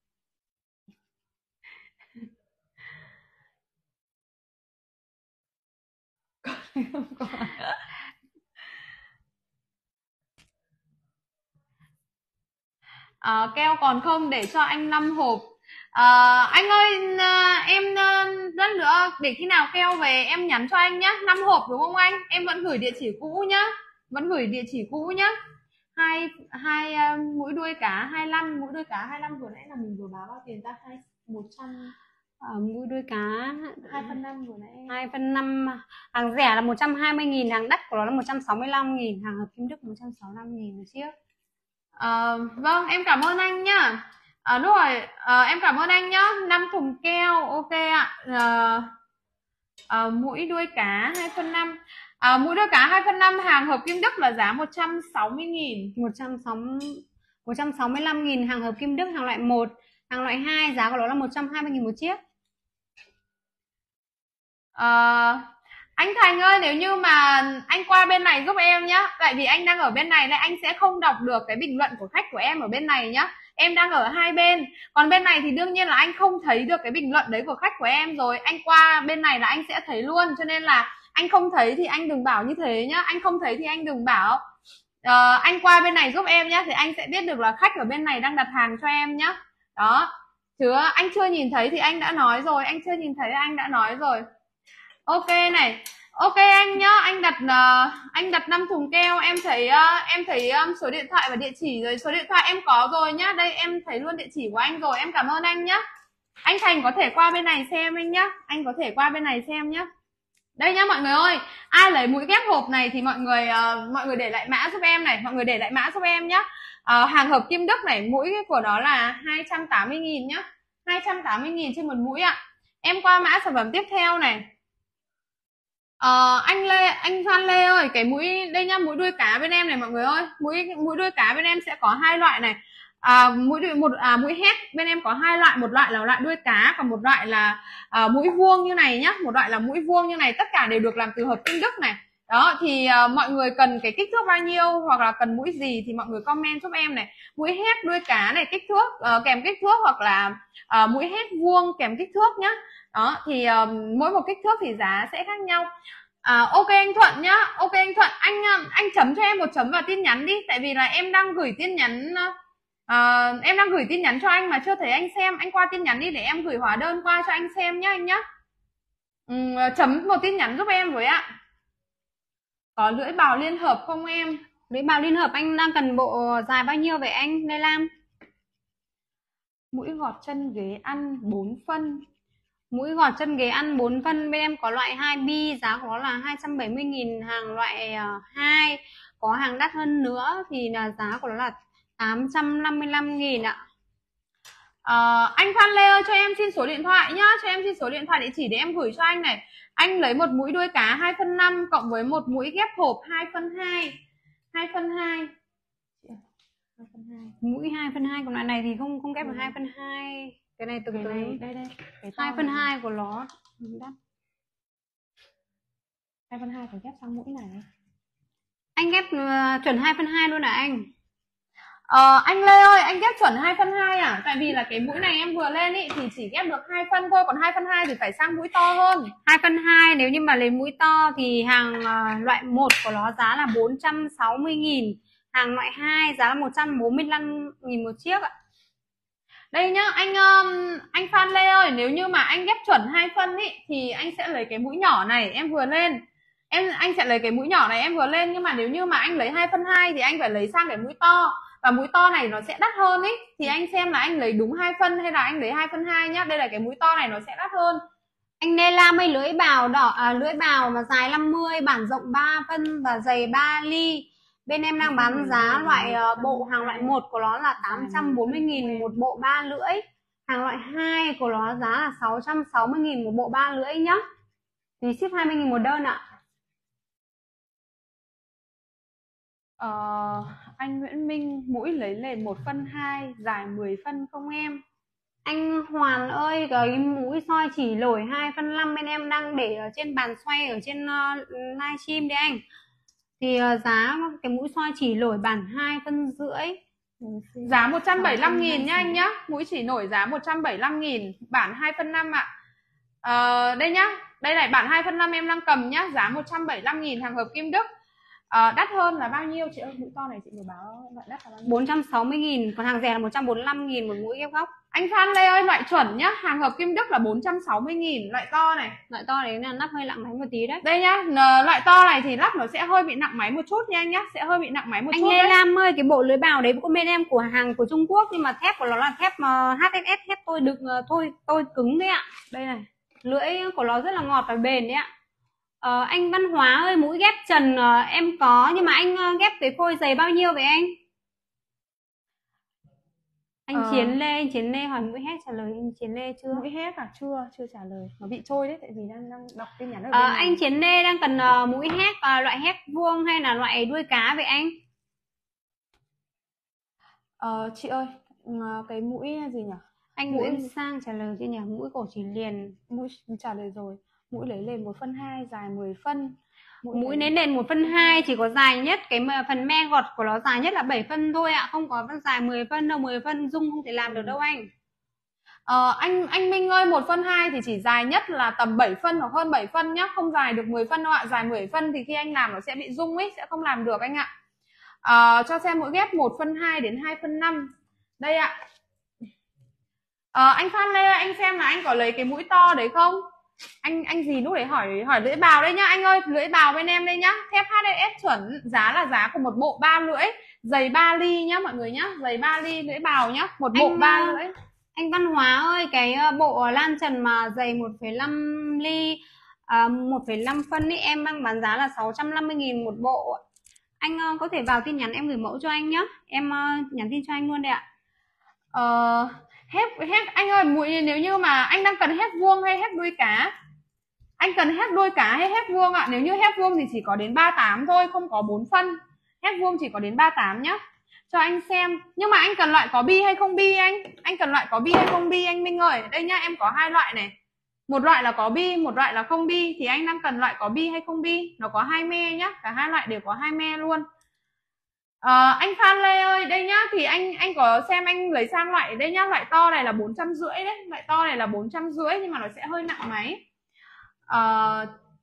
À, keo còn không để cho anh năm hộp. À, anh ơi à, em rất nữa để khi nào keo về em nhắn cho anh nhá. Năm hộp đúng không anh? Em vẫn gửi địa chỉ cũ nhá, vẫn gửi địa chỉ cũ nhá. Hai hai uh, mũi đuôi cá hai mươi lăm, mũi đuôi cá hai mươi lăm vừa nãy là mình vừa báo bao tiền ta? Hai một trăm. À, mũi đuôi cá hai phân năm vừa nãy. hai phân năm, hàng rẻ là một trăm hai mươi nghìn, hàng đắt của nó là một trăm sáu mươi lăm nghìn, hàng hợp kim Đức một trăm sáu mươi lăm nghìn một chiếc. À, vâng em cảm ơn anh nhá. À, đúng rồi, à, em cảm ơn anh nhá. Năm thùng keo ok ạ. À, à, mũi đuôi cá hai phân năm. À, mũi đuôi cá hai phân năm hàng hợp kim Đức là giá một trăm sáu mươi nghìn. một trăm sáu mươi lăm nghìn hàng hợp kim Đức, hàng loại một. Hàng loại hai giá của nó là một trăm hai mươi nghìn một chiếc. À, anh Thành ơi, nếu như mà anh qua bên này giúp em nhá. Tại vì anh đang ở bên này nên anh sẽ không đọc được cái bình luận của khách của em ở bên này nhá. Em đang ở hai bên. Còn bên này thì đương nhiên là anh không thấy được cái bình luận đấy của khách của em rồi. Anh qua bên này là anh sẽ thấy luôn. Cho nên là anh không thấy thì anh đừng bảo như thế nhá. Anh không thấy thì anh đừng bảo. à, Anh qua bên này giúp em nhá. Thì anh sẽ biết được là khách ở bên này đang đặt hàng cho em nhá. Đó. Chứ anh chưa nhìn thấy thì anh đã nói rồi. Anh chưa nhìn thấy anh đã nói rồi. Ok này. Ok anh nhá, anh đặt uh, anh đặt năm thùng keo, em thấy uh, em thấy um, số điện thoại và địa chỉ rồi, số điện thoại em có rồi nhá. Đây em thấy luôn địa chỉ của anh rồi, em cảm ơn anh nhá. Anh Thành có thể qua bên này xem anh nhá. Anh có thể qua bên này xem nhá. Đây nhá mọi người ơi, ai lấy mũi ghép hộp này thì mọi người uh, mọi người để lại mã giúp em này, mọi người để lại mã giúp em nhá. Uh, hàng hợp kim Đức này, mũi của nó là hai trăm tám mươi nghìn nhá. hai trăm tám mươi nghìn trên một mũi ạ. Em qua mã sản phẩm tiếp theo này. Ờ, anh Lê, anh Phan Lê ơi, cái mũi đây nhá, mũi đuôi cá bên em này mọi người ơi, mũi mũi đuôi cá bên em sẽ có hai loại này. À, mũi đuôi một à, mũi hét bên em có hai loại, một loại là loại đuôi cá, còn một loại là à, mũi vuông như này nhá, một loại là mũi vuông như này, tất cả đều được làm từ hợp kim Đức này. Đó thì à, mọi người cần cái kích thước bao nhiêu hoặc là cần mũi gì thì mọi người comment giúp em này. Mũi hét đuôi cá này kích thước à, kèm kích thước hoặc là à, mũi hét vuông kèm kích thước nhá. Đó thì um, mỗi một kích thước thì giá sẽ khác nhau. À, ok anh Thuận nhá. Ok anh Thuận, anh anh chấm cho em một chấm vào tin nhắn đi. Tại vì là em đang gửi tin nhắn uh, em đang gửi tin nhắn cho anh mà chưa thấy anh xem. Anh qua tin nhắn đi để em gửi hóa đơn qua cho anh xem nhá anh nhá. um, Chấm một tin nhắn giúp em với ạ. Có lưỡi bào liên hợp không em? Lưỡi bào liên hợp anh đang cần bộ dài bao nhiêu vậy anh Lê Lam? Mũi gọt chân ghế ăn bốn phân. Mũi gọt chân ghế ăn bốn phân bên em có loại hai bi, giá của nó là hai trăm bảy mươi nghìn, hàng loại uh, hai. Có hàng đắt hơn nữa thì là giá của nó là tám trăm năm mươi lăm nghìn ạ. Ờ, anh Phan Lê ơi, cho em xin số điện thoại nhá, cho em xin số điện thoại địa chỉ để em gửi cho anh này. Anh lấy một mũi đuôi cá hai phân năm cộng với một mũi ghép hộp hai phân hai. hai phân hai. Mũi hai phân hai, còn loại này thì không không ghép được hai phân hai. Cái này từ Cái từ này đây đây. hai phân hai của nó đắt. hai phân hai phải ghép sang mũi này. Anh ghép uh, chuẩn hai phân hai luôn à anh? Ờ, anh Lê ơi, anh ghép chuẩn hai phân hai à? Tại vì là cái mũi này em vừa lên ý thì chỉ ghép được hai phân thôi, còn hai phân hai thì phải sang mũi to hơn. hai phân hai nếu như mà lấy mũi to thì hàng uh, loại một của nó giá là bốn trăm sáu mươi nghìn, hàng loại hai giá là một trăm bốn mươi lăm nghìn một chiếc ạ. Đây nhá, anh um, anh Phan Lê ơi, nếu như mà anh ghép chuẩn hai phân ý thì anh sẽ lấy cái mũi nhỏ này em vừa lên. Em anh sẽ lấy cái mũi nhỏ này em vừa lên, nhưng mà nếu như mà anh lấy hai phân hai thì anh phải lấy sang cái mũi to. Và mũi to này nó sẽ đắt hơn ý, thì anh xem là anh lấy đúng hai phân hay là anh lấy hai phân hai nhá. Đây là cái mũi to này nó sẽ đắt hơn. Anh Nela mây lưỡi bào đỏ, à, lưỡi bào mà dài năm mươi, bản rộng ba phân và dày ba ly. Bên em đang bán giá loại uh, bộ hàng loại một của nó là tám trăm bốn mươi nghìn một bộ ba lưỡi. Hàng loại hai của nó giá là sáu trăm sáu mươi nghìn một bộ ba lưỡi nhá. Thì ship hai mươi nghìn một đơn ạ. Ờ, anh Nguyễn Minh, mũi lấy lên một phân hai, dài mười phân không em? Anh Hoàn ơi, cái mũi soi chỉ lỗi hai phân năm bên em đang để ở trên bàn xoay ở trên uh, livestream đấy anh. Thì uh, giá cái mũi soi chỉ lỗi bản hai phân rưỡi. Giá một trăm bảy mươi lăm nghìn nhá anh nhá. Mũi chỉ nổi giá một trăm bảy mươi lăm nghìn, bản hai phân năm ạ. Ờ, đây nhá, đây này, bản hai phân năm em đang cầm nhá, giá một trăm bảy mươi lăm nghìn, hàng hợp Kim Đức. Ờ, đắt hơn là bao nhiêu chị ơi? Mũi to này chị vừa báo loại đắt là bao nhiêu? bốn trăm sáu mươi nghìn, còn hàng rẻ là một trăm bốn mươi lăm nghìn một mũi ghép góc. Anh Phan Lê ơi, loại chuẩn nhá, hàng hợp Kim Đức là bốn trăm sáu mươi nghìn, loại to này. Loại to đấy là nắp hơi nặng máy một tí đấy. Đây nhá, loại to này thì lắp nó sẽ hơi bị nặng máy một chút nha anh nhá, sẽ hơi bị nặng máy một anh chút. Anh Lê Lam ơi, cái bộ lưới bào đấy của bên em của hàng của Trung Quốc, nhưng mà thép của nó là thép uh, hát ét ét, thép tôi đựng uh, thôi tôi cứng đấy ạ. Đây này, lưỡi của nó rất là ngọt và bền đấy ạ. Ờ, anh Văn Hóa ơi, mũi ghép trần uh, em có, nhưng mà anh uh, ghép cái phôi dày bao nhiêu vậy anh? Anh ờ... Chiến Lê, anh Chiến Lê hỏi mũi hết trả lời anh Chiến Lê chưa? Mũi hết à? Chưa, chưa trả lời. Nó bị trôi đấy, tại vì đang, đang đọc tin nhắn ở ờ, bên anh Chiến Lê đang cần uh, mũi hét, uh, loại hét vuông hay là loại đuôi cá vậy anh? Ờ, chị ơi, cái mũi gì nhỉ? Anh mũi... Nguyễn Sang trả lời chưa nhỉ? Mũi cổ chỉ liền. Mũi trả lời rồi. Mũi lấy lên một phân hai, dài mười phân. Mũi, mũi lấy lên một phân hai, chỉ có dài nhất cái phần me gọt của nó dài nhất là bảy phân thôi ạ, không có dài mười phân đâu, mười phân Dung không thể làm được đâu anh. Ờ, anh anh Minh ơi, một phân hai thì chỉ dài nhất là tầm bảy phân hoặc hơn bảy phân nhá, không dài được mười phân đâu ạ. Dài mười phân thì khi anh làm nó sẽ bị rung ấy, sẽ không làm được anh ạ. Ờ, cho xem mũi ghép một phân hai đến hai phân năm. Đây ạ. Ờ, anh Phan Lê, anh xem là anh có lấy cái mũi to đấy không? Anh anh gì lúc đấy hỏi hỏi lưỡi bào đây nhá anh ơi, lưỡi bào bên em đây nhá, thép hát ét ét chuẩn, giá là giá của một bộ ba lưỡi, dày ba ly nhá mọi người nhá, dày ba ly lưỡi bào nhá, một bộ anh, ba lưỡi. Anh Văn Hóa ơi, cái bộ lan trần mà dày một phẩy năm ly, uh, một phẩy năm phân ý, em đang bán giá là sáu trăm năm mươi nghìn một bộ. Anh uh, có thể vào tin nhắn em gửi mẫu cho anh nhá, em uh, nhắn tin cho anh luôn đây ạ. Ờ, hép hép anh ơi, mũi nếu như mà anh đang cần hép vuông hay hép đuôi cá? Anh cần hép đuôi cá hay hép vuông ạ? Nếu như hép vuông thì chỉ có đến ba mươi tám thôi, không có bốn phân. Hép vuông chỉ có đến ba mươi tám nhá. Cho anh xem. Nhưng mà anh cần loại có bi hay không bi anh? Anh cần loại có bi hay không bi anh Minh ơi? Đây nhá, em có hai loại này. Một loại là có bi, một loại là không bi. Thì anh đang cần loại có bi hay không bi? Nó có hai me nhá, cả hai loại đều có hai me luôn. À, anh Phan Lê ơi, đây nhá, thì anh anh có xem anh lấy sang loại đây nhá, loại to này là bốn trăm rưỡi đấy, loại to này là bốn trăm rưỡi nhưng mà nó sẽ hơi nặng máy. À,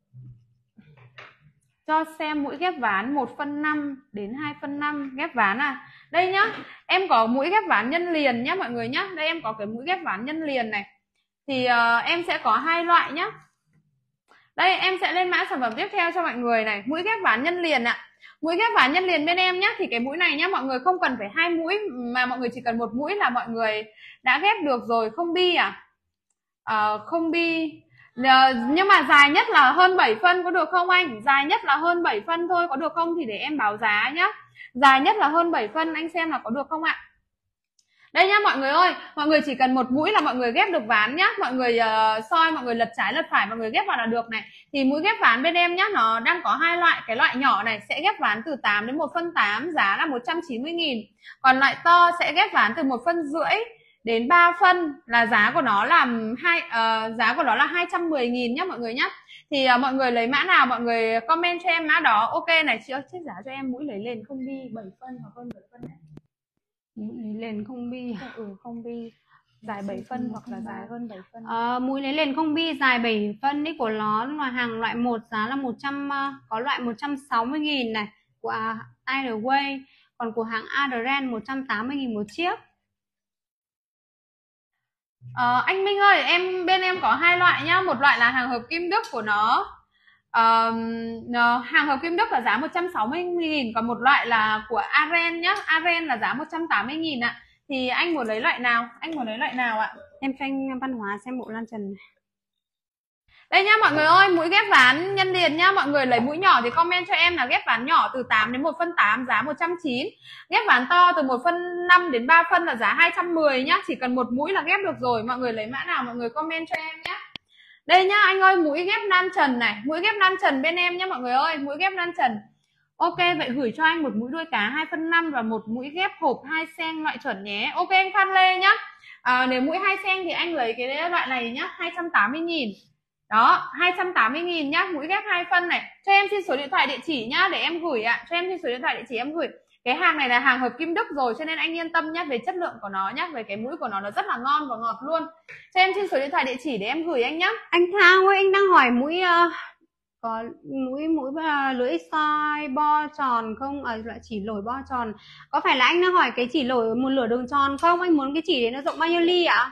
cho xem mũi ghép ván một phân năm đến hai phân năm ghép ván à. Đây nhá, em có mũi ghép ván nhân liền nhá mọi người nhá. Đây em có cái mũi ghép ván nhân liền này. Thì uh, em sẽ có hai loại nhá. Đây em sẽ lên mã sản phẩm tiếp theo cho mọi người này, mũi ghép ván nhân liền ạ. Mũi ghép ván nhân liền bên em nhá, thì cái mũi này nhá, mọi người không cần phải hai mũi mà mọi người chỉ cần một mũi là mọi người đã ghép được rồi, không bi à. uh, không bi. Uh, nhưng mà dài nhất là hơn bảy phân có được không anh? Dài nhất là hơn bảy phân thôi có được không? Thì để em báo giá nhá. Dài nhất là hơn bảy phân, anh xem là có được không ạ? Đây nhá mọi người ơi, mọi người chỉ cần một mũi là mọi người ghép được ván nhá. Mọi người uh, soi, mọi người lật trái lật phải, mọi người ghép vào là được này. Thì mũi ghép ván bên em nhá, nó đang có hai loại. Cái loại nhỏ này sẽ ghép ván từ tám đến một phân tám, giá là một trăm chín mươi nghìn. Còn loại to sẽ ghép ván từ một phân rưỡi đến ba phân, là giá của nó là hai uh, giá của nó là hai trăm mười nghìn nhá mọi người nhá. Thì uh, mọi người lấy mã nào mọi người comment cho em mã đó. Ok này, chị ơi chết giá cho em mũi lấy lên không bi bảy phân hoặc hơn bảy phân này. Mũi lấy lên không bi. Ừ không bi. Dài bảy phân hoặc là dài hơn bảy phân. Ờ, mũi lấy lên không bi dài bảy phân ấy của nó là hàng loại một, giá là một trăm, có loại một trăm sáu mươi nghìn này của Airway, còn của hãng Adren một trăm tám mươi nghìn một chiếc. Ờ, anh Minh ơi, em bên em có hai loại nhá. Một loại là hàng hợp kim Đức của nó, uh, hàng hợp kim Đức là giá một trăm sáu mươi nghìn. Còn một loại là của Aren nhá. Aren là giá một trăm tám mươi nghìn ạ. Thì anh muốn lấy loại nào? Anh muốn lấy loại nào ạ? Em cho anh Văn Hóa xem bộ lan trần này. Đây nhá mọi người ơi, mũi ghép ván nhân liền nhá. Mọi người lấy mũi nhỏ thì comment cho em là ghép ván nhỏ từ tám đến một phân tám, giá một trăm chín mươi. Ghép ván to từ một phân năm đến ba phân là giá hai trăm mười nhá. Chỉ cần một mũi là ghép được rồi. Mọi người lấy mã nào mọi người comment cho em nhá. Đây nhá anh ơi, mũi ghép nan trần này. Mũi ghép nan trần bên em nhá mọi người ơi. Mũi ghép nan trần. Ok, vậy gửi cho anh một mũi đuôi cá hai phân năm và một mũi ghép hộp hai sen loại chuẩn nhé. Ok anh Phan Lê nhá. À, nếu mũi hai sen thì anh lấy cái loại này nhá, hai trăm tám mươi nghìn. Đó, hai trăm tám mươi nghìn nhá, mũi ghép hai phân này. Cho em xin số điện thoại địa chỉ nhá để em gửi ạ. À. Cho em xin số điện thoại địa chỉ em gửi. Cái hàng này là hàng hợp kim Đức rồi cho nên anh yên tâm nhá về chất lượng của nó nhá, về cái mũi của nó nó rất là ngon và ngọt luôn. Cho em xin số điện thoại địa chỉ để em gửi anh nhá. Anh Thao ơi, anh đang hỏi mũi uh, có mũi mũi uh, lưỡi soi bo tròn không? À, loại chỉ lồi bo tròn. Có phải là anh đang hỏi cái chỉ lồi một lửa đường tròn không? Anh muốn cái chỉ đấy nó rộng bao nhiêu ly ạ?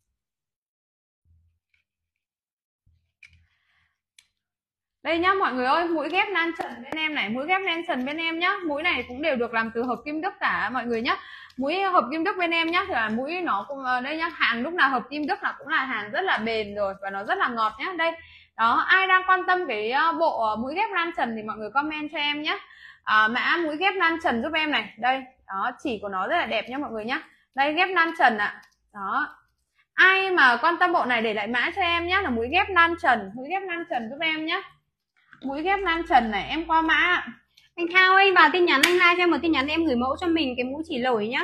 Đây nhá mọi người ơi, mũi ghép nan trần bên em này, mũi ghép nan trần bên em nhá. Mũi này cũng đều được làm từ hợp kim Đức cả mọi người nhá. Mũi hợp kim Đức bên em nhá thì là mũi nó cũng đây nhá, hàng lúc nào hợp kim Đức là cũng là hàng rất là bền rồi và nó rất là ngọt nhá. Đây. Đó, ai đang quan tâm cái bộ mũi ghép nan trần thì mọi người comment cho em nhá. À, mã mũi ghép nan trần giúp em này. Đây, đó, chỉ của nó rất là đẹp nhá mọi người nhá. Đây ghép nan trần ạ. À. Đó. Ai mà quan tâm bộ này để lại mã cho em nhá, là mũi ghép nan trần, mũi ghép nan trần giúp em nhá. Mũi ghép nan trần này em qua mã. Anh Thao ơi, vào tin nhắn anh like cho em một tin nhắn em gửi mẫu cho mình cái mũi chỉ lồi nhá.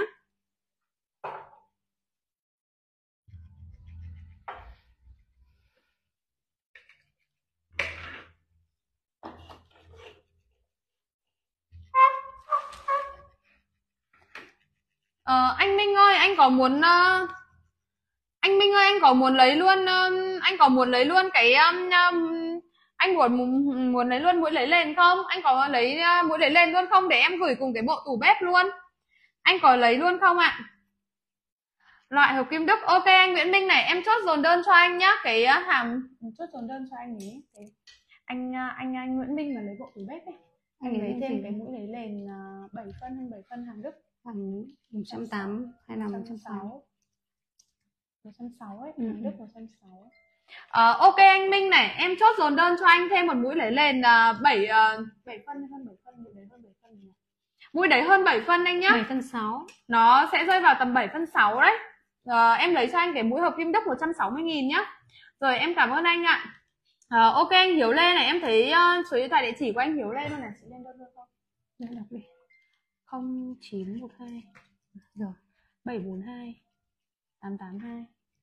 Ờ, anh Minh ơi, anh có muốn uh, anh Minh ơi, anh có muốn lấy luôn uh, anh có muốn lấy luôn cái um, um, anh muốn muốn lấy luôn mũi lấy lên không? Anh có lấy uh, mũi lấy lên luôn không để em gửi cùng cái bộ tủ bếp luôn? Anh có lấy luôn không ạ? Loại hợp kim Đức. Ok anh Nguyễn Minh này, em chốt dồn đơn cho anh nhá. Cái uh, hàng chốt dồn đơn cho anh ý. Cái... Anh, uh, anh anh Nguyễn Minh mà lấy bộ tủ bếp ấy. Anh, anh lấy thêm cái mũi lấy lên uh, bảy phân hay bảy phân hàng Đức. Hàng một trăm tám mươi hay là một trăm sáu mươi? một trăm sáu mươi ấy, ừ. Đức một trăm sáu mươi. À, ok anh Minh này, em chốt dồn đơn cho anh thêm một mũi lấy lên uh, bảy uh, bảy phân hơn bảy phân, mũi đấy hơn bảy phân này. Mũi đấy hơn bảy phân anh nhá. bảy phân sáu. Nó sẽ rơi vào tầm bảy phân sáu đấy. À, em lấy cho anh cái mũi hợp kim Đức một trăm sáu mươi nghìn nhá. Rồi em cảm ơn anh ạ. À, ok anh Hiếu Lê này, em thấy uh, số điện thoại địa chỉ của anh Hiếu Lê luôn này, chị lên đơn được không? Đây đọc đi. không chín một hai rồi bảy bốn hai tám tám hai.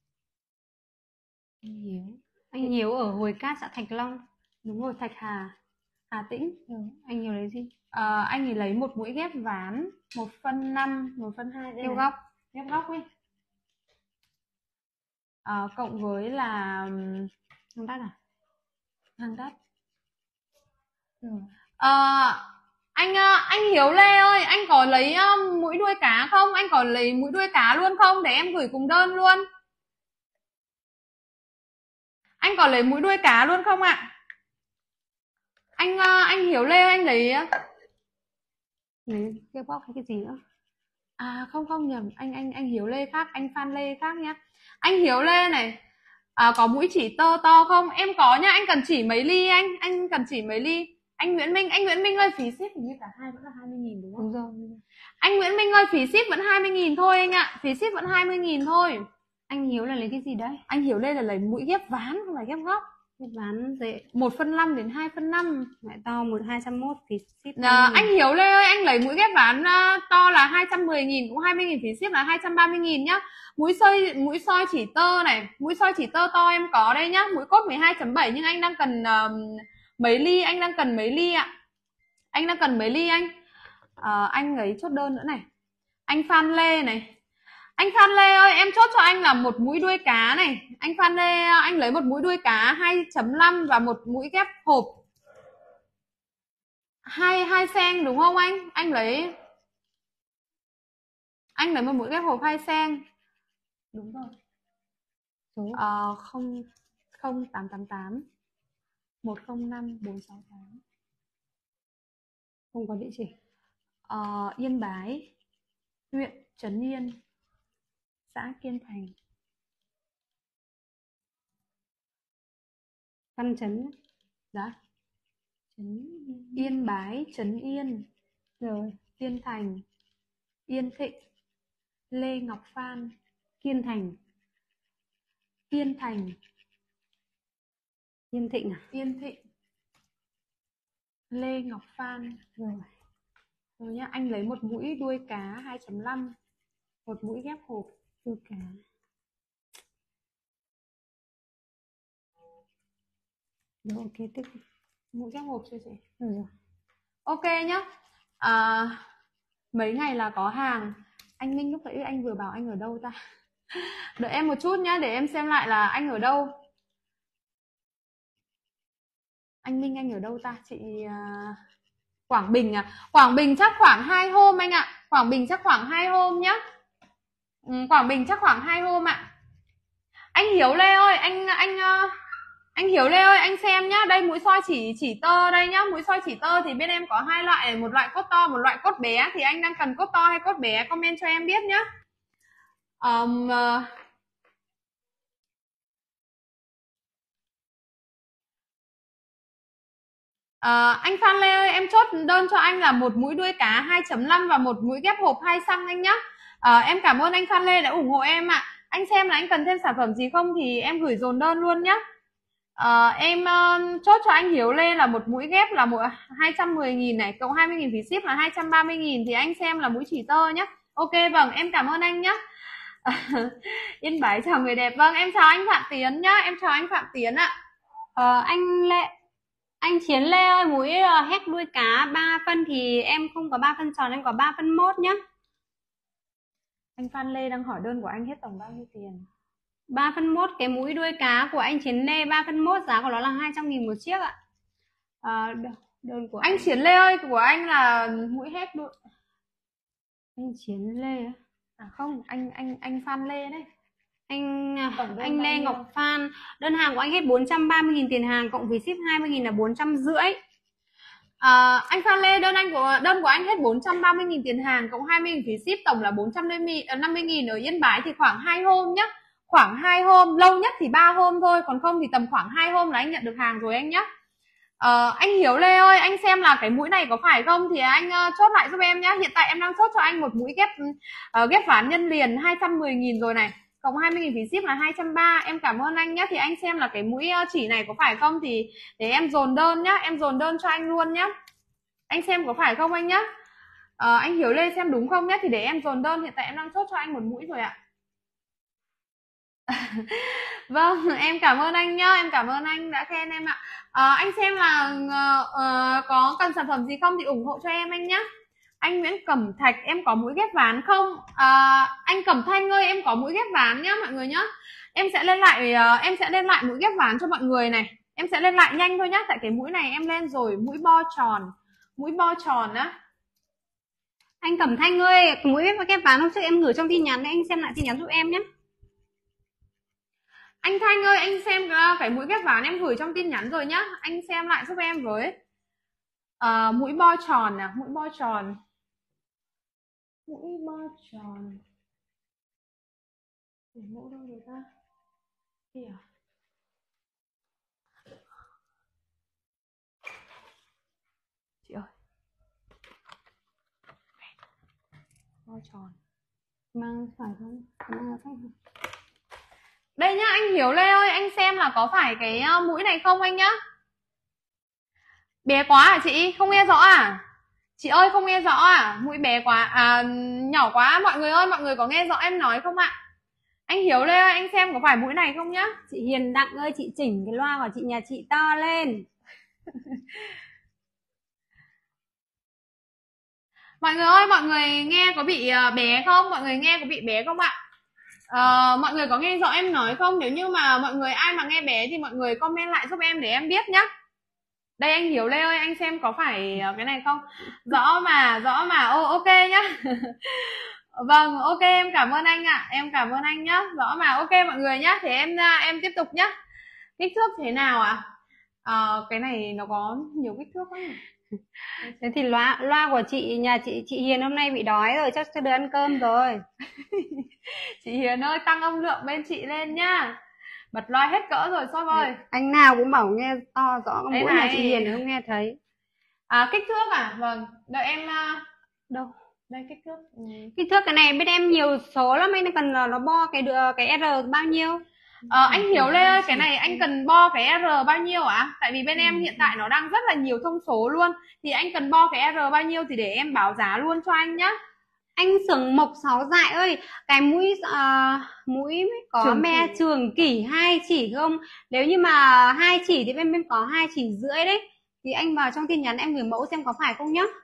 Anh Hiếu. Anh Hiếu ở Hồi Cát, xã Thạch Long. Đúng rồi, Thạch Hà, Hà Tĩnh. Ừ. Anh Hiếu lấy gì? À, anh ấy lấy một mũi ghép ván một phân năm, một phân hai ghép góc, ghép góc đi. À, cộng với là hàng đắt à? Hàng đắt. Ừ. À, anh anh Hiếu Lê ơi, anh có lấy um, mũi đuôi cá không? Anh có lấy mũi đuôi cá luôn không để em gửi cùng đơn luôn? Anh có lấy mũi đuôi cá luôn không ạ? Anh anh Hiếu Lê anh lấy lấy ghép góc hay cái gì nữa? À không không nhầm, anh anh anh Hiếu Lê khác, anh Phan Lê khác nhá. Anh Hiếu Lê này, À, có mũi chỉ tơ to không? Em có nhá, anh cần chỉ mấy ly anh? Anh cần chỉ mấy ly? Anh Nguyễn Minh, anh Nguyễn Minh ơi, phí ship hình như cả hai vẫn là hai mươi nghìn đúng không? Đúng rồi. Anh Nguyễn Minh ơi, phí ship vẫn hai mươi nghìn thôi anh ạ. Phí ship vẫn hai mươi nghìn thôi. Anh Hiếu là lấy cái gì đấy? Anh Hiếu đây là lấy mũi ghép ván không phải ghép góc. Ghép ván dễ. một phân năm đến hai phân năm. Lại to một hai trăm mốt phí ship. À, anh Hiếu Lê ơi, anh lấy mũi ghép ván uh, to là hai trăm mười nghìn, cũng hai mươi nghìn, phí ship là hai trăm ba mươi nghìn nhá. Mũi soi mũi soi chỉ tơ này, mũi soi chỉ tơ to em có đây nhá. Mũi cốt mười hai chấm bảy nhưng anh đang cần uh, mấy ly, anh đang cần mấy ly ạ? Anh đang cần mấy ly anh? À, anh ấy chốt đơn nữa này. Anh Phan Lê này. Anh Phan Lê ơi, em chốt cho anh là một mũi đuôi cá này. Anh Phan Lê, anh lấy một mũi đuôi cá hai chấm năm và một mũi ghép hộp hai hai sen đúng không anh? Anh lấy anh lấy một mũi ghép hộp hai sen. Đúng rồi. Số uh, không không tám tám tám một không năm bốn sáu tám. Không có địa chỉ. Uh, Yên Bái, huyện Trấn Yên, xã Kiên Thành. Văn Chấn. Dạ. Trấn Yên Bái, Trấn Yên, rồi Kiên Thành, Yên Thịnh, Lê Ngọc Phan, Kiên Thành. Kiên Thành, Yên Thịnh à? Yên Thịnh, Lê Ngọc Phan. Rồi. Rồi nhá, anh lấy một mũi đuôi cá hai chấm năm, một mũi ghép hộp Đuôi cá. Rồi ok, tích mũi ghép hộp chưa chị? rồi. rồi. Ok nhá. À, mấy ngày là có hàng. Anh Minh lúc nãy anh vừa bảo anh ở đâu ta? Đợi em một chút nhá, để em xem lại là anh ở đâu. Anh Minh anh ở đâu ta? Chị uh... Quảng Bình à? Quảng Bình chắc khoảng hai hôm anh ạ. Quảng Bình chắc khoảng hai hôm nhá. Ừ, Quảng Bình chắc khoảng hai hôm ạ. Anh Hiếu Lê ơi, anh anh uh... anh Hiếu Lê ơi, anh xem nhá, đây mũi soi chỉ chỉ tơ đây nhá. Mũi soi chỉ tơ thì bên em có hai loại, một loại cốt to, một loại cốt bé. Thì anh đang cần cốt to hay cốt bé, comment cho em biết nhá. um, uh... À, anh Phan Lê ơi, em chốt đơn cho anh là một mũi đuôi cá hai chấm năm và một mũi ghép hộp hai xăng anh nhá. À, em cảm ơn anh Phan Lê đã ủng hộ em ạ. Anh xem là anh cần thêm sản phẩm gì không thì em gửi dồn đơn luôn nhá. À, em uh, chốt cho anh Hiếu Lê là một mũi ghép là một hai trăm mười nghìn này, cộng hai mươi nghìn phí ship là hai trăm ba mươi nghìn, thì anh xem là mũi chỉ tơ nhá. Ok vâng, em cảm ơn anh nhá. Yên Bái chào người đẹp. Vâng, em chào anh Phạm Tiến nhá. Em chào anh Phạm Tiến ạ. Ờ, anh Lê Anh Chiến Lê ơi, mũi uh, hét đuôi cá ba phân thì em không có ba phân tròn, em có ba phân mốt nhá. Anh Phan Lê đang hỏi đơn của anh hết tổng bao nhiêu tiền? ba phân mốt, cái mũi đuôi cá của anh Chiến Lê ba phân mốt, giá của nó là hai trăm nghìn một chiếc ạ. À, đơn của anh, anh Chiến Lê ơi, của anh là mũi hét đuôi. Anh Chiến Lê à không, anh anh anh Phan Lê đấy. Anh anh Lê Ngọc Phan, đơn hàng của anh hết bốn trăm ba mươi nghìn tiền hàng, cộng phí ship hai mươi nghìn là bốn trăm rưỡi. À, anh Phan Lê, đơn anh của đơn của anh hết bốn trăm ba mươi nghìn tiền hàng, cộng hai mươi nghìn phí ship, tổng là bốn trăm năm mươi nghìn. Ở Yên Bái thì khoảng hai hôm nhá. Khoảng hai hôm, lâu nhất thì ba hôm thôi, còn không thì tầm khoảng hai hôm là anh nhận được hàng rồi anh nhá. À, anh Hiếu Lê ơi, anh xem là cái mũi này có phải không thì anh uh, chốt lại giúp em nhá. Hiện tại em đang chốt cho anh một mũi ghép uh, ghép ván nhân liền hai trăm mười nghìn rồi này, cộng hai mươi nghìn phí ship là hai trăm ba mươi. Em cảm ơn anh nhá. Thì anh xem là cái mũi chỉ này có phải không thì để em dồn đơn nhá, em dồn đơn cho anh luôn nhá. Anh xem có phải không anh nhá. À, anh Hiếu Lê xem đúng không nhá, thì để em dồn đơn. Hiện tại em đang chốt cho anh một mũi rồi ạ. Vâng, em cảm ơn anh nhá, em cảm ơn anh đã khen em ạ. À, anh xem là uh, uh, có cần sản phẩm gì không thì ủng hộ cho em anh nhá. Anh Nguyễn Cẩm Thạch, em có mũi ghép ván không? À, anh Cẩm Thanh ơi, em có mũi ghép ván nhá mọi người nhá. Em sẽ lên lại uh, em sẽ lên lại mũi ghép ván cho mọi người này. Em sẽ lên lại nhanh thôi nhá, tại cái mũi này em lên rồi, mũi bo tròn, mũi bo tròn á. Anh Cẩm Thanh ơi, mũi ghép ván hôm trước em gửi trong tin nhắn, anh xem lại tin nhắn giúp em nhé. Anh Thanh ơi, anh xem cái mũi ghép ván em gửi trong tin nhắn rồi nhá. Anh xem lại giúp em với. À, mũi bo tròn nè, mũi bo tròn. Mũi bo tròn. Để mẫu đâu rồi ta? Kìa. tròn. Mang phải không? Mang phải không? Đây nhá, anh Hiếu Lê ơi, anh xem là có phải cái uh, mũi này không anh nhá. Bé quá à chị? Không nghe rõ à? Chị ơi không nghe rõ à? Mũi bé quá, à nhỏ quá. Mọi người ơi, mọi người có nghe rõ em nói không ạ? Anh Hiếu Lê ơi, anh xem có phải mũi này không nhá? Chị Hiền Đặng ơi, chị chỉnh cái loa của chị nhà chị to lên. Mọi người ơi, mọi người nghe có bị uh, bé không? Mọi người nghe có bị bé không ạ? Uh, mọi người có nghe rõ em nói không? Nếu như mà mọi người ai mà nghe bé thì mọi người comment lại giúp em để em biết nhá. Đây anh Hiếu Lê ơi, anh xem có phải cái này không? Rõ mà, rõ mà. Ô ok nhá. Vâng, ok em cảm ơn anh ạ. À. Em cảm ơn anh nhá. Rõ mà. Ok mọi người nhá. Thế em em tiếp tục nhá. Kích thước thế nào ạ? À? À, cái này nó có nhiều kích thước lắm. Thế thì loa loa của chị nhà chị chị Hiền hôm nay bị đói rồi, chắc sẽ được ăn cơm rồi. Chị Hiền ơi, tăng âm lượng bên chị lên nhá. Bật loa hết cỡ rồi Shop ơi. Anh nào cũng bảo nghe to rõ, mỗi nhà chị Hiền không nghe thấy. À kích thước à? Vâng, đợi em đâu. Đây kích thước. Ừ. Kích thước cái này bên em nhiều số lắm, anh cần là nó bo cái cái R bao nhiêu? Ờ, anh Hiếu Lê ơi, cái này anh cần bo cái R bao nhiêu ạ? À? Tại vì bên em hiện tại nó đang rất là nhiều thông số luôn. Thì anh cần bo cái R bao nhiêu thì để em báo giá luôn cho anh nhá. Anh Sưởng Mộc Sáu Dại ơi, cái mũi uh, mũi có trường me kỷ. Trường kỷ hai chỉ không? Nếu như mà hai chỉ thì bên bên có hai chỉ rưỡi đấy. Thì anh vào trong tin nhắn em gửi mẫu xem có phải không nhá.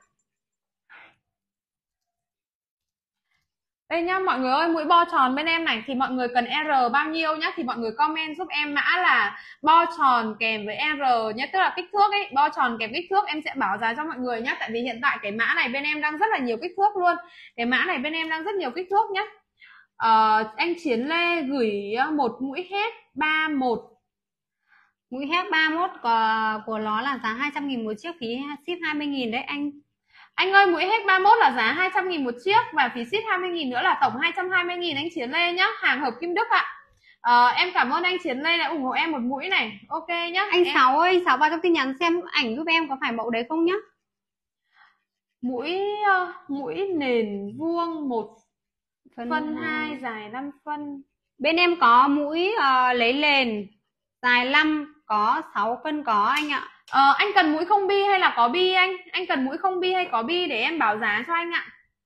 Đây nhá, mọi người ơi, mũi bo tròn bên em này thì mọi người cần R bao nhiêu nhá, thì mọi người comment giúp em mã là bo tròn kèm với R nhé, tức là kích thước ấy, bo tròn kèm kích thước em sẽ báo giá cho mọi người nhá, tại vì hiện tại cái mã này bên em đang rất là nhiều kích thước luôn. Cái mã này bên em đang rất nhiều kích thước nhá. Ờ, anh Chiến Lê gửi một mũi hét ba mốt. Mũi hét ba mốt của, của nó là giá hai trăm nghìn một chiếc, phí ship hai mươi nghìn đấy anh. Anh ơi, mũi hét ba mốt là giá hai trăm nghìn một chiếc và phí ship hai mươi nghìn nữa là tổng hai trăm hai mươi nghìn anh Chiến Lê nhá. Hàng hợp Kim Đức ạ. À, em cảm ơn anh Chiến Lê đã ủng hộ em một mũi này. Ok nhá. Anh em... Sáu ơi, Sáu vào trong tin nhắn xem ảnh giúp em có phải mẫu đấy không nhá. Mũi uh, mũi nền vuông một phân hai dài năm phân. Bên em có mũi uh, lấy nền dài năm có sáu phân có anh ạ. Ờ, anh cần mũi không bi hay là có bi anh? Anh cần mũi không bi hay có bi để em báo giá cho anh ạ.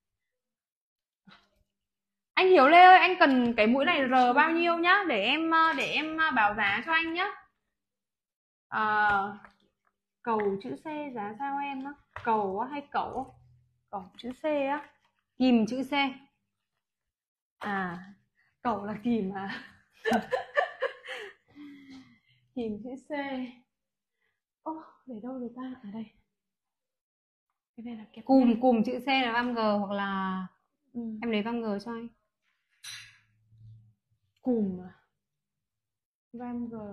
Anh Hiếu Lê ơi, anh cần cái mũi này R bao nhiêu nhá, để em để em báo giá cho anh nhá. À, cầu chữ C giá sao em á? Cầu hay cẩu? Cầu chữ C á. Kìm chữ C. À, cầu là kìm à? Kìm chữ C. Ô, oh, để đâu rồi ta? Ở đây. Cái này là kẹp cùm cùm chữ C là vam G hoặc là ừ. Em lấy vam G cho anh. Cùm à? Vam G.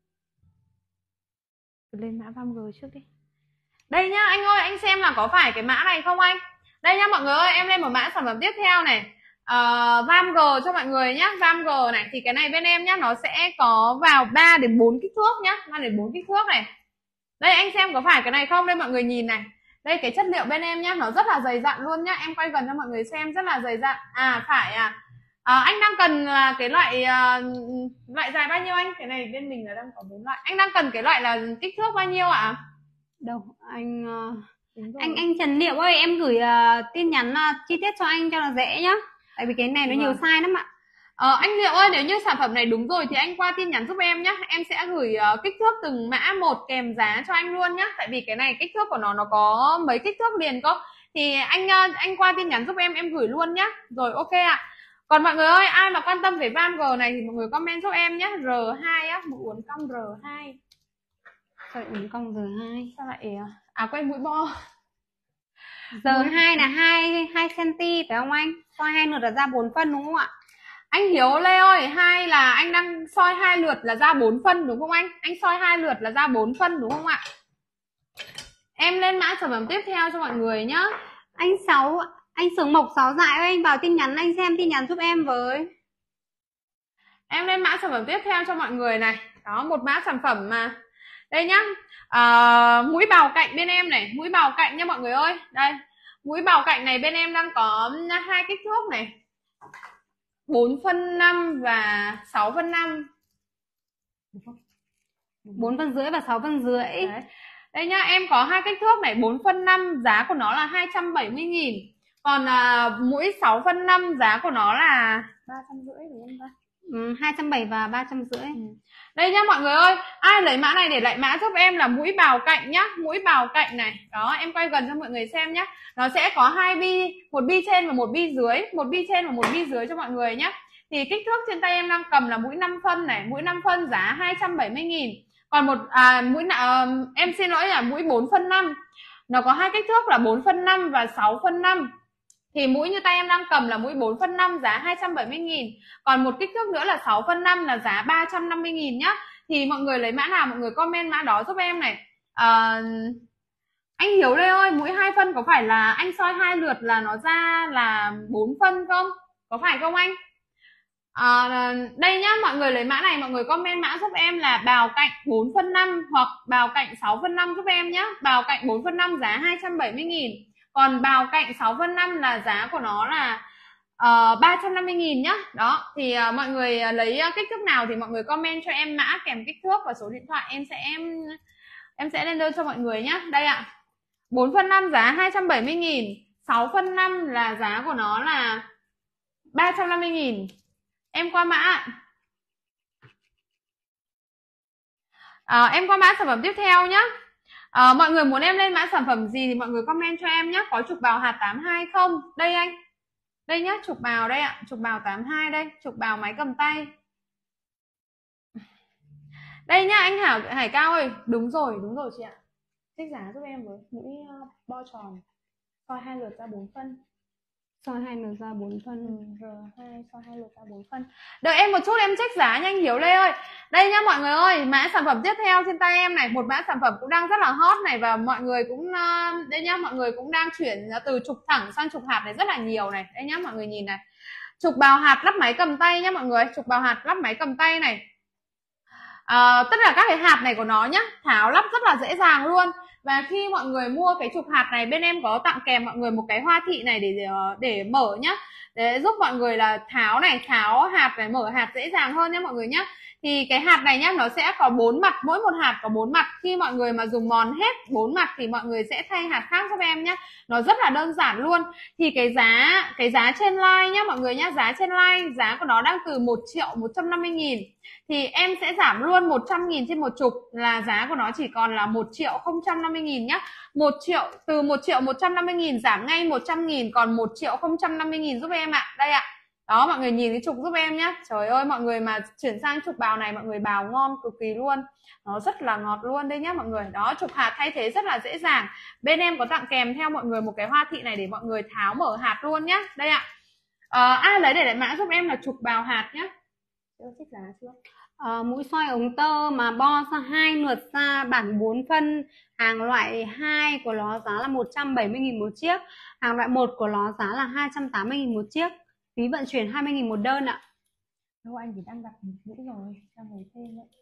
Lên mã vam G trước đi. Đây nhá, anh ơi, anh xem là có phải cái mã này không anh? Đây nhá mọi người ơi, em lên một mã sản phẩm tiếp theo này. Uh, vam G cho mọi người nhá. Vam G này thì cái này bên em nhá, nó sẽ có vào ba đến bốn kích thước nhá, ba đến bốn kích thước này. Đây anh xem có phải cái này không? Đây mọi người nhìn này. Đây cái chất liệu bên em nhá, nó rất là dày dặn luôn nhá. Em quay gần cho mọi người xem, rất là dày dặn. À phải à. À, anh đang cần là cái loại uh, loại dài bao nhiêu anh? Cái này bên mình là đang có bốn loại. Anh đang cần cái loại là kích thước bao nhiêu ạ? À? Đâu, anh uh, anh anh Trần Liệu ơi, em gửi uh, tin nhắn uh, chi tiết cho anh cho nó dễ nhá. Tại vì cái này nó vâng. nhiều size lắm ạ. Ờ, anh Liệu ơi, nếu như sản phẩm này đúng rồi thì anh qua tin nhắn giúp em nhé. Em sẽ gửi uh, kích thước từng mã một kèm giá cho anh luôn nhé. Tại vì cái này kích thước của nó nó có mấy kích thước liền cơ. Thì anh uh, anh qua tin nhắn giúp em, em gửi luôn nhé. Rồi ok ạ. À. Còn mọi người ơi, ai mà quan tâm về vam G này thì mọi người comment giúp em nhé. R hai á, mũi uốn cong R hai. Sao lại uốn cong R hai? Sao lại à quay mũi bo. R hai là hai hai xăng-ti-mét phải không anh? Soi hai lượt là ra bốn phân đúng không ạ? Anh Hiếu Lê ơi, hai là anh đang soi hai lượt là ra bốn phân đúng không anh? Anh soi hai lượt là ra bốn phân đúng không ạ? Em lên mã sản phẩm tiếp theo cho mọi người nhá. Anh Sáu, anh Sưởng Mộc Sáu Dại ơi, anh vào tin nhắn anh xem tin nhắn giúp em với. Em lên mã sản phẩm tiếp theo cho mọi người này. Đó, một mã sản phẩm mà. Đây nhá. À, mũi bào cạnh bên em này, mũi bào cạnh nha mọi người ơi. Đây. Mũi bào cạnh này bên em đang có hai kích thước này, bốn phân năm và sáu phân năm. bốn phân rưỡi và sáu phân rưỡi. Đấy. Đây nhá, em có hai kích thước này, bốn phân năm giá của nó là hai trăm bảy mươi nghìn. Còn à, mũi sáu phân năm giá của nó là ba trăm rưỡi đúng không ta? Ừ, hai trăm bảy mươi và ba trăm rưỡi. Ừ. Đây nhá mọi người ơi, ai lấy mã này để lại mã giúp em là mũi bào cạnh nhá, mũi bào cạnh này. Đó, em quay gần cho mọi người xem nhá. Nó sẽ có hai bi, một bi trên và một bi dưới, một bi trên và một bi dưới cho mọi người nhá. Thì kích thước trên tay em đang cầm là mũi năm phân này, mũi năm phân giá hai trăm bảy mươi nghìn. Còn một à, mũi à, em xin lỗi là mũi bốn phân năm. Nó có hai kích thước là bốn phân năm và sáu phân năm. Thì mũi như tay em đang cầm là mũi bốn phân năm giá hai trăm bảy mươi nghìn. Còn một kích thước nữa là sáu phân năm là giá ba trăm năm mươi nghìn nhá. Thì mọi người lấy mã nào mọi người comment mã đó giúp em này. à, Anh Hiếu Lê ơi, mũi hai phân có phải là anh soi hai lượt là nó ra là bốn phân không? Có phải không anh? À, đây nhá, mọi người lấy mã này mọi người comment mã giúp em là bào cạnh bốn phân năm hoặc bào cạnh sáu phân năm giúp em nhá. Bào cạnh bốn phân năm giá hai trăm bảy mươi nghìn. Còn bào cạnh sáu phân năm là giá của nó là uh, ba trăm năm mươi nghìn nhá. Đó, thì uh, mọi người uh, lấy uh, kích thước nào thì mọi người comment cho em mã kèm kích thước và số điện thoại, em sẽ em em sẽ lên đơn cho mọi người nhá. Đây ạ. bốn phân năm giá hai trăm bảy mươi nghìn, sáu phân năm là giá của nó là ba trăm năm mươi nghìn. Em qua mã. À, em qua mã sản phẩm tiếp theo nhá. À, mọi người muốn em lên mã sản phẩm gì thì mọi người comment cho em nhé. Có trục bào hạt tám hai không? Đây anh. Đây nhá, trục bào đây ạ. Trục bào tám hai đây. Trục bào máy cầm tay. Đây nhá anh Hảo, Hải Cao ơi. Đúng rồi, đúng rồi chị ạ. Trích giá giúp em với mũi uh, bo tròn. Soi hai lượt ra bốn phân. Soi hai lượt ra bốn phân. Ừ, R hai soi hai lượt ra bốn phân. Đợi em một chút em check giá nha anh Hiếu Lê ơi. Đây nhá mọi người ơi, mã sản phẩm tiếp theo trên tay em này, một mã sản phẩm cũng đang rất là hot này và mọi người cũng uh, đây nhá, mọi người cũng đang chuyển từ trục thẳng sang trục hạt này rất là nhiều này. Đây nhá mọi người nhìn này. Trục bào hạt lắp máy cầm tay nhá mọi người, trục bào hạt lắp máy cầm tay này. À, tất cả các cái hạt này của nó nhá, tháo lắp rất là dễ dàng luôn. Và khi mọi người mua cái trục hạt này, bên em có tặng kèm mọi người một cái hoa thị này để để mở nhá, để giúp mọi người là tháo này, tháo hạt này, mở hạt dễ dàng hơn nhé mọi người nhé. Thì cái hạt này nhá, nó sẽ có bốn mặt, mỗi một hạt có bốn mặt. Khi mọi người mà dùng mòn hết bốn mặt thì mọi người sẽ thay hạt khác giúp em nhé. Nó rất là đơn giản luôn. Thì cái giá cái giá trên live nhá mọi người nhá, giá trên live giá của nó đang từ một triệu một trăm năm mươi nghìn. Thì em sẽ giảm luôn một trăm nghìn trên một trục, là giá của nó chỉ còn là một triệu không trăm năm mươi nghìn nhá. một triệu, từ một triệu một trăm năm mươi nghìn giảm ngay một trăm nghìn còn một triệu không trăm năm mươi nghìn giúp em ạ. Đây ạ. Đó mọi người nhìn cái trục giúp em nhá. Trời ơi mọi người mà chuyển sang trục bào này mọi người bào ngon cực kỳ luôn. Nó rất là ngọt luôn đây nhá mọi người. Đó, trục hạt thay thế rất là dễ dàng. Bên em có tặng kèm theo mọi người một cái hoa thị này để mọi người tháo mở hạt luôn nhá. Đây ạ. À, ai lấy để lại mã giúp em là trục bào hạt nhá. Chưa thích giá chưa? À, mũi soi ống tơ mà bo ra hai lượt ra bản bốn phân, hàng loại hai của nó giá là một trăm bảy mươi nghìn một chiếc, hàng loại một của nó giá là hai trăm tám mươi nghìn một chiếc, phí vận chuyển hai mươi nghìn một đơn ạ. Đâu anh thì đang đặt một mũi rồi, đang lấy thêm đấy.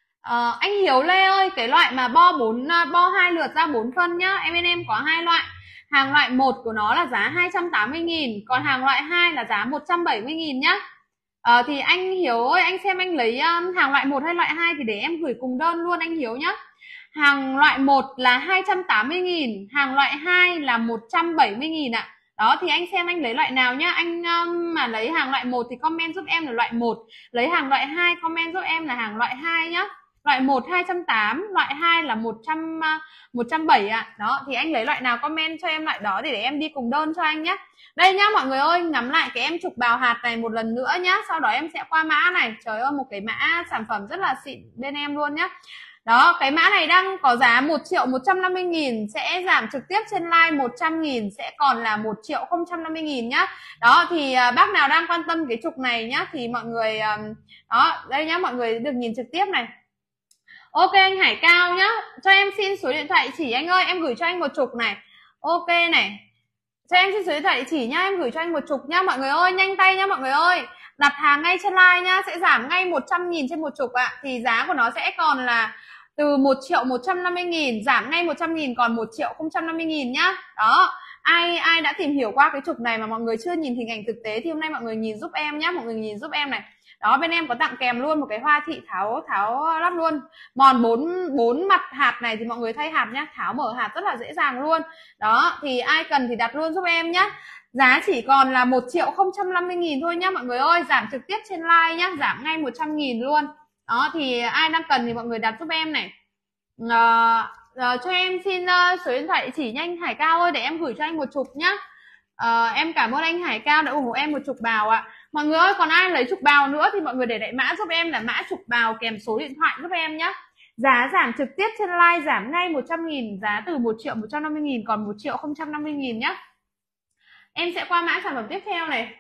À, anh Hiếu Lê ơi, cái loại mà bo bốn bo hai lượt ra bốn phân nhá, em bên em có hai loại. Hàng loại một của nó là giá hai trăm tám mươi nghìn, còn hàng loại hai là giá một trăm bảy mươi nghìn nhá. À, thì anh Hiếu ơi, anh xem anh lấy um, hàng loại một hay loại hai thì để em gửi cùng đơn luôn anh Hiếu nhá. Hàng loại một là hai trăm tám mươi nghìn, hàng loại hai là một trăm bảy mươi nghìn ạ. Đó thì anh xem anh lấy loại nào nhá. Anh um, mà lấy hàng loại một thì comment giúp em là loại một, lấy hàng loại hai comment giúp em là hàng loại hai nhá. Loại một hai trăm tám mươi, loại hai là một trăm một trăm bảy mươi ạ. Đó thì anh lấy loại nào comment cho em loại đó để, để em đi cùng đơn cho anh nhé. Đây nhá mọi người ơi, ngắm lại cái em trục bào hạt này một lần nữa nhá. Sau đó em sẽ qua mã này. Trời ơi, một cái mã sản phẩm rất là xịn bên em luôn nhá. Đó, cái mã này đang có giá một triệu một trăm năm mươi nghìn, sẽ giảm trực tiếp trên live một trăm nghìn, sẽ còn là một triệu không trăm năm mươi nghìn nhá. Đó thì uh, bác nào đang quan tâm cái trục này nhá thì mọi người um, đó, đây nhá, mọi người được nhìn trực tiếp này. Ok anh Hải Cao nhá, cho em xin số điện thoại chỉ anh ơi, em gửi cho anh một trục này. Ok này, cho em xin số điện thoại chỉ nhá, em gửi cho anh một trục nhá. Mọi người ơi, nhanh tay nhá mọi người ơi, đặt hàng ngay trên live nhá, sẽ giảm ngay một trăm nghìn trên một trục ạ. Thì giá của nó sẽ còn là từ một triệu một trăm năm mươi nghìn, giảm ngay một trăm nghìn còn một triệu không trăm năm mươi nghìn nhá. Đó, ai ai đã tìm hiểu qua cái trục này mà mọi người chưa nhìn hình ảnh thực tế thì hôm nay mọi người nhìn giúp em nhé. Mọi người nhìn giúp em này. Đó, bên em có tặng kèm luôn một cái hoa thị tháo tháo lắp luôn. Mòn bốn bốn mặt hạt này thì mọi người thay hạt nhá, tháo mở hạt rất là dễ dàng luôn. Đó, thì ai cần thì đặt luôn giúp em nhá. Giá chỉ còn là một triệu không trăm năm mươi nghìn thôi nhá mọi người ơi, giảm trực tiếp trên live nhá, giảm ngay một trăm nghìn luôn. Đó, thì ai đang cần thì mọi người đặt giúp em này. À, à, cho em xin uh, số điện thoại địa chỉ nhanh Hải Cao ơi, để em gửi cho anh một chục nhá. À, em cảm ơn anh Hải Cao đã ủng hộ em một chục bào ạ. Mọi người ơi, còn ai lấy chục bào nữa thì mọi người để đại mã giúp em là mã chục bào kèm số điện thoại giúp em nhá. Giá giảm trực tiếp trên live, giảm ngay một trăm nghìn, giá từ một triệu một trăm năm mươi nghìn còn một triệu không trăm năm mươi nghìn nhá. Em sẽ qua mã sản phẩm tiếp theo này.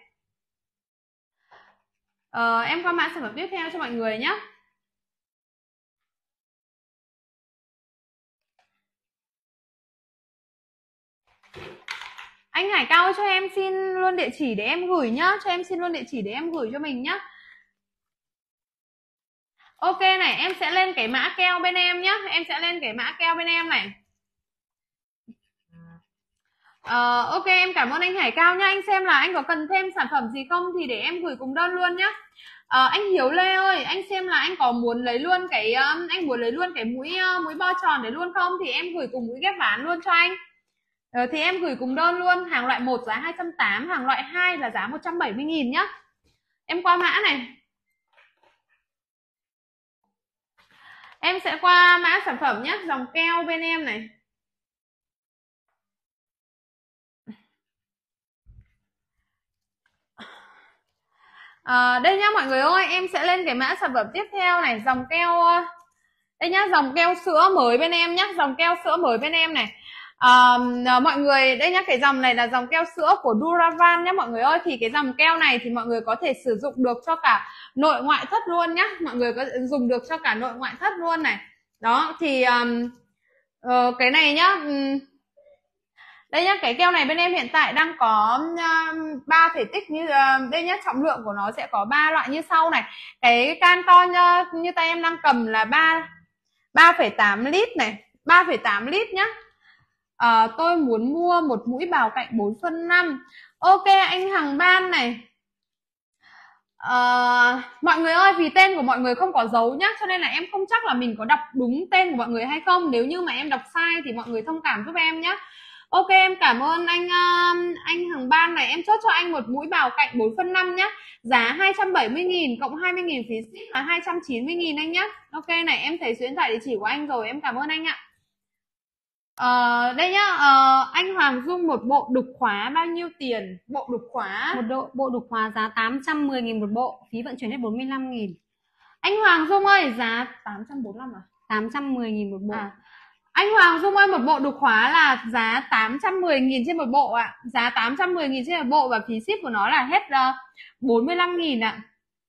Ờ, em qua mã sản phẩm tiếp theo cho mọi người nhé. Anh Hải Cao cho em xin luôn địa chỉ để em gửi nhá. Cho em xin luôn địa chỉ để em gửi cho mình nhá. Ok này, em sẽ lên cái mã keo bên em nhá. Em sẽ lên cái mã keo bên em này. Uh, ok, em cảm ơn anh Hải Cao nhá. Anh xem là anh có cần thêm sản phẩm gì không thì để em gửi cùng đơn luôn nhá. Uh, anh Hiếu Lê ơi, anh xem là anh có muốn lấy luôn cái uh, anh muốn lấy luôn cái mũi uh, mũi bo tròn đấy luôn không thì em gửi cùng mũi ghép ván luôn cho anh. Uh, thì em gửi cùng đơn luôn. Hàng loại một giá hai trăm tám mươi, hàng loại hai là giá một trăm bảy mươi nghìn nhá. Em qua mã này. Em sẽ qua mã sản phẩm nhé, dòng keo bên em này. À, đây nhá mọi người ơi, em sẽ lên cái mã sản phẩm tiếp theo này, dòng keo đây nhá, dòng keo sữa mới bên em nhá, dòng keo sữa mới bên em này. À, mọi người đây nhá, cái dòng này là dòng keo sữa của Duravan nhá mọi người ơi. Thì cái dòng keo này thì mọi người có thể sử dụng được cho cả nội ngoại thất luôn nhá, mọi người có dùng được cho cả nội ngoại thất luôn này. Đó thì um, uh, cái này nhá, um, đây nhá, cái keo này bên em hiện tại đang có ba uh, thể tích như uh, đây nhá, trọng lượng của nó sẽ có ba loại như sau này. Cái can to như, như tay em đang cầm là ba ba phẩy tám lít này, ba phẩy tám lít nhá. À, tôi muốn mua một mũi bào cạnh bốn phân năm. Ok anh Hằng Ban này. À, mọi người ơi, vì tên của mọi người không có dấu nhá, cho nên là em không chắc là mình có đọc đúng tên của mọi người hay không. Nếu như mà em đọc sai thì mọi người thông cảm giúp em nhá. Ok, em cảm ơn anh uh, anh Hằng Ban này. Em chốt cho anh một mũi bào cạnh bốn phân năm nhá. Giá hai trăm bảy mươi nghìn cộng hai mươi nghìn phí ship là hai trăm chín mươi nghìn anh nhá. Ok này, em thấy số điện thoại địa chỉ của anh rồi, em cảm ơn anh ạ. Uh, đây nhá, uh, anh Hoàng Dung một bộ đục khóa bao nhiêu tiền? Bộ đục khóa Một độ, bộ đục khóa giá tám trăm mười nghìn một bộ, phí vận chuyển hết bốn mươi lăm nghìn. Anh Hoàng Dung ơi, giá tám trăm bốn mươi lăm à? tám trăm mười nghìn một bộ. À. Anh Hoàng Dung ơi, một bộ đục khóa là giá tám trăm mười nghìn trên một bộ ạ. À. Giá tám trăm mười nghìn trên một bộ và phí ship của nó là hết uh, bốn mươi lăm nghìn ạ.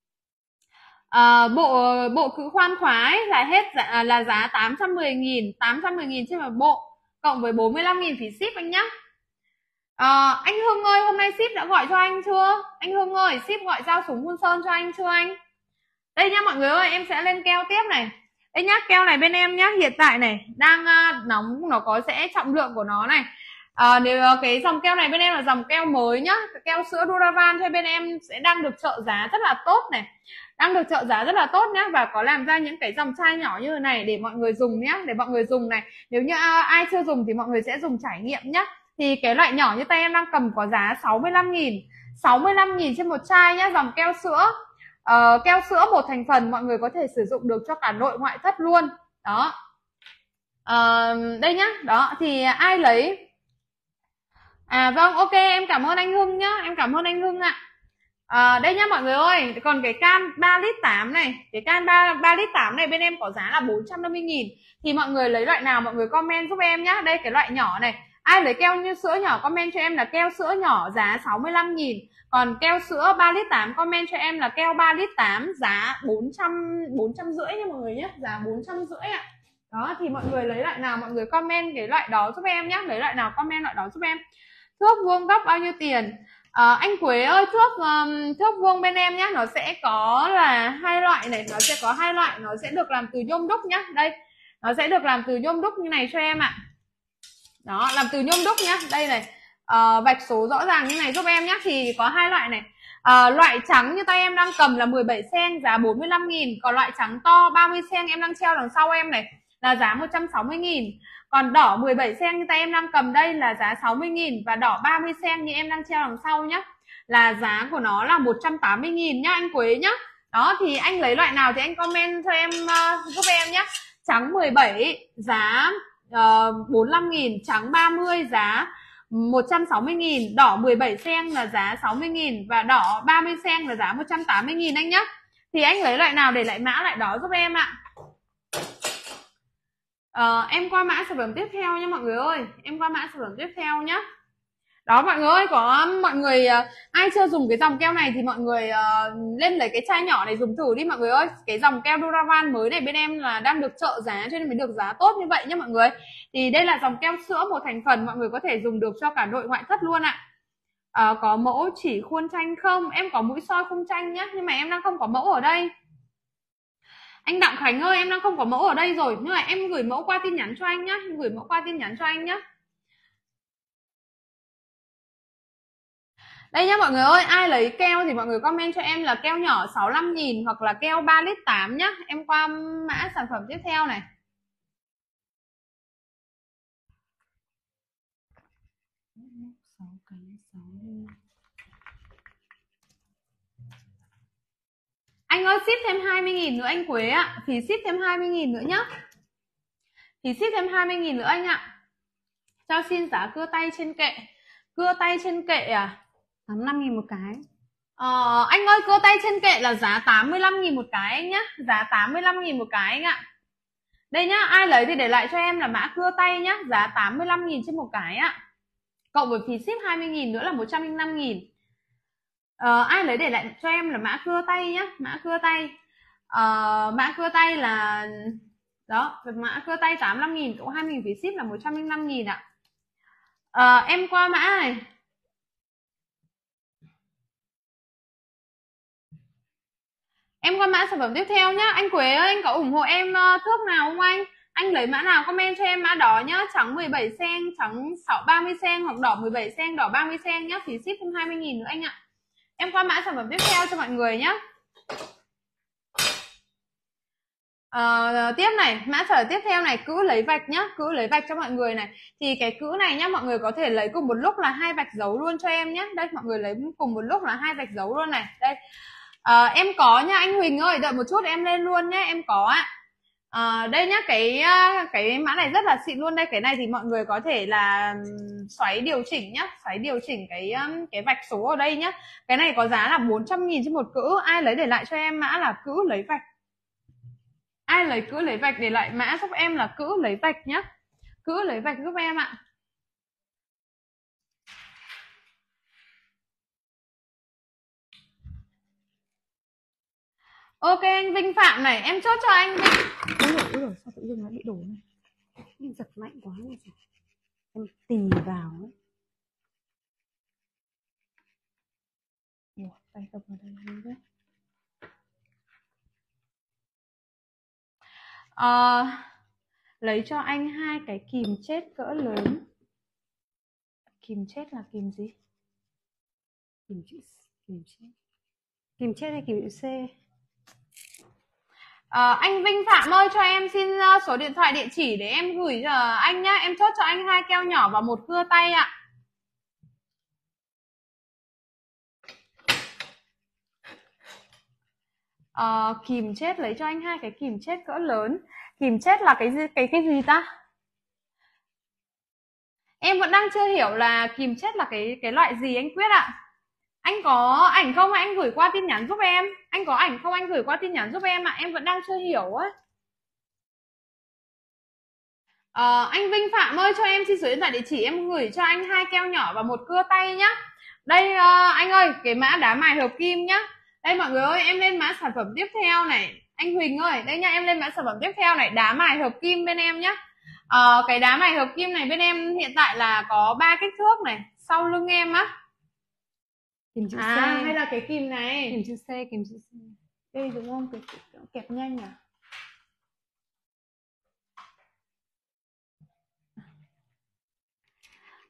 À. Uh, bộ bộ cữ khoan khóa ấy là hết uh, là giá tám trăm mười nghìn, tám trăm mười nghìn trên một bộ cộng với bốn mươi lăm nghìn phí ship anh nhá. À, anh Hưng ơi, hôm nay ship đã gọi cho anh chưa? Anh Hưng ơi, ship gọi giao súng Hun Sơn cho anh chưa anh? Đây nhá mọi người ơi, em sẽ lên keo tiếp này. Đây nhá, keo này bên em nhá, hiện tại này đang uh, nóng, nó có sẽ trọng lượng của nó này. À, nếu cái dòng keo này bên em là dòng keo mới nhá, keo sữa Duravan thì bên em sẽ đang được trợ giá rất là tốt này, đang được trợ giá rất là tốt nhá, và có làm ra những cái dòng chai nhỏ như thế này để mọi người dùng nhá, để mọi người dùng này. Nếu như ai chưa dùng thì mọi người sẽ dùng trải nghiệm nhá. Thì cái loại nhỏ như tay em đang cầm có giá sáu mươi lăm nghìn, sáu mươi lăm nghìn trên một chai nhá, dòng keo sữa. Uh, keo sữa một thành phần, mọi người có thể sử dụng được cho cả nội ngoại thất luôn. Đó. Uh, đây nhá, đó thì ai lấy. À vâng, ok, em cảm ơn anh Hưng nhá, em cảm ơn anh Hưng ạ. À, đây nhá mọi người ơi, còn cái can ba lít tám này, cái can ba lít tám này bên em có giá là bốn trăm năm mươi nghìn. Thì mọi người lấy loại nào mọi người comment giúp em nhá. Đây cái loại nhỏ này, ai lấy keo như sữa nhỏ comment cho em là keo sữa nhỏ giá sáu mươi lăm nghìn. Còn keo sữa ba lít tám comment cho em là keo ba lít tám giá bốn trăm, bốn trăm rưỡi nha mọi người nhé, giá bốn trăm rưỡi ạ. Đó thì mọi người lấy loại nào mọi người comment cái loại đó giúp em nhé, lấy loại nào comment loại đó giúp em. Thước vuông góc bao nhiêu tiền? À, anh Quế ơi, thước um, thước vuông bên em nhé, nó sẽ có là hai loại này, nó sẽ có hai loại, nó sẽ được làm từ nhôm đúc nhá. Đây, nó sẽ được làm từ nhôm đúc như này cho em ạ. Đó, làm từ nhôm đúc nhá. Đây này, uh, vạch số rõ ràng như này giúp em nhé. Thì có hai loại này. Uh, loại trắng như tay em đang cầm là mười bảy xen giá bốn mươi lăm nghìn. Còn loại trắng to ba mươi xen em đang treo đằng sau em này là giá một trăm sáu mươi nghìn. Còn đỏ mười bảy xen như tay em đang cầm đây là giá sáu mươi nghìn. Và đỏ ba mươi xen như em đang treo đằng sau nhá, là giá của nó là một trăm tám mươi nghìn nhá anh Quế nhá. Đó thì anh lấy loại nào thì anh comment cho em uh, giúp em nhé. Trắng mười bảy giá uh, bốn mươi lăm nghìn, trắng ba mươi giá một trăm sáu mươi nghìn, đỏ mười bảy xen là giá sáu mươi nghìn và đỏ ba mươi xen là giá một trăm tám mươi nghìn anh nhé. Thì anh lấy loại nào để lại mã lại đó giúp em ạ. Uh, em qua mã sản phẩm tiếp theo nha mọi người ơi. Em qua mã sản phẩm tiếp theo nhé. Đó mọi người ơi, có mọi người uh, ai chưa dùng cái dòng keo này thì mọi người uh, lên lấy cái chai nhỏ này dùng thử đi mọi người ơi. Cái dòng keo Duravan mới này bên em là đang được trợ giá cho nên mới được giá tốt như vậy nhá mọi người. Thì đây là dòng keo sữa một thành phần, mọi người có thể dùng được cho cả nội ngoại thất luôn ạ. uh, Có mẫu chỉ khuôn tranh không? Em có mũi soi khung tranh nhá, nhưng mà em đang không có mẫu ở đây. Anh Đặng Khánh ơi, em đang không có mẫu ở đây rồi, nhưng mà em gửi mẫu qua tin nhắn cho anh nhá. Em gửi mẫu qua tin nhắn cho anh nhá. Đây nhá mọi người ơi, ai lấy keo thì mọi người comment cho em là keo nhỏ sáu mươi lăm nghìn hoặc là keo ba lít tám nhá. Em qua mã sản phẩm tiếp theo này. Anh ơi ship thêm hai mươi nghìn nữa anh Quế ạ. Phí ship thêm hai mươi nghìn nữa nhá. Phí ship thêm hai mươi nghìn nữa anh ạ. Cho xin giá cưa tay trên kệ. Cưa tay trên kệ à? tám mươi lăm nghìn một cái. Ờ, anh ơi cưa tay trên kệ là giá tám mươi lăm nghìn một cái anh nhá. Giá tám mươi lăm nghìn một cái anh ạ. Đây nhá, ai lấy thì để lại cho em là mã cưa tay nhá. Giá tám mươi lăm nghìn trên một cái ạ. Cộng với phí ship hai mươi nghìn nữa là một trăm lẻ năm nghìn. Ờ, ai lấy để lại cho em là mã cưa tay nhá. Mã cưa tay ờ, Mã cưa tay là đó, mã cưa tay tám mươi lăm nghìn cộng hai mươi nghìn phí ship là một trăm lẻ năm nghìn ạ. Ờ, em qua mã này. Em qua mã sản phẩm tiếp theo nhá. Anh Quế ơi, anh có ủng hộ em uh, thước nào không anh? Anh lấy mã nào comment cho em mã đó nhá. Trắng mười bảy xen, trắng ba mươi xen hoặc đỏ mười bảy xen, đỏ ba mươi xen nhá. Phí ship thêm hai mươi nghìn nữa anh ạ. Em qua mã sản phẩm tiếp theo cho mọi người nhá. Uh, tiếp này, mã sản phẩm tiếp theo này, cữ lấy vạch nhá, cữ lấy vạch cho mọi người này. Thì cái cữ này nhá, mọi người có thể lấy cùng một lúc là hai vạch dấu luôn cho em nhá. Đây, mọi người lấy cùng một lúc là hai vạch dấu luôn này. Đây. À, em có nha anh Huỳnh ơi, đợi một chút em lên luôn nhé, em có ạ. À, đây nhá, cái cái mã này rất là xịn luôn đây. Cái này thì mọi người có thể là xoáy điều chỉnh nhá, xoáy điều chỉnh cái cái vạch số ở đây nhá. Cái này có giá là bốn trăm nghìn trên một cữ. Ai lấy để lại cho em mã là cữ lấy vạch. Ai lấy cữ lấy vạch để lại mã giúp em là cữ lấy vạch nhá. Cữ lấy vạch giúp em ạ. Ok anh Vinh Phạm này, em chốt cho anh Vinh. Ôi rồi, ôi rồi, sao tự dưng nó bị đổ này? Em giật mạnh quá này. Em tì vào ấy. Ủa, tay tập vào đây đấy. À, lấy cho anh hai cái kìm chết cỡ lớn. Kìm chết là kìm gì? Kìm chữ kìm chết. Kìm chết hay kìm chữ C? À, anh Vinh Phạm ơi, cho em xin số điện thoại địa chỉ để em gửi cho anh nhá. Em chốt cho anh hai keo nhỏ và một cưa tay ạ. À, kìm chết lấy cho anh hai cái kìm chết cỡ lớn. Kìm chết là cái gì, cái cái gì ta? Em vẫn đang chưa hiểu là kìm chết là cái cái loại gì anh Quyết ạ. Anh có ảnh không? Anh gửi qua tin nhắn giúp em. Anh có ảnh không? Anh gửi qua tin nhắn giúp em ạ. Em vẫn đang chưa hiểu á. À, anh Vinh Phạm ơi, cho em xin số điện thoại địa chỉ, em gửi cho anh hai keo nhỏ và một cưa tay nhá. Đây uh, anh ơi, cái mã đá mài hợp kim nhá. Đây mọi người ơi, em lên mã sản phẩm tiếp theo này. Anh Huỳnh ơi, đây nhá, em lên mã sản phẩm tiếp theo này, đá mài hợp kim bên em nhá. Uh, cái đá mài hợp kim này bên em hiện tại là có ba kích thước này, sau lưng em á. Kìm chữ À, C. hay là cái kìm này. Kìm chữ C, kìm chữ C. Đây đúng không? Cái kẹp nhanh à?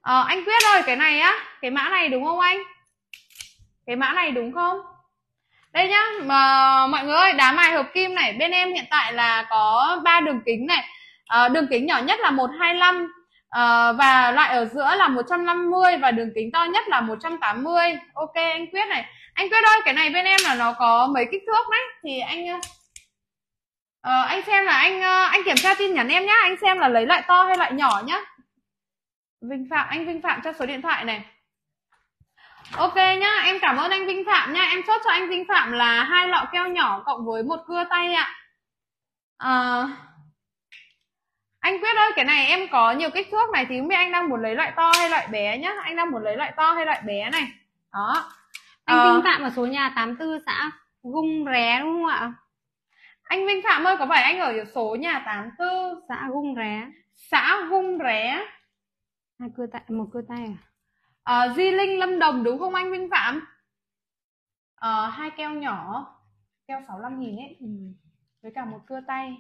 Ờ, anh Quyết ơi, cái này á, cái mã này đúng không anh? Cái mã này đúng không? Đây nhá, mà mọi người ơi, đá mài hợp kim này bên em hiện tại là có ba đường kính này. À, đường kính nhỏ nhất là một hai lăm, à, và loại ở giữa là một trăm năm mươi, và đường kính to nhất là một trăm tám mươi. Ok anh Quyết này. Anh Quyết ơi, cái này bên em là nó có mấy kích thước đấy, thì anh uh, anh xem là anh uh, anh kiểm tra tin nhắn em nhá, anh xem là lấy loại to hay loại nhỏ nhá. Vinh Phạm, anh Vinh Phạm cho số điện thoại này. Ok nhá, em cảm ơn anh Vinh Phạm nhá. Em chốt cho anh Vinh Phạm là hai lọ keo nhỏ cộng với một cưa tay ạ. À, anh Quyết ơi, cái này em có nhiều kích thước này, thì không biết anh đang muốn lấy loại to hay loại bé nhá. Anh đang muốn lấy loại to hay loại bé này. Đó. Anh à, Vinh Phạm ở số nhà tám tư xã Gung Ré đúng không ạ? Anh Vinh Phạm ơi, có phải anh ở số nhà tám tư xã Gung Ré? Xã Gung Ré. Hai cưa tay, một cưa tay à? À, Di Linh Lâm Đồng đúng không anh Vinh Phạm? À, hai keo nhỏ, keo sáu mươi lăm nghìn ấy, ừ. Với cả một cưa tay.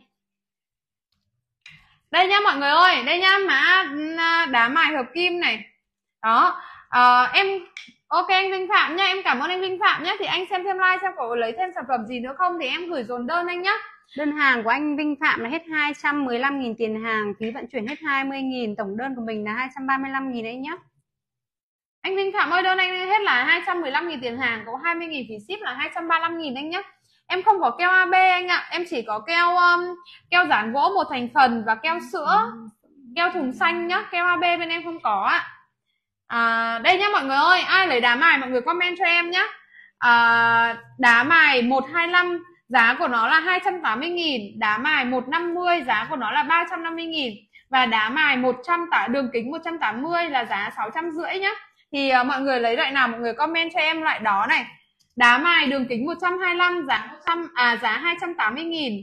Đây nha mọi người ơi, đây nha, mã đá mài hợp kim này. Đó, à, em ok anh Vinh Phạm nhá, em cảm ơn anh Vinh Phạm nhá. Thì anh xem thêm like xem có lấy thêm sản phẩm gì nữa không thì em gửi dồn đơn anh nhá. Đơn hàng của anh Vinh Phạm là hết hai trăm mười lăm nghìn tiền hàng, phí vận chuyển hết hai mươi nghìn, tổng đơn của mình là hai trăm ba mươi lăm nghìn đấy nhá. Anh Vinh Phạm ơi, đơn anh hết là hai trăm mười lăm nghìn tiền hàng, có hai mươi nghìn phí ship là hai trăm ba mươi lăm nghìn anh nhá. Em không có keo a bê anh ạ, em chỉ có keo um, keo dán gỗ một thành phần và keo sữa, keo thùng xanh nhá. Keo a bê bên em không có ạ. À, đây nhá mọi người ơi, ai lấy đá mài mọi người comment cho em nhá. À, đá mài một hai lăm giá của nó là hai trăm tám mươi nghìn, đá mài một năm mươi giá của nó là ba trăm năm mươi nghìn, và đá mài một trăm tả đường kính một trăm tám mươi là giá sáu trăm rưỡi nhá. Thì uh, mọi người lấy loại nào mọi người comment cho em loại đó này. Đá mài đường kính một trăm hai mươi lăm giá một trăm à giá hai trăm tám mươi nghìn.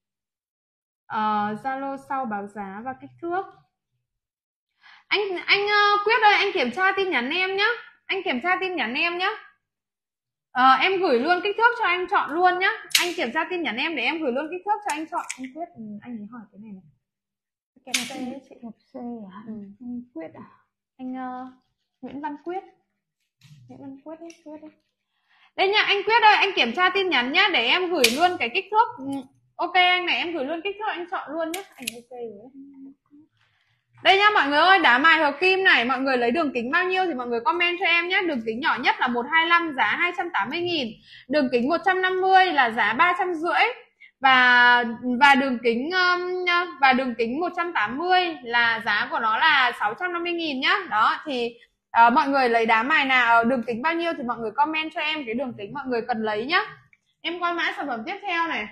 Zalo uh, sau báo giá và kích thước. Anh anh uh, Quyết ơi, anh kiểm tra tin nhắn em nhá. Anh kiểm tra tin nhắn em nhá. Uh, em gửi luôn kích thước cho anh chọn luôn nhá. Anh kiểm tra tin nhắn em để em gửi luôn kích thước cho anh chọn. Anh Quyết, ừ, anh ấy hỏi cái này này. Cái C đấy chị. Một C à? Ừ. Anh Quyết à? Anh uh, Nguyễn Văn Quyết. Nguyễn Văn Quyết đấy, Quyết đấy. Đây nha, anh Quyết ơi, anh kiểm tra tin nhắn nhá để em gửi luôn cái kích thước. Ok anh này, em gửi luôn kích thước anh chọn luôn nhé. Anh ok rồi. Đây nhá mọi người ơi, đá mài hợp kim này, mọi người lấy đường kính bao nhiêu thì mọi người comment cho em nhé. Đường kính nhỏ nhất là một hai lăm giá hai trăm tám mươi nghìn, đường kính một trăm năm mươi là giá ba trăm rưỡi, và và đường kính và đường kính một trăm tám mươi là giá của nó là sáu trăm năm mươi nghìn nhá. Đó thì uh, mọi người lấy đá mài nào đường kính bao nhiêu thì mọi người comment cho em cái đường kính mọi người cần lấy nhá. Em qua mã sản phẩm tiếp theo này.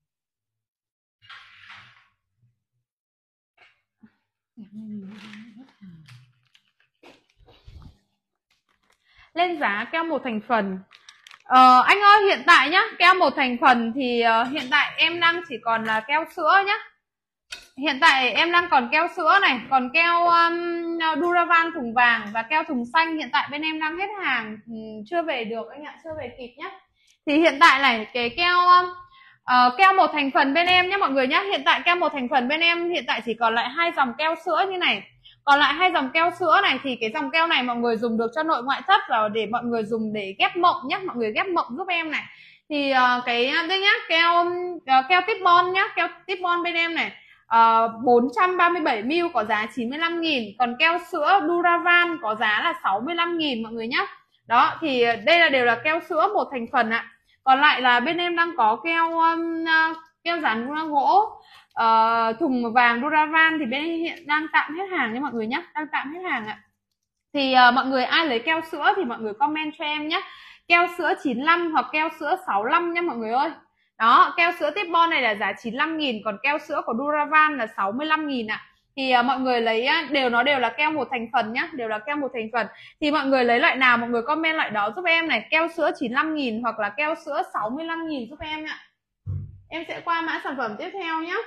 Lên giá keo một thành phần. Ờ, anh ơi hiện tại nhá, keo một thành phần thì uh, hiện tại em đang chỉ còn là keo sữa nhá. Hiện tại em đang còn keo sữa này, còn keo um, Duravan thùng vàng và keo thùng xanh hiện tại bên em đang hết hàng, chưa về được anh ạ, chưa về kịp nhá. Thì hiện tại này cái keo uh, keo một thành phần bên em nhé mọi người nhé. Hiện tại keo một thành phần bên em hiện tại chỉ còn lại hai dòng keo sữa như này. Còn lại hai dòng keo sữa này thì cái dòng keo này mọi người dùng được cho nội ngoại thất và để mọi người dùng để ghép mộng nhé. Mọi người ghép mộng giúp em này. Thì uh, cái đây nhá, keo uh, keo tip bon nhá, keo tip bon bên em này. Uh, bốn trăm ba mươi bảy mi li có giá chín mươi lăm nghìn, còn keo sữa Duravan có giá là sáu mươi lăm nghìn mọi người nhé. Đó thì đây là đều là keo sữa một thành phần ạ. Còn lại là bên em đang có keo um, uh, keo dán gỗ uh, thùng vàng Duravan thì bên em hiện đang tạm hết hàng nha mọi người nhé, đang tạm hết hàng ạ. Thì uh, mọi người ai lấy keo sữa thì mọi người comment cho em nhé. Keo sữa chín mươi lăm hoặc keo sữa sáu mươi lăm nha mọi người ơi. Đó, keo sữa Tip Bon này là giá chín mươi lăm nghìn, còn keo sữa của Duravan là sáu mươi lăm nghìn ạ. Thì uh, mọi người lấy đều nó đều là keo một thành phần nhá, đều là keo một thành phần. Thì mọi người lấy loại nào mọi người comment loại đó giúp em này, keo sữa chín mươi lăm nghìn hoặc là keo sữa sáu mươi lăm nghìn giúp em ạ. Em sẽ qua mã sản phẩm tiếp theo nhé.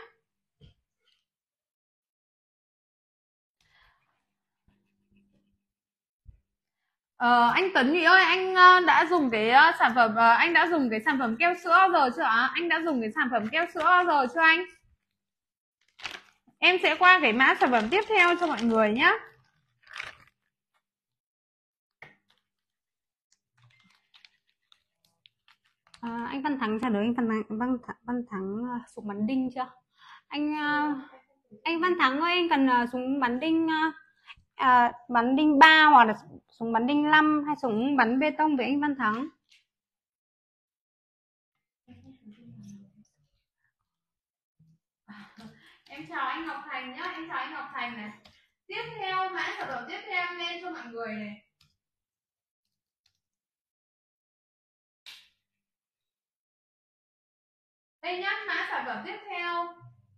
Ờ, anh Tấn Nghị ơi, anh uh, đã dùng cái uh, sản phẩm uh, anh đã dùng cái sản phẩm keo sữa rồi chưa ạ? Anh đã dùng cái sản phẩm keo sữa rồi chưa anh? Em sẽ qua cái mã sản phẩm tiếp theo cho mọi người nhé. À, anh Văn Thắng trả lời anh Văn Thắng Văn Thắng, Văn Thắng à, súng bắn đinh chưa? Anh à, anh Văn Thắng ơi, anh cần à, súng bắn đinh à, à, bắn đinh ba hoặc là súng bắn đinh năm hay súng bắn bê tông với anh Văn Thắng? Em chào anh Ngọc Thành nhá, em chào anh Ngọc Thành này. Tiếp theo mã sản phẩm tiếp theo em lên cho mọi người này. Đây nhá, mã sản phẩm tiếp theo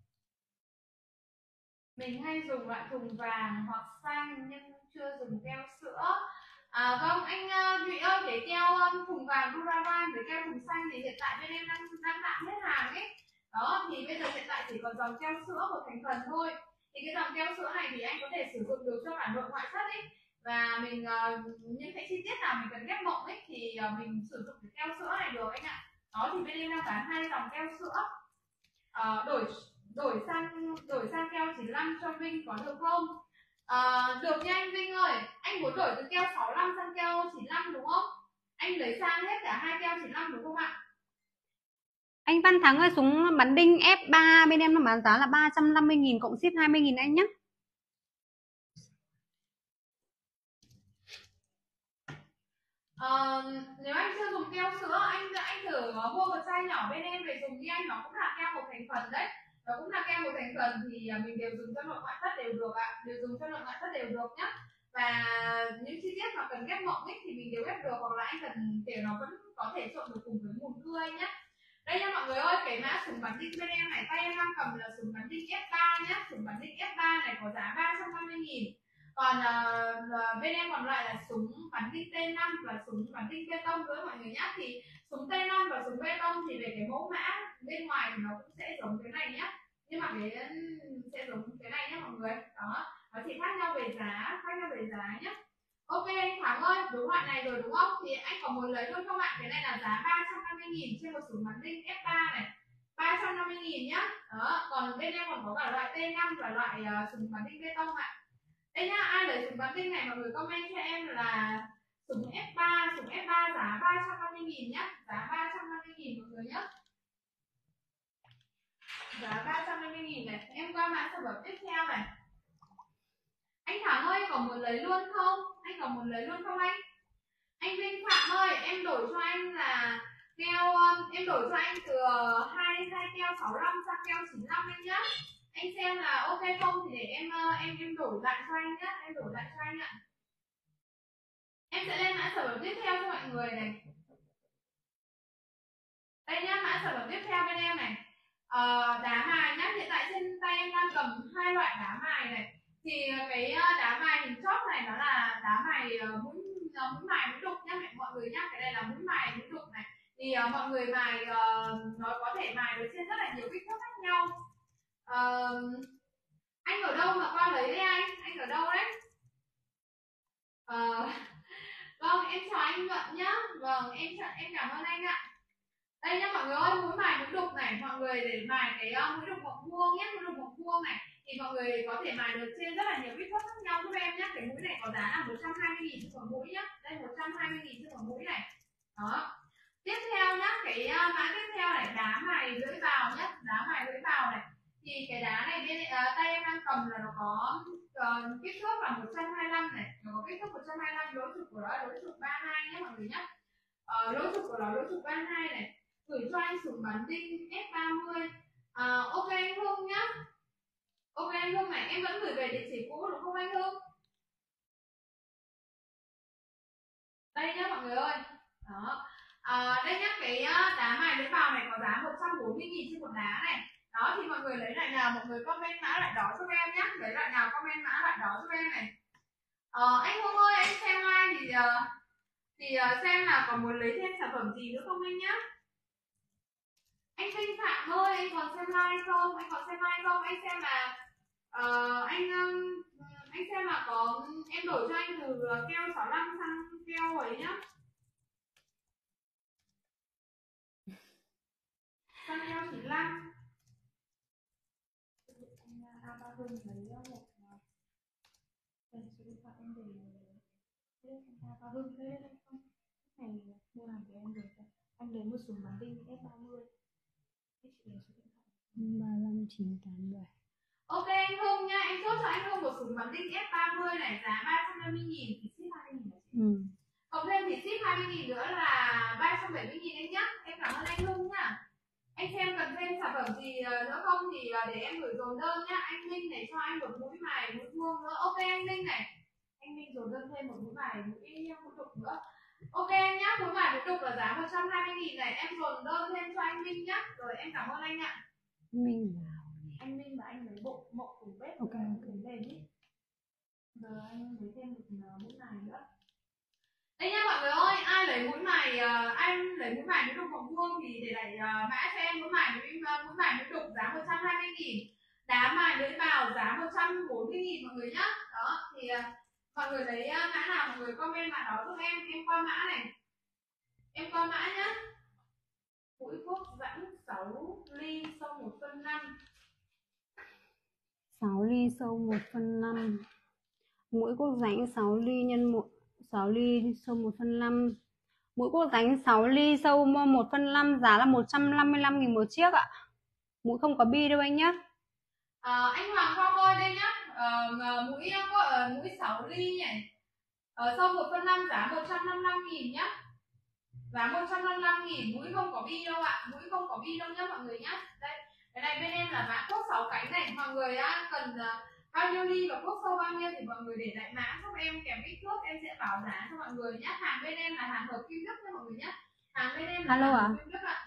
mình hay dùng loại thùng vàng hoặc xanh nhưng chưa dùng keo sữa. À, vâng anh uh, Thụy ơi, cái keo um, thùng vàng Duravan với keo thùng xanh thì hiện tại bên em đang đang tạm hết hàng ấy. Đó thì bây giờ hiện tại chỉ còn dòng keo sữa một thành phần thôi. Thì cái dòng keo sữa này thì anh có thể sử dụng được cho cả nội ngoại thất ấy. Và mình uh, những cái chi tiết nào mình cần ghép mộng ấy thì uh, mình sử dụng cái keo sữa này được anh ạ. Đó thì bên em đang bán hai dòng keo sữa. Uh, đổi đổi sang đổi sang keo chín lăm cho Vinh có được không? À, được nha anh Vinh ơi, anh muốn đổi từ keo sáu lăm sang keo chín lăm đúng không? Anh lấy sang hết cả hai keo chín lăm đúng không ạ? Anh Văn Thắng ơi, súng bắn đinh ép ba bên em nó bán giá là ba trăm năm mươi nghìn cộng ship hai mươi nghìn anh nhé. À, nếu anh chưa dùng keo sữa, anh anh thử mua một chai nhỏ bên em về dùng đi anh, nó cũng là keo một thành phần đấy. Nó cũng là keo một thành phần thì mình đều dùng cho nội ngoại thất đều được ạ, à. Đều dùng cho nội ngoại thất đều được nhá. Và những chi tiết mà cần ghép mộng ấy thì mình đều ghép được, hoặc là anh cần kiểu nó vẫn có thể trộn được cùng với mùn cưa nhá. Đây nha mọi người ơi, cái mã súng bắn đinh bên em này, tay em đang cầm là súng bắn đinh ép ba nhá. Súng bắn đinh ép ba này có giá ba trăm năm mươi nghìn. Còn uh, bên em còn lại là súng bắn đinh T năm và súng bắn đinh bê tông nữa mọi người nhá. Thì súng T năm và súng bê tông thì về cái mẫu mã bên ngoài thì nó cũng sẽ giống cái này nhá, nhưng mà cái sẽ giống cái này nhá mọi người. Đó, nó chỉ khác nhau về giá, khác nhau về giá nhá. Ok anh Thắng ơi, đúng loại này rồi đúng không? Thì anh có muốn lấy luôn không ạ? Cái này là giá ba trăm năm mươi nghìn trên một súng bắn đinh ép ba này, ba trăm năm mươi nghìn nhá. Đó, còn bên em còn có cả loại T năm và loại uh, súng bắn đinh bê tông ạ. Đây nhá, ai lấy súng bắn đinh này mọi người comment cho em là súng ép ba, súng ép ba giá ba trăm năm mươi nghìn nhá, giá ba trăm năm mươi nghìn mọi người nhá. Giá ba trăm năm mươi nghìn này, em qua mã sản phẩm tiếp theo này. Anh Thắng ơi, có muốn lấy luôn không? Anh có muốn lấy luôn không anh? Anh Vinh Phạm ơi, em đổi cho anh là keo, em đổi cho anh từ hai hai keo sáu lăm sang keo chín lăm anh nhá. Anh xem là ok không thì để em em em đổi lại cho anh nhá, em đổi lại cho anh ạ. Em sẽ lên mã sản phẩm tiếp theo cho mọi người này. Đây nhá, mã sản phẩm tiếp theo bên em này. Ờ, đá mài nhá, hiện tại trên tay em đang cầm hai loại đá mài này. Thì cái đá mài hình chóp này nó là đá mài mũi mũi mài mũi đục nhá mọi người nhá. Cái này là mũi mài mũi đục này. Thì uh, mọi người mài uh, nó có thể mài được trên rất là nhiều kích thước khác nhau. Uh, anh ở đâu mà qua lấy đấy anh? Anh ở đâu đấy? Uh, vâng, em chào anh Luận nhá. Vâng, em em cảm ơn anh ạ. Đây nhá mọi người ơi, mũi mài mũi đục này, mọi người để mài cái uh, mũi đục mộng vuông nhé, mũi đục mộng vuông này thì mọi người có thể mài được trên rất là nhiều kích thước khác nhau giúp em nhé. Cái mũi này có giá là một trăm hai mươi nghìn trên một mũi nhá. Đây một trăm hai mươi nghìn trên một mũi này. Đó. Tiếp theo nhá, cái uh, mã tiếp theo này, đá mài lưỡi bào nhá, đá mài lưỡi bào này. Thì cái đá này bên uh, tay em đang cầm là nó có uh, kích thước là một trăm hai mươi lăm này, nó có kích thước một trăm hai mươi lăm, lỗ trục của nó là lỗ trục ba mươi hai nhé mọi người nhé. Uh, lỗ trục của nó lỗ trục ba mươi hai này. Gửi cho anh súng bắn đinh ép ba mươi. À, ok anh Hưng nhá. Ok anh Hưng này, em vẫn gửi về địa chỉ cũ đúng không anh Hưng? Đây nhá mọi người ơi. Đó. À, đây nhá, cái đá mài lưỡi bào này có giá một trăm bốn mươi nghìn trên một đá này. Đó thì mọi người lấy lại nào, mọi người comment mã lại đó giúp em nhá. Lấy lại nào comment mã lại đó giúp em này. Ờ, anh Hưng ơi, anh xem like thì thì xem là có muốn lấy thêm sản phẩm gì nữa không anh nhá. Anh Vinh Phạm ơi, anh còn xem like không? Anh còn xem like không? Anh xem là uh, anh um, anh xem là có em đổi cho anh từ keo sáu lăm sang keo ấy nhá. Sang keo chín lăm. Anh A Ba Hưng lấy một số điện thoại em để anh A Ba Hưng thế không? Này mua hàng của em được. Anh lấy một súng bắn đinh ép ba mươi. ba lăm chín tám bảy. Ok anh Hưng nhá, em chốt cho anh Hưng một súng bắn đinh ép ba mươi này, giá ba trăm năm mươi nghìn thì ship hai mươi nghìn là chị. Ừ. Cộng thêm thì ship hai mươi nghìn nữa là ba trăm bảy mươi nghìn anh nhá. Em cảm ơn anh Hưng nhá. Anh xem cần thêm sản phẩm gì nữa không thì để em gửi dồn đơn nhá. Anh Minh này cho anh một mũi mài mũi vuông nữa. Ok anh Minh này. Anh Minh dồn đơn thêm một mũi mài mũi mũi đục nữa. Ok anh nhá, mũi mài mũi đục là giá một trăm hai mươi nghìn này. Em dồn đơn thêm cho anh Minh nhá. Rồi em cảm ơn anh ạ. Minh vào. Anh Minh và anh lấy bộ mộng tủ bếp. Ok. Lên đi. Giờ anh lấy thêm một mũi mài nữa. Đây nha mọi người ơi, ai lấy mũi mài, uh, ai lấy mũi mài mũi đục hồng vuông thì để lại uh, mã cho em mũi mài mũi, uh, mũi mài mũi đục giá một trăm hai mươi nghìn, đá mài lưỡi bào giá một trăm bốn mươi nghìn mọi người nhá. Đó thì uh, mọi người lấy uh, mã nào mọi người comment mã đó giúp em, em qua mã này, em qua mã nhá. Mũi thuốc giãn sáu ly sâu một phân năm. sáu ly sâu một phân năm. Mũi quốc ránh sáu ly nhân một sáu ly sâu một phân năm. Mũi quốc ránh sáu ly sâu một phân năm giá là một trăm năm mươi lăm nghìn một chiếc ạ. Mũi không có bi đâu anh nhá. À, anh Hoàng Phong ơi đây nhá. À, mũi uh, mũi sáu ly nhỉ. Ờ, sâu một phân năm giá một trăm năm mươi lăm nghìn nhá. Giá một trăm năm mươi lăm nghìn, mũi không có bi đâu ạ. Mũi không có bi đâu nhá mọi người nhá. Đây, cái này bên em là mã cốt sáu cánh này. Mọi người á, cần uh, bao nhiêu ly và cốt sâu bao nhiêu thì mọi người để lại mã giúp em kèm kích thước, em sẽ báo giá cho mọi người nhá. Hàng bên em là hàng hợp kim Đức nha mọi người nhá. Hàng bên em là Hello hàng à? hợp kim Đức ạ.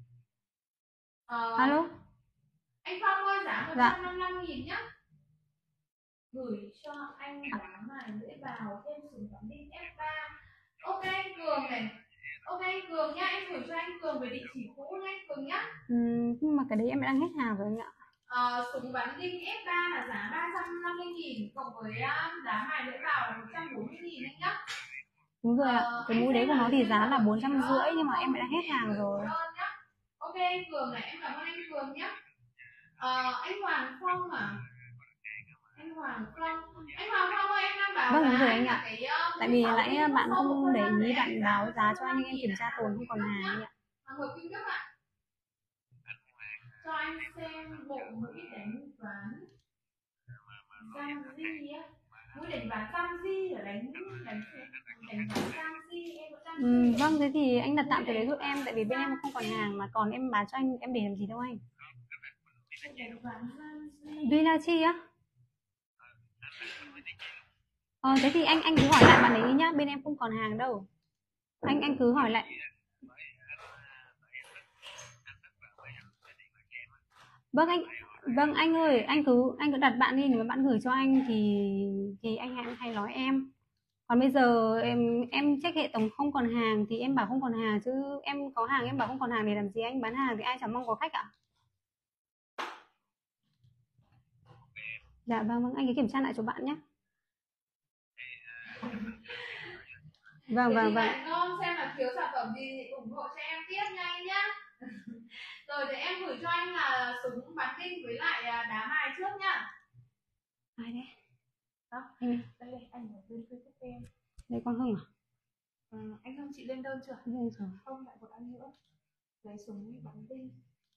Ờ, Alo. Anh Phong ơi giá một trăm năm mươi lăm nghìn nhá. Gửi cho anh giá mài lưỡi bào thêm súng bắn đinh ép ba. Ok anh Cường này. Ok anh Cường nhá, em gửi cho anh Cường về địa chỉ cũ nhá anh Cường nhá. Ừ, nhưng mà cái đấy em đang hết hàng rồi anh ạ. Ờ, súng bắn đinh ép ba là giá ba trăm năm mươi nghìn, cộng với uh, giá mài lưỡi bào là một trăm bốn mươi nghìn anh nhá. Đúng rồi ạ. Ờ, cái mũi đấy của nó thì giá là bốn trăm rưỡi nhưng mà em đã hết hàng rồi. Ok anh Cường này, em cảm ơn anh Cường nhá. Ờ, anh Hoàng Phong à? Anh Hoàng Phong, anh Hoàng Phong ơi, em đang bảo vâng giá đúng rồi anh ạ. cái, uh, tại vì nãy bạn không để ý bạn báo giá cho anh nhưng em kiểm tra tồn không còn hàng anh ạ. Hàng hợp kim Đức ạ. Cho anh xem bộ mũi đánh ván Giang Di á. Mũi đánh ván Giang Di là đánh đánh đánh ván Giang Di em có Giang Di. Ừ, vâng thế thì anh đặt tạm cái đấy giúp em tại vì bên em không còn hàng mà còn em bán cho anh em để làm gì đâu anh. Đánh ván Giang Di. Vinachi á? Ờ thế thì anh anh cứ hỏi lại bạn ấy nhá, bên em không còn hàng đâu. Anh anh cứ hỏi lại. Vâng anh, vâng anh ơi, anh cứ anh cứ đặt bạn đi, nếu mà bạn gửi cho anh thì thì anh hãy hay nói em. Còn bây giờ em em check hệ thống không còn hàng thì em bảo không còn hàng, chứ em có hàng em bảo không còn hàng để làm gì, anh bán hàng thì ai chẳng mong có khách ạ. Dạ vâng vâng, anh cứ kiểm tra lại cho bạn nhé. Vâng vâng vâng. Ngon xem là thiếu sản phẩm gì thì ủng hộ cho em tiếp nha anh nhá. Rồi để em gửi cho anh là súng bắn đinh với lại đá mài trước nhá. Ai đấy? Đó. Anh đây đây anh ở bên Facebook em. Đây con Hưng à? Ừ, anh Hưng chị lên đơn chưa? Lên rồi. Không lại một anh nữa. Lấy súng bắn đinh.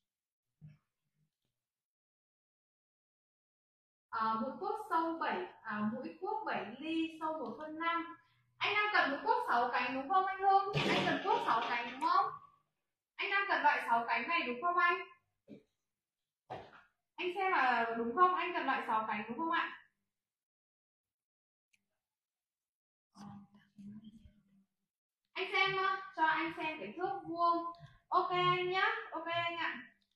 À, mũi cuốc sâu bảy, à, mũi cuốc bảy ly sâu một phân năm. Anh đang cần mũi cuốc sáu cánh đúng không anh Hưng? Anh cần cuốc sáu cánh đúng không? Anh đang cần loại sáu cánh này đúng không anh? Anh xem là đúng không? Anh cần loại sáu cánh đúng không ạ? Anh xem cho anh xem cái thước vuông. Ok anh nhá. Ok anh ạ.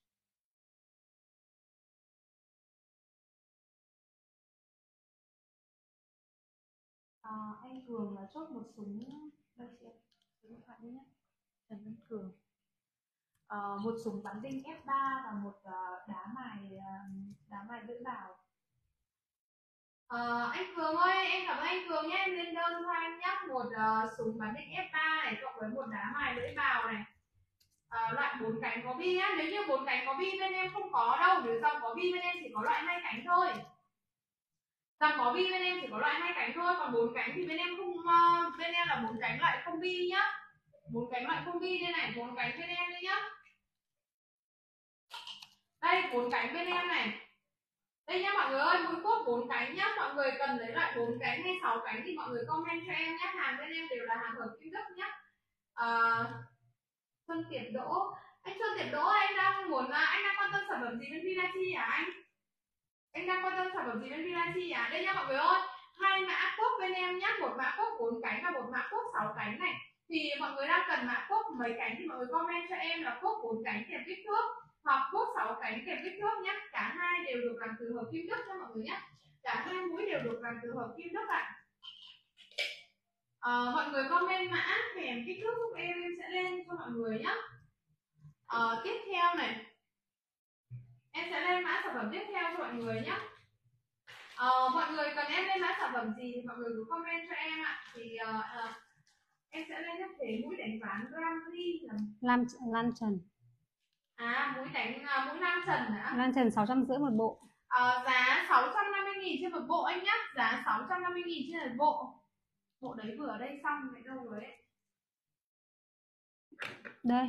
À, anh Cường là chốt một súng. Đây chị ơi, số điện thoại đi nhé. Trần Văn Cường. À, một súng bắn đinh ép ba và một uh, đá mài uh, đá mài lưỡi bào. À, anh Cường ơi, em cảm ơn anh Cường nhé, em lên đơn cho anh nhé. Một uh, súng bắn đinh ép ba này cộng với một đá mài lưỡi bào này. À, loại bốn cánh có bi nhá. Nếu như bốn cánh có bi bên em không có đâu, nếu dòng có bi bên em chỉ có loại hai cánh thôi. Dòng có bi bên em chỉ có loại hai cánh thôi, còn bốn cánh thì bên em không uh, bên em là bốn cánh loại không bi nhá. bốn cánh loại combi đây này, bốn cánh bên em đây nhá. Đây bốn cánh bên em này. Đây nhá mọi người ơi, mũi cuốc bốn cánh nhá. Mọi người cần lấy loại bốn cánh hay sáu cánh thì mọi người comment cho em nhé. Hàng bên em đều là hàng hợp kim Đức nhá. À, Xuân Tiệp Đỗ, anh Xuân Tiệp Đỗ anh đang muốn anh đang quan tâm sản phẩm gì bên Vilachi à anh? Anh đang quan tâm sản phẩm gì bên Vilachi à? Đây nhá mọi người ơi, hai mã cuốc bên em nhá, một mã cuốc bốn cánh và một mã cuốc sáu cánh này. Thì mọi người đang cần mã cuốc mấy cánh thì mọi người comment cho em là cuốc bốn cánh kèm kích thước hoặc cuốc sáu cánh kèm kích thước nhé. Cả hai đều được làm từ hợp kim Đức nha mọi người nhé. Cả hai mũi đều được làm từ hợp kim Đức ạ. À, mọi người comment mã kèm kích thước giúp em, em sẽ lên cho mọi người nhé. À, tiếp theo này, em sẽ lên mã sản phẩm tiếp theo cho mọi người nhé. À, mọi người cần em lên mã sản phẩm gì thì mọi người cứ comment cho em ạ. Thì uh, uh, em sẽ lên nhất thế mũi đánh ván Grammy Lam Lan Trần. À mũi đánh uh, mũi Lan Trần đã. Lan Trần sáu trăm rưỡi một bộ. À, giá sáu trăm năm mươi nghìn trên một bộ anh nhá. Giá sáu trăm năm mươi nghìn trên một bộ. Bộ đấy vừa ở đây xong vậy đâu rồi ấy. Đây.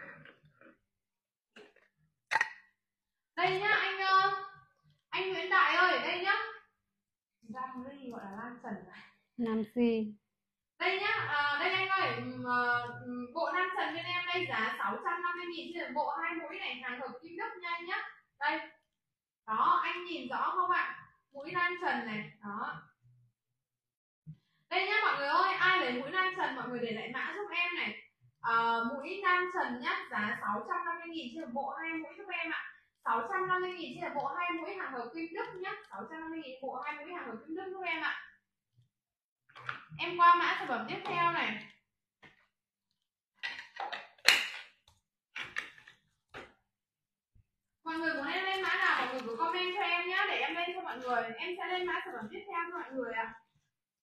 Đây nhá anh uh, anh Nguyễn Đại ơi, ở đây nhá. Grammy gọi là Lan Trần à? Làm gì? Đây nhá, à, đây anh ơi, uh, bộ Lan Trần bên em đây giá sáu trăm năm mươi nghìn trên bộ hai mũi này, hàng hợp kim Đức nha anh nhá. Đây. Đó, anh nhìn rõ không ạ? Mũi Lan Trần này, đó. Đây nhá mọi người ơi, ai lấy mũi Lan Trần mọi người để lại mã giúp em này. À, mũi Lan Trần nhá, giá sáu trăm năm mươi nghìn trên bộ hai mũi giúp em ạ. sáu trăm năm mươi nghìn trên bộ hai mũi hàng hợp kim Đức nhá. sáu trăm năm mươi nghìn bộ hai mũi hàng hợp kim Đức giúp em ạ. Em qua mã sản phẩm tiếp theo này. Mọi người muốn em lên mã nào mọi người cứ comment cho em nhé, để em lên cho mọi người. Em sẽ lên mã sản phẩm tiếp theo cho mọi người ạ. À.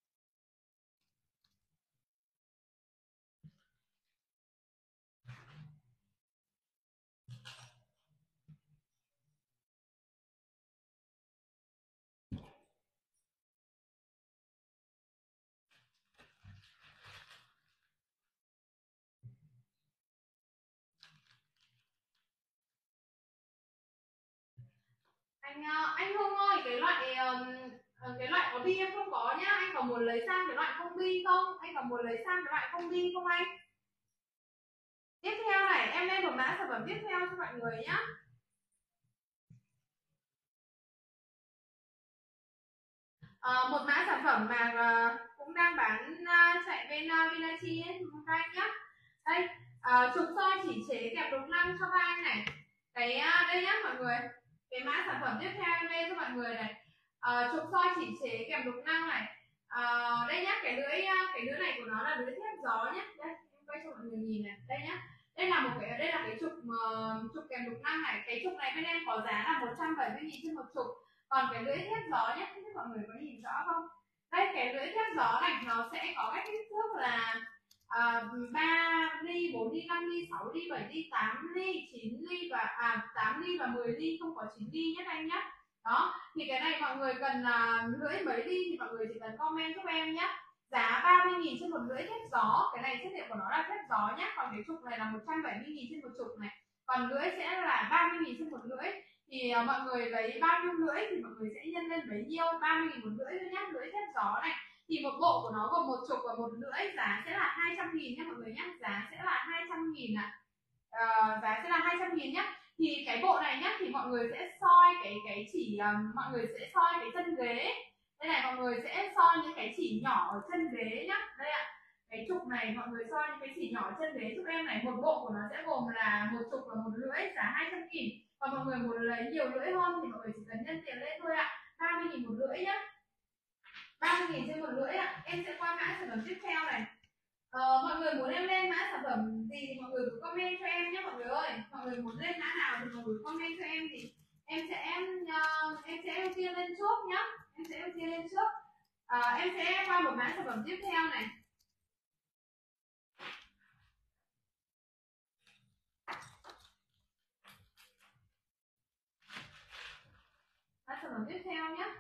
Anh anh Hưng ơi, cái loại cái loại có bi em không có nhá. Anh có muốn lấy sang cái loại không bi không? Anh có muốn lấy sang cái loại không bi không anh? Tiếp theo này, em lên một mã sản phẩm tiếp theo cho mọi người nhá. À, một mã sản phẩm mà uh, cũng đang bán uh, chạy bên uh, Vilachi ấy, các nhá. Đây, uh, trục soi chỉ chế kẹp đục năng cho các anh này. Cái uh, đây nhá mọi người. Cái mã sản phẩm tiếp theo em lên cho mọi người này. Uh, trục soi chỉ chế kẹp đục năng này. Uh, đây nhá, cái lưỡi uh, cái lưỡi này của nó là lưỡi thép gió nhá. Đây, em quay cho mọi người nhìn này. Đây nhá. Đây là một cái đây là cái trục uh, trục kèm đục năng này. Cái trục này bên em có giá là một trăm bảy mươi nghìn trên một trục. Còn cái lưỡi thép gió nhé, không biết mọi người có nhìn rõ không? Đây, cái lưỡi thép gió này nó sẽ có các kích thước là uh, ba ly, bốn ly, năm ly, sáu ly, bảy ly, tám ly, chín ly và à, tám ly và mười ly, không có chín ly nhé anh nhé. Đó, thì cái này mọi người cần là uh, lưỡi mấy ly thì mọi người chỉ cần comment giúp em nhé. Giá ba mươi nghìn trên một lưỡi thép gió. Cái này chất liệu của nó là thép gió nhé. Còn cái trục này là một trăm bảy mươi nghìn trên một trục này. Còn lưỡi sẽ là ba mươi nghìn trên một lưỡi. Thì uh, mọi người lấy bao nhiêu lưỡi thì mọi người sẽ nhân lên bấy nhiêu. Ba mươi nghìn một lưỡi thôi nhé. Lưỡi thép gió này thì một bộ của nó gồm một trục và một lưỡi, giá sẽ là hai trăm nghìn nhé mọi người nhé. Giá sẽ là hai trăm nghìn ạ. À, giá sẽ là hai trăm nghìn nhé. Thì cái bộ này nhé thì mọi người sẽ soi cái cái chỉ um, mọi người sẽ soi cái chân ghế. Đây này, mọi người sẽ soi những cái chỉ nhỏ ở chân ghế nhá. Đây ạ. Cái trục này mọi người soi những cái chỉ nhỏ ở chân ghế giúp em này. Một bộ của nó sẽ gồm là một trục và một lưỡi, giá hai trăm nghìn. Còn mọi người muốn lấy nhiều lưỡi hơn thì mọi người chỉ cần nhân tiền lên thôi ạ. ba mươi nghìn một lưỡi nhá. ba mươi nghìn trên một lưỡi ạ. Em sẽ qua mã sản phẩm tiếp theo này. Ờ, mọi người muốn em lên mã sản phẩm gì thì mọi người cứ comment cho em nhé mọi người ơi. Mọi người muốn lên mã nào thì mọi người comment cho em thì em sẽ em uh, em sẽ ưu tiên lên trước nhá. Em sẽ ưu tiên lên trước. À, em sẽ qua một mã sản phẩm tiếp theo này. Mã sản phẩm tiếp theo nhé.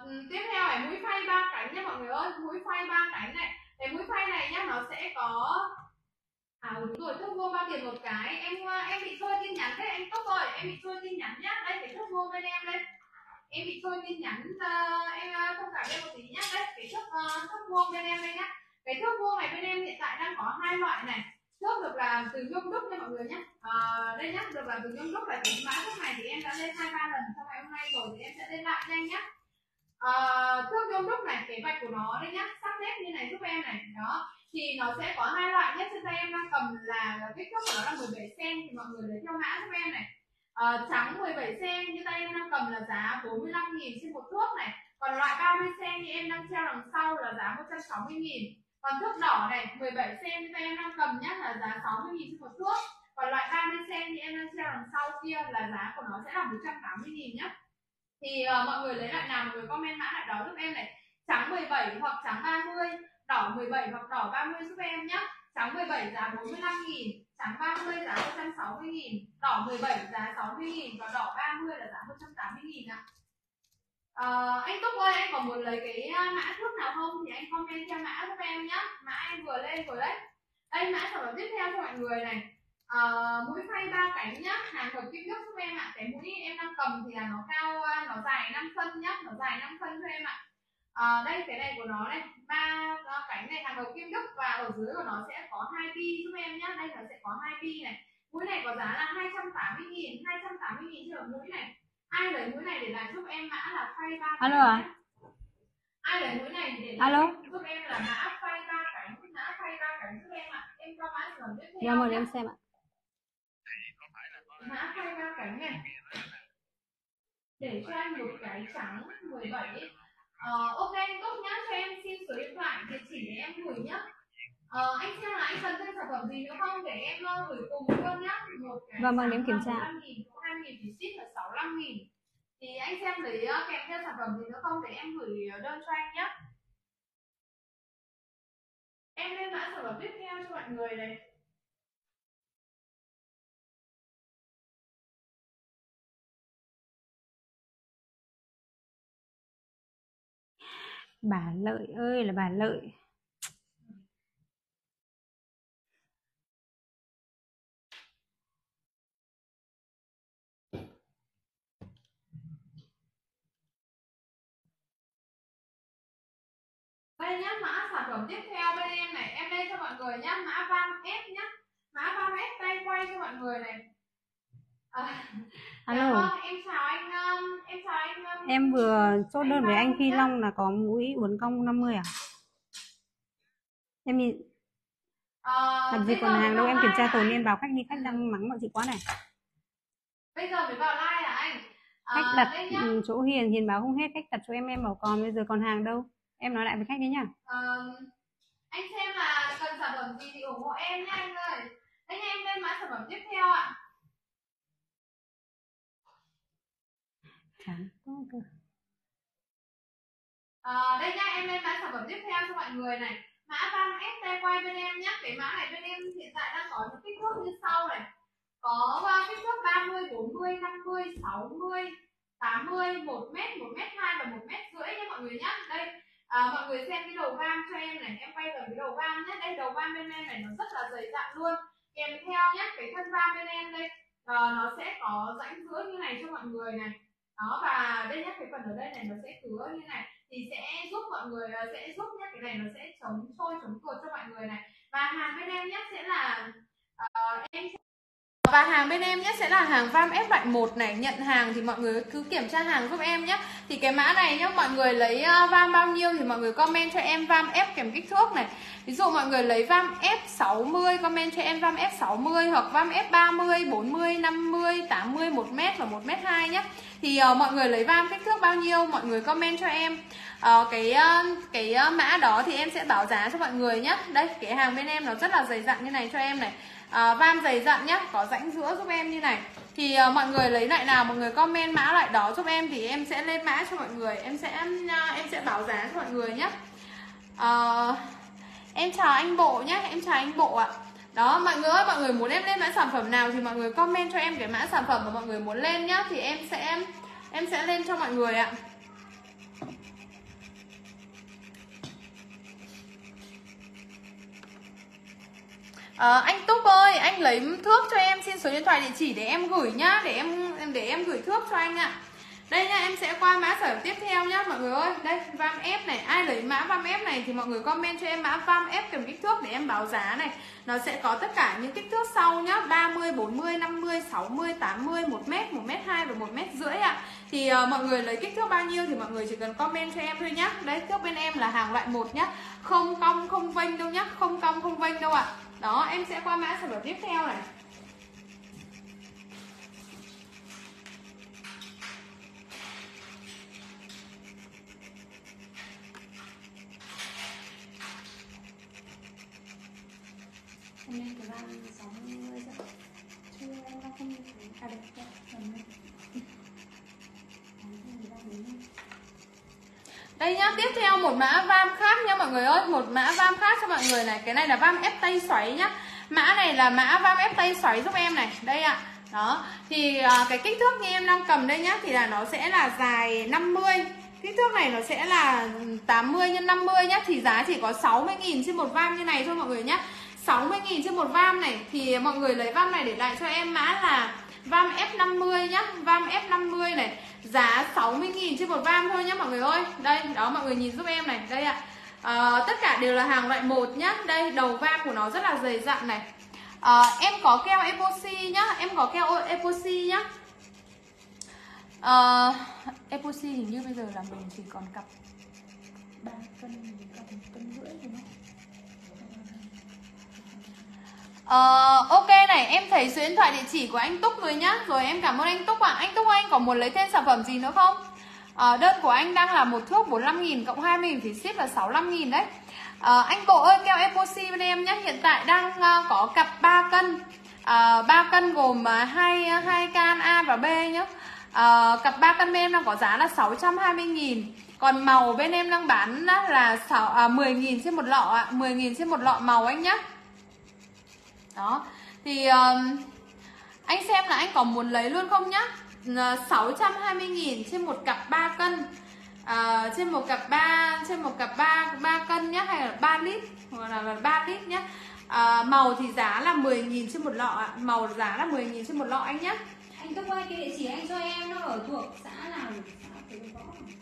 tiếp theo là mũi phay ba cánh nha mọi người ơi, mũi phay ba cánh này. Cái mũi phay này nhá, nó sẽ có à đúng rồi, thước vuông bao tiền một cái. Em em bị trôi tin nhắn đấy anh Túc ơi, em bị trôi tin nhắn nhá. Đây cái thước vuông bên em đây. Em bị trôi tin nhắn uh, em uh, thông cảm em một tí nhá. Đây cái thước uh, thước vuông bên em đây nhá. Cái thước vuông này bên em hiện tại đang có hai loại này. Thước được làm từ nhôm đúc nha mọi người nhé. À, đây nhá, được làm từ nhôm đúc là cái mã thước này thì em đã lên hai ba lần trong ngày hôm nay rồi thì em sẽ lên lại nhanh nhá. À, thước nhôm đúc này, cái vạch của nó đây nhá, sắc nét như này giúp em này. Đó, thì nó sẽ có hai loại nhé. Trên tay em đang cầm là, là kích thước của nó là mười bảy xăng-ti-mét thì mọi người lấy theo mã giúp em này. À, trắng mười bảy xăng-ti-mét như tay em đang cầm là giá bốn mươi lăm nghìn trên một thước này. Còn loại ba mươi xăng-ti-mét như em đang treo đằng sau là giá một trăm sáu mươi nghìn. Còn thước đỏ này mười bảy xăng-ti-mét như tay em đang cầm nhá là giá sáu mươi nghìn trên một thước. Còn loại ba mươi xăng-ti-mét như em đang treo đằng sau kia là giá của nó sẽ là một trăm tám mươi nghìn nhá. Thì uh, mọi người lấy loại nào mọi người comment mã lại đó giúp em này. Trắng mười bảy hoặc trắng ba mươi, đỏ mười bảy hoặc đỏ ba mươi giúp em nhá. Trắng mười bảy giá bốn mươi lăm nghìn, trắng ba mươi giá một trăm sáu mươi nghìn, đỏ mười bảy giá sáu mươi nghìn và đỏ ba mươi là giá một trăm tám mươi nghìn ạ. À, anh Túc ơi, anh có muốn lấy cái mã thước nào không thì anh comment theo mã giúp em nhá. Mã em vừa lên rồi đấy. Đây mã sản phẩm tiếp theo cho mọi người này. À, mũi phay ba cánh nhá, hàng hợp kim nước giúp em ạ. Cái mũi em đang cầm thì là nó cao, nó dài năm phân nhá, nó dài năm phân cho em ạ. À, đây cái này của nó này, ba cánh này hàng hợp kim đức và ở dưới của nó sẽ có hai bi giúp em nhá. Đây nó sẽ có hai bi này. Mũi này có giá là hai trăm tám mươi nghìn, hai trăm tám mươi nghìn cho mũi này. Ai lấy mũi này để làm giúp em mã là phay ba cánh. Alo ạ. À? Ai lấy mũi này để Alo. giúp em là mã phay ba cánh, mã phay ba cánh giúp em ạ. Em cho mã sản phẩm tiếp theo. Dạ mời em xem ạ. Mã phay ba cánh này. Để cho em một cái trắng mười bảy. Ờ, ok anh Túc nhá, cho em xin số điện thoại địa chỉ để em gửi nhá. Ờ, anh xem là anh cần thêm sản phẩm gì nữa không để em uh, gửi cùng luôn nhá. Một cái vâng vâng, em kiểm tra. hai nghìn, hai nghìn thì ship là sáu mươi lăm nghìn. Thì anh xem lấy uh, kèm theo sản phẩm gì nữa không để em gửi đơn cho anh nhá. Em lên mã sản phẩm tiếp theo cho mọi người này. Bà Lợi ơi là bà Lợi. Đây nhá, mã sản phẩm tiếp theo bên em này, em lên cho mọi người nhá, mã Vam S nhá. Mã Vam S tay quay cho mọi người này. À, alo. Dạ vâng, em chào anh, um, em chào anh. Um, em vừa chốt đơn với anh Phi Long là có mũi uốn cong năm mươi à? Em nhìn à, làm gì còn hàng đâu, em kiểm tra tồn nên báo khách đi, khách đang mắng bọn chị quá này. Bây giờ mới vào like à anh? À, khách đặt chỗ Hiền, Hiền báo không hết, khách đặt cho em, em bảo còn bây giờ còn hàng đâu. Em nói lại với khách đi nhá. À, anh xem là cần sản phẩm gì thì ủng hộ em nha anh ơi. Anh em lên mã sản phẩm tiếp theo ạ. Chán quá cơ. À, đây nha, em lên mã sản phẩm tiếp theo cho mọi người này. Mã Vam S tay quay bên em nhé. Cái mã này bên em hiện tại đang có những kích thước như sau này. Có uh, kích thước ba mươi, bốn mươi, năm mươi, sáu mươi, tám mươi, một mét, một mét hai và một mét rưỡi nha mọi người nhé. Đây, à, mọi người xem cái đầu vam cho em này. Em quay gần cái đầu vam nhé. Đây, đầu vam bên em này nó rất là dày dặn luôn. Kèm theo nhé, cái thân vam bên em đây à, nó sẽ có rãnh giữa như này cho mọi người này. Đó, và đây nhé, cái phần ở đây này nó sẽ cứa như này thì sẽ giúp mọi người, sẽ giúp nhé, cái này nó sẽ chống trôi chống tuột cho mọi người này. Và hàng bên em nhé sẽ là uh, em và hàng bên em nhé sẽ là hàng Vam S loại một này. Nhận hàng thì mọi người cứ kiểm tra hàng giúp em nhé. Thì cái mã này nhé, mọi người lấy uh, Vam bao nhiêu thì mọi người comment cho em Vam F kèm kích thước này. Ví dụ mọi người lấy Vam F sáu mươi, comment cho em Vam F sáu mươi hoặc Vam F ba mươi, bốn mươi, năm mươi, tám mươi, một mét và một mét hai nhé. Thì uh, mọi người lấy Vam kích thước bao nhiêu mọi người comment cho em. Uh, cái uh, cái uh, mã đó thì em sẽ báo giá cho mọi người nhé. Đây, cái hàng bên em nó rất là dày dặn như này cho em này. À, vam dày dặn nhá, có rãnh giữa giúp em như này. Thì uh, mọi người lấy loại nào mọi người comment mã loại đó giúp em thì em sẽ lên mã cho mọi người, em sẽ uh, em sẽ báo giá cho mọi người nhé. Uh, em chào anh Bộ nhé, em chào anh Bộ ạ. Đó, mọi người ơi, mọi người muốn em lên mã sản phẩm nào thì mọi người comment cho em cái mã sản phẩm mà mọi người muốn lên nhá, thì em sẽ em sẽ lên cho mọi người ạ. À, anh Túc ơi, anh lấy thước cho em, xin số điện thoại địa chỉ để em gửi nhá, để em để em gửi thước cho anh ạ. Đây nhá, em sẽ qua mã sản phẩm tiếp theo nhá mọi người ơi. Đây, vam ép này, ai lấy mã vam ép này thì mọi người comment cho em mã vam ép kèm kích thước để em báo giá này. Nó sẽ có tất cả những kích thước sau nhá, ba mươi, bốn mươi, năm mươi, sáu mươi, tám mươi, một mét, một mét hai và một mét rưỡi ạ. Thì uh, mọi người lấy kích thước bao nhiêu thì mọi người chỉ cần comment cho em thôi nhá. Đấy, thước bên em là hàng loại một nhá, không cong không vênh đâu nhá, không cong không vênh đâu ạ. Đó, em sẽ qua mã sản phẩm tiếp theo này. Hôm nay cái van sáu mươi giờ chưa em đang không à đây đây đây nhá, tiếp theo một mã vam khác nha mọi người ơi, một mã vam khác cho mọi người này. Cái này là vam ép tay xoáy nhá. Mã này là mã vam ép tay xoáy giúp em này. Đây ạ. Đó, thì à, cái kích thước như em đang cầm đây nhá thì là nó sẽ là dài năm mươi. Kích thước này nó sẽ là tám mươi nhân năm mươi nhá, thì giá chỉ có sáu mươi nghìn trên một vam như này thôi mọi người nhá. sáu mươi nghìn trên một vam này thì mọi người lấy vam này để lại cho em mã là vam ép năm mươi nhá, vam ép năm mươi này, giá sáu mươi nghìn trên một vam thôi nhá mọi người ơi. Đây, đó mọi người nhìn giúp em này, đây ạ. À, tất cả đều là hàng loại một nhá. Đây, đầu vam của nó rất là dày dặn này. À, em có keo epoxy nhá, em có keo epoxy nhá. À, epoxy hình như bây giờ là mình chỉ còn cặp ba cân, cặp một cân rưỡi đúng không? Uh, ok này, em thấy số điện thoại địa chỉ của anh Túc rồi nhá. Rồi em cảm ơn anh Túc ạ. à. Anh Túc ơi, anh có muốn lấy thêm sản phẩm gì nữa không? Uh, đơn của anh đang là một thước bốn mươi lăm nghìn cộng hai mươi nghìn phí ship là sáu mươi lăm nghìn đấy. uh, Anh Bộ ơi, keo epoxy bên em nhé, hiện tại đang uh, có cặp ba cân, uh, ba cân gồm uh, hai, hai can A và B nhá. uh, Cặp ba cân bên em đang có giá là sáu trăm hai mươi nghìn. Còn màu bên em đang bán là sáu, à, mười nghìn trên một lọ ạ. mười nghìn trên một lọ màu anh nhá. Đó, thì um, anh xem là anh có muốn lấy luôn không nhá. Sáu trăm hai mươi nghìn trên một cặp ba cân, à, trên một cặp ba trên một cặp ba ba cân nhá, hay là ba lít hoặc là ba lít nhá. À, màu thì giá là mười nghìn trên một lọ ạ. Màu giá là mười nghìn trên một lọ anh nhá. Anh Túc ơi, cái địa chỉ anh cho em nó ở thuộc xã nào? Xã Võ.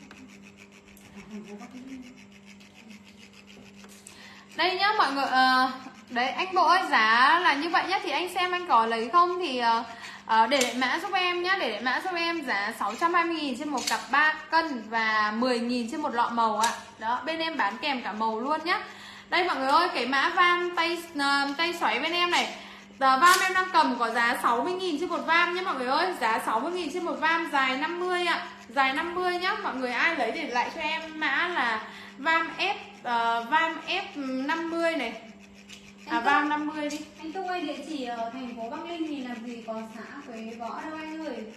Đây nhá mọi người, uh, đấy anh Bộ ơi, giá là như vậy nhá. Thì anh xem anh có lấy không thì uh, uh, để lại mã giúp em nhá. Để lại mã giúp em giá sáu trăm hai mươi nghìn trên một cặp ba cân và mười nghìn trên một lọ màu ạ. Đó, bên em bán kèm cả màu luôn nhá. Đây mọi người ơi, cái mã vam tay uh, tay xoáy bên em này, uh, vam em đang cầm có giá sáu mươi nghìn trên một vam nhá mọi người ơi. Giá sáu mươi nghìn trên một vam, dài năm mươi ạ. Dài năm mươi nhá. Mọi người ai lấy để lại cho em mã là vam ép uh, vam ép năm mươi này. À, vam năm mươi đi. Anh Túc ơi, địa chỉ ở thành phố Bắc Ninh thì làm gì có xã Quế Võ đâu anh ơi.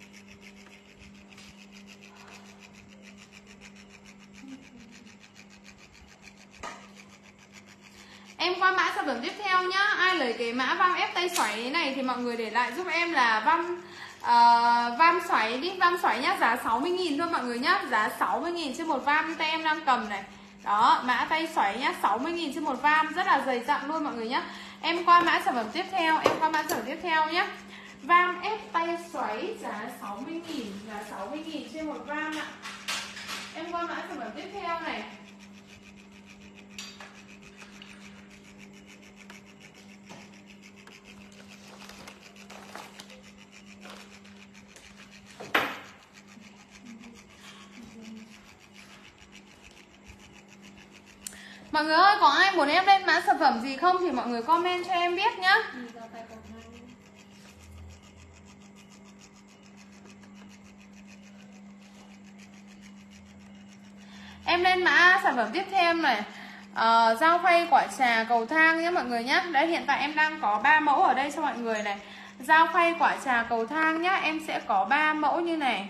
Em qua mã sản phẩm tiếp theo nhá. Ai lấy cái mã vam ép tay xoáy này thì mọi người để lại giúp em là vam uh, vam xoáy đi, vam xoáy nhá, giá sáu mươi nghìn thôi mọi người nhá. Giá sáu mươi nghìn trên một vam tay em đang cầm này. Đó, mã tay xoáy nhá, sáu mươi nghìn trên một vam, rất là dày dặn luôn mọi người nhá. Em qua mã sản phẩm tiếp theo, em qua mã sản phẩm tiếp theo nhá. Vam ép tay xoáy giá sáu mươi nghìn, giá sáu mươi nghìn trên một vam ạ. Em qua mã sản phẩm tiếp theo này. Mọi người ơi, có ai muốn em lên mã sản phẩm gì không thì mọi người comment cho em biết nhá. Em lên mã sản phẩm tiếp theo này. uh, Dao phay quả trà cầu thang nhé mọi người nhé. Đấy, hiện tại em đang có ba mẫu ở đây cho mọi người này. Dao phay quả trà cầu thang nhá. Em sẽ có ba mẫu như này.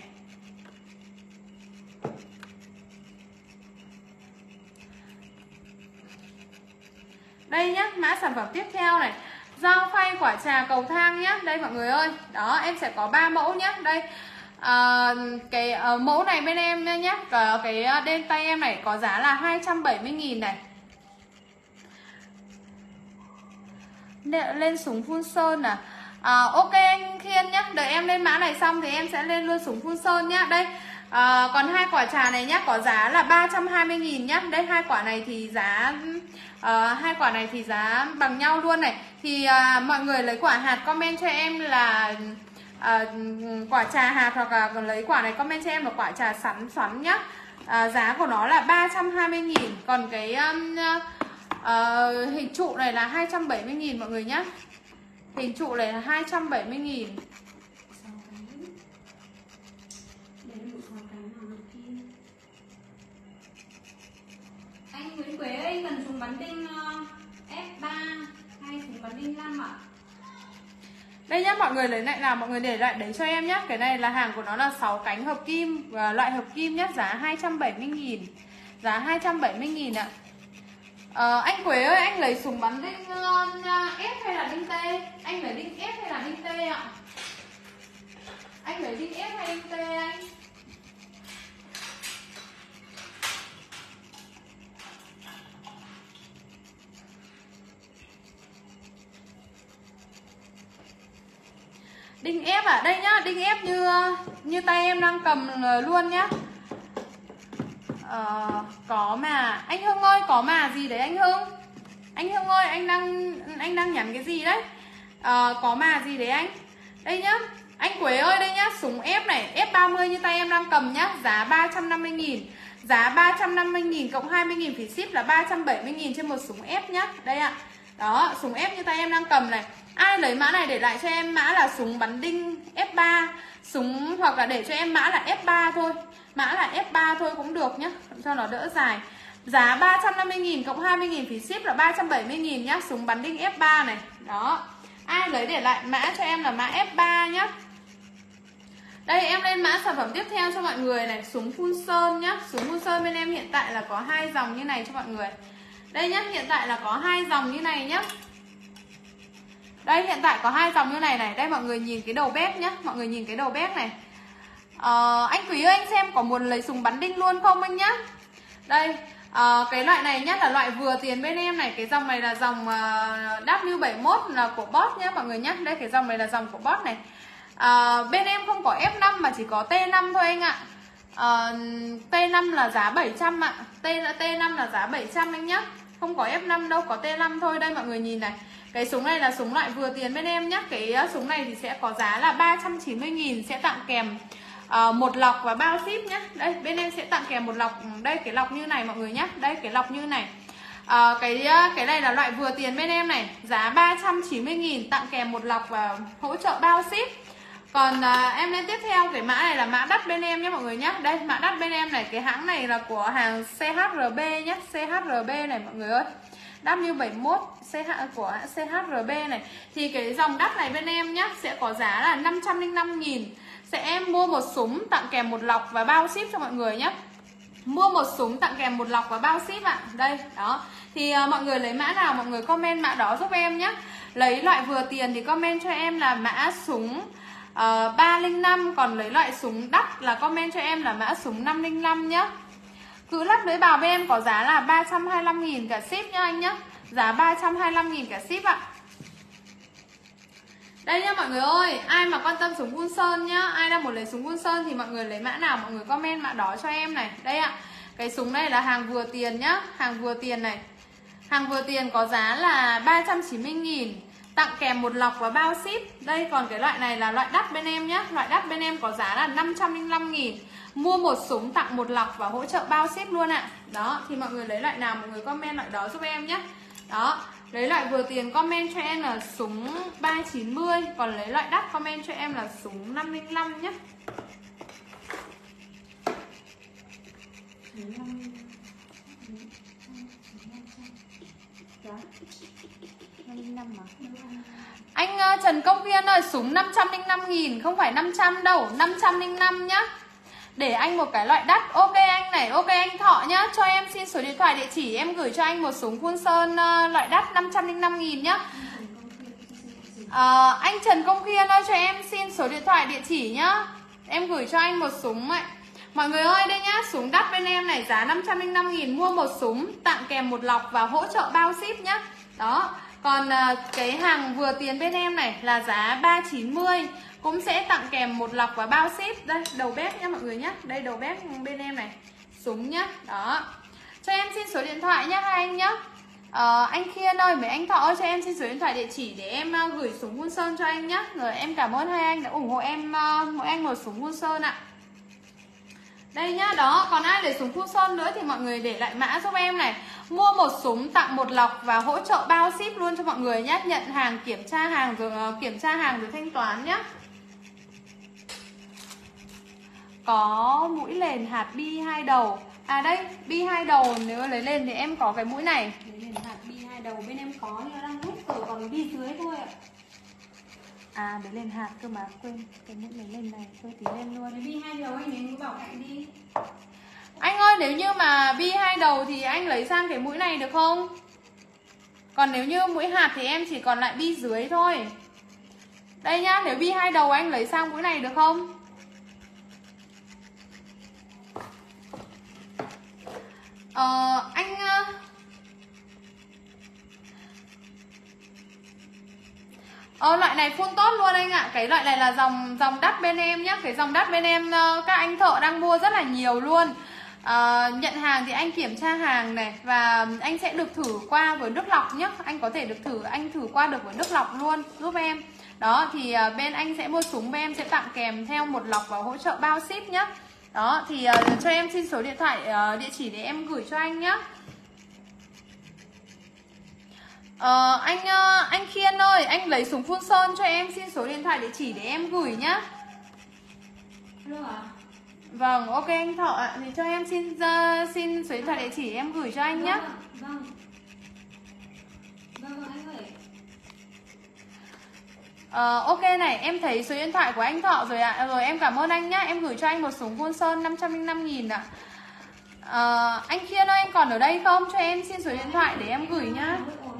Đây nhá, mã sản phẩm tiếp theo này. Dao phay quả trà cầu thang nhá. Đây mọi người ơi. Đó, em sẽ có ba mẫu nhá. Đây. À, cái uh, mẫu này bên em nhé, cái, cái đen tay em này có giá là hai trăm bảy mươi nghìn này. Lên súng phun sơn à? À, ok anh Khiên nhá, đợi em lên mã này xong thì em sẽ lên luôn súng phun sơn nhá. Đây, à, còn hai quả trà này nhá, có giá là ba trăm hai mươi nghìn nhá. Đây, hai quả này thì giá à, hai quả này thì giá bằng nhau luôn này. Thì à, mọi người lấy quả hạt comment cho em là à, quả trà hạt, hoặc là lấy quả này comment cho em là quả trà sắn xoắn nhá. À, giá của nó là ba trăm hai mươi nghìn. Còn cái um, uh, hình trụ này là hai trăm bảy mươi nghìn mọi người nhá. Hình trụ này là hai trăm bảy mươi nghìn. Anh Nguyễn Quế ơi, cần súng bắn đinh uh, ép ba hay súng bắn đinh năm ạ? Đây nhá, mọi người lấy lại nào, mọi người để lại đấy cho em nhá. Cái này là hàng của nó là sáu cánh hợp kim, và loại hợp kim nhá, giá hai trăm bảy mươi nghìn. Giá hai trăm bảy mươi nghìn ạ. Ờ, anh Quế ơi, anh lấy súng bắn đinh uh, ép hay là đinh T? Anh lấy đinh ép hay là đinh T ạ? Anh lấy đinh ép hay đinh T anh? Đinh ép à? Đây nhá, đinh ép như như tay em đang cầm luôn nhá. Ờ, có mà. Anh Hưng ơi, có mà gì đấy anh Hưng? Anh Hưng ơi, anh đang anh đang nhắn cái gì đấy? Ờ, có mà gì đấy anh? Đây nhá. Anh Quế ơi, đây nhá, súng ép này, ép ba mươi như tay em đang cầm nhá, giá ba trăm năm mươi nghìn. Giá ba trăm năm mươi nghìn cộng hai mươi nghìn phí ship là ba trăm bảy mươi nghìn trên một súng ép nhá. Đây ạ. Đó, súng ép như tay em đang cầm này. Ai lấy mã này để lại cho em mã là súng bắn đinh ép ba, súng hoặc là để cho em mã là ép ba thôi. Mã là ép ba thôi cũng được nhá, cho nó đỡ dài. Giá ba trăm năm mươi nghìn cộng hai mươi nghìn phí ship là ba trăm bảy mươi nghìn nhá, súng bắn đinh ép ba này. Đó. Ai lấy để lại mã cho em là mã ép ba nhá. Đây em lên mã sản phẩm tiếp theo cho mọi người này, súng phun sơn nhá. Súng phun sơn bên em hiện tại là có hai dòng như này cho mọi người. Đây nhá, hiện tại là có hai dòng như này nhá. Đây hiện tại có hai dòng như này này. Đây mọi người nhìn cái đầu bếp nhá, mọi người nhìn cái đầu bếp này. Ờ, anh Quý ơi, anh xem có muốn lấy súng bắn đinh luôn không anh nhá. Đây, ờ, cái loại này nhá là loại vừa tiền bên em này. Cái dòng này là dòng uh, W bảy mươi mốt là của Boss nhá mọi người nhá. Đây cái dòng này là dòng của Boss này. À, bên em không có ép năm mà chỉ có T năm thôi anh ạ. à, T năm là giá bảy trăm ạ. T, T năm là giá bảy trăm anh nhá. Không có ép năm đâu, có T năm thôi. Đây mọi người nhìn này. Cái súng này là súng loại vừa tiền bên em nhá. Cái súng này thì sẽ có giá là ba trăm chín mươi nghìn. Sẽ tặng kèm uh, một lọc và bao ship nhá. Đây bên em sẽ tặng kèm một lọc. Đây cái lọc như này mọi người nhá. Đây cái lọc như này. À, cái cái này là loại vừa tiền bên em này. Giá ba trăm chín mươi nghìn, tặng kèm một lọc và hỗ trợ bao ship. Còn à, em lên tiếp theo cái mã này là mã đắt bên em nhé mọi người nhé. Đây mã đắt bên em này, cái hãng này là của hàng xê hát rờ bê nhé. xê hát rờ bê này mọi người ơi, W bảy mươi mốt xê hát của xê hát rờ bê này. Thì cái dòng đắt này bên em nhé sẽ có giá là năm trăm lẻ năm nghìn. Sẽ em mua một súng tặng kèm một lọc và bao ship cho mọi người nhé. Mua một súng tặng kèm một lọc và bao ship ạ. Đây đó. Thì à, mọi người lấy mã nào mọi người comment mã đó giúp em nhé. Lấy loại vừa tiền thì comment cho em là mã súng Uh, ba không năm. Còn lấy loại súng đắt là comment cho em là mã súng năm không năm nhá. Cứ lắp lưới bào bên em có giá là ba trăm hai mươi lăm nghìn cả ship nhá anh nhá. Giá ba trăm hai mươi lăm nghìn cả ship ạ. Đây nhá mọi người ơi, ai mà quan tâm súng phun sơn nhá, ai đang muốn lấy súng phun sơn thì mọi người lấy mã nào mọi người comment mã đó cho em này. Đây ạ. Cái súng này là hàng vừa tiền nhá. Hàng vừa tiền này. Hàng vừa tiền có giá là ba trăm chín mươi nghìn, tặng kèm một lọc và bao ship. Đây còn cái loại này là loại đắt bên em nhá. Loại đắt bên em có giá là năm trăm lẻ năm nghìn. Mua một súng tặng một lọc và hỗ trợ bao ship luôn ạ. Đó, thì mọi người lấy loại nào mọi người comment loại đó giúp em nhé. Đó, lấy loại vừa tiền comment cho em là súng ba chín mươi. Còn lấy loại đắt comment cho em là súng năm không năm nhé. Anh uh, Trần Công Viên ơi, súng năm trăm lẻ năm nghìn, không phải năm trăm đâu, năm trăm lẻ năm nhá. Để anh một cái loại đắt. Ok anh này, ok anh Thọ nhá. Cho em xin số điện thoại địa chỉ, em gửi cho anh một súng phun sơn uh, loại đắt năm trăm lẻ năm nghìn nhá. uh, Anh Trần Công Viên ơi, cho em xin số điện thoại địa chỉ nhá. Em gửi cho anh một súng ấy. Mọi người ơi, đây nhá, súng đắt bên em này giá năm trăm lẻ năm nghìn. Mua một súng tặng kèm một lọc và hỗ trợ bao ship nhá. Đó. Còn uh, cái hàng vừa tiền bên em này là giá ba trăm chín mươi, cũng sẽ tặng kèm một lọc và bao ship. Đây, đầu bếp nha mọi người nhé. Đây đầu bếp bên em này, súng nhá. Đó. Cho em xin số điện thoại nhá hai anh nhá. Ờ, anh Khiên ơi, mấy anh Thọ ơi, cho em xin số điện thoại địa chỉ để em uh, gửi súng Hun Sơn cho anh nhá. Rồi em cảm ơn hai anh đã ủng hộ em uh, mỗi anh một súng Hun Sơn ạ. Đây nhá, đó, còn ai để súng Hun Sơn nữa thì mọi người để lại mã giúp em này. Mua một súng tặng một lọc và hỗ trợ bao ship luôn cho mọi người nhá. Nhận hàng, kiểm tra hàng rồi uh, kiểm tra hàng rồi thanh toán nhá. Có mũi lền hạt bi hai đầu. À đây, bi hai đầu nếu lấy lên thì em có cái mũi này. Lấy lên hạt bi hai đầu bên em có nhưng nó đang hết rồi, còn bi dưới thôi ạ. À lấy lên hạt cơ mà, quên cái mũi lấy lên này, tôi tí lên luôn. Cái bi hai đầu anh lấy mũi bảo cạnh đi. Anh ơi, nếu như mà bi hai đầu thì anh lấy sang cái mũi này được không? Còn nếu như mũi hạt thì em chỉ còn lại bi dưới thôi. Đây nhá, nếu bi hai đầu anh lấy sang mũi này được không? Ờ, anh... Ờ, loại này full tốt luôn anh ạ. Cái loại này là dòng dòng đắt bên em nhá. Cái dòng đắt bên em các anh thợ đang mua rất là nhiều luôn. à, Nhận hàng thì anh kiểm tra hàng này. Và anh sẽ được thử qua với nước lọc nhá. Anh có thể được thử, anh thử qua được với nước lọc luôn giúp em. Đó, thì bên anh sẽ mua súng, bên em sẽ tặng kèm theo một lọc và hỗ trợ bao ship nhá. Đó, thì uh, cho em xin số điện thoại, uh, địa chỉ để em gửi cho anh nhá. uh, Anh uh, anh Khiên ơi, anh lấy súng Phun Sơn cho em xin số điện thoại địa chỉ để em gửi nhá. Được à? Vâng, ok anh Thọ ạ. Thì cho em xin uh, xin số điện thoại địa chỉ để em gửi cho anh nhá. Vâng. Vâng, vâng anh ơi. Uh, ok này, em thấy số điện thoại của anh Thọ rồi ạ. Rồi em cảm ơn anh nhá. Em gửi cho anh một súng Phun Sơn năm trăm lẻ năm nghìn ạ. uh, Anh Khiên ơi, anh còn ở đây không? Cho em xin số điện thoại để em gửi nhá.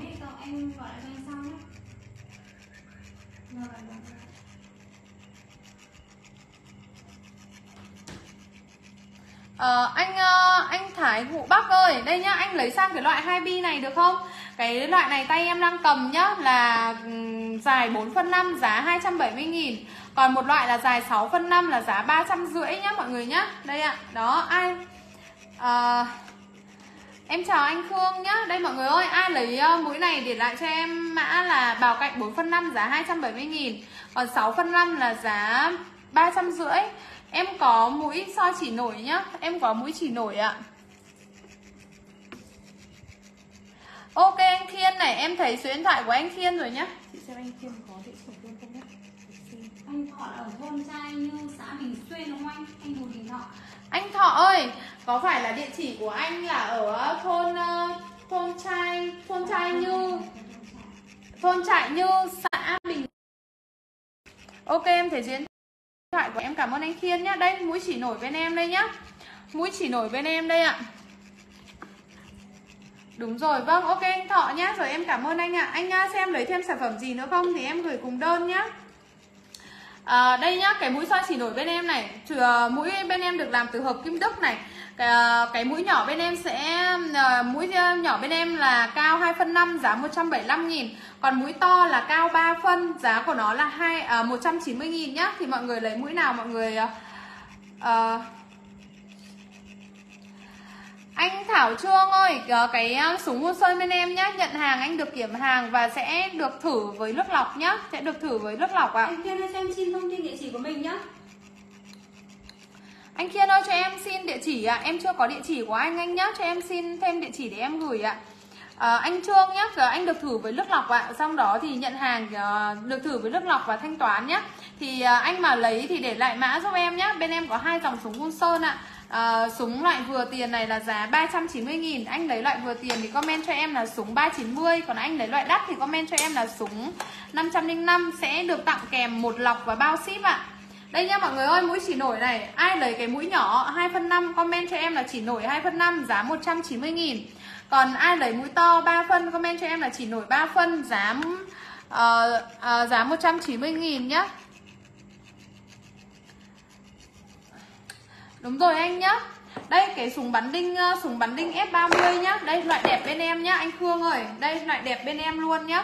Uh, anh uh, anh Thái Vũ Bắc ơi, đây nhá, anh lấy sang cái loại hai bi này được không? Cái loại này tay em đang cầm nhá, là um, dài bốn phân năm, giá hai trăm bảy mươi nghìn. Còn một loại là dài sáu phân năm là giá ba trăm rưỡi nhá mọi người nhá. Đây ạ, đó, ai uh, em chào anh Khương nhá. Đây mọi người ơi, ai lấy uh, mũi này để lại cho em mã là bào cạnh bốn phân năm giá hai trăm bảy mươi nghìn. Còn sáu phân năm là giá ba trăm rưỡi. Em có mũi soi chỉ nổi nhá. Em có mũi chỉ nổi ạ. Ok anh Khiên này, em thấy số điện thoại của anh Khiên rồi nhá. Chị xem anh Khiên có địa chỉ luôn không nhá. Anh Thọ ở thôn Trai Như, xã Bình Xuyên đúng không anh? Anh Bùi Đình Thọ. Anh Thọ ơi, có phải là địa chỉ của anh là ở thôn thôn Trai thôn Trai Như, thôn Trại Như, xã Bình. Ok em thấy số điện thoại của em, cảm ơn anh Khiên nhá. Đây mũi chỉ nổi bên em đây nhá. Mũi chỉ nổi bên em đây ạ. Đúng rồi, vâng, ok anh Thọ nhá. Rồi em cảm ơn anh ạ. Anh xem lấy thêm sản phẩm gì nữa không thì em gửi cùng đơn nhá. À, đây nhá, cái mũi soi chỉ nổi bên em này, trừ mũi bên em được làm từ hợp kim Đức này. Cái, cái mũi nhỏ bên em sẽ mũi nhỏ bên em là cao hai phân năm, giá một trăm bảy mươi lăm nghìn. Còn mũi to là cao ba phân, giá của nó là hai à, một trăm chín mươi nghìn nhá. Thì mọi người lấy mũi nào mọi người uh, anh Thảo Trương ơi, cái súng Hun Sơn bên em nhá, nhận hàng anh được kiểm hàng và sẽ được thử với nước lọc nhá, sẽ được thử với nước lọc ạ. Anh Khiên ơi, cho em xin thông tin địa chỉ của mình nhá. Anh Khiên ơi, cho em xin địa chỉ ạ. Em chưa có địa chỉ của anh anh nhá, cho em xin thêm địa chỉ để em gửi ạ. À, anh Trương nhá, anh được thử với nước lọc ạ. Xong đó thì nhận hàng được thử với nước lọc và thanh toán nhá. Thì anh mà lấy thì để lại mã giúp em nhá. Bên em có hai dòng súng Hun Sơn ạ. À, súng loại vừa tiền này là giá ba trăm chín mươi nghìn. Anh lấy loại vừa tiền thì comment cho em là súng ba trăm chín mươi. Còn anh lấy loại đắt thì comment cho em là súng năm trăm lẻ năm. Sẽ được tặng kèm một lọc và bao ship ạ. Đây nha mọi người ơi, mũi chỉ nổi này. Ai lấy cái mũi nhỏ hai phân năm comment cho em là chỉ nổi hai phân năm, giá một trăm chín mươi nghìn. Còn ai lấy mũi to ba phân comment cho em là chỉ nổi ba phân, giá uh, uh, giá một trăm chín mươi nghìn nhá. Đúng rồi anh nhá. Đây cái súng bắn đinh uh, súng bắn đinh F ba mươi nhá. Đây loại đẹp bên em nhá anh Khương ơi. Đây loại đẹp bên em luôn nhá.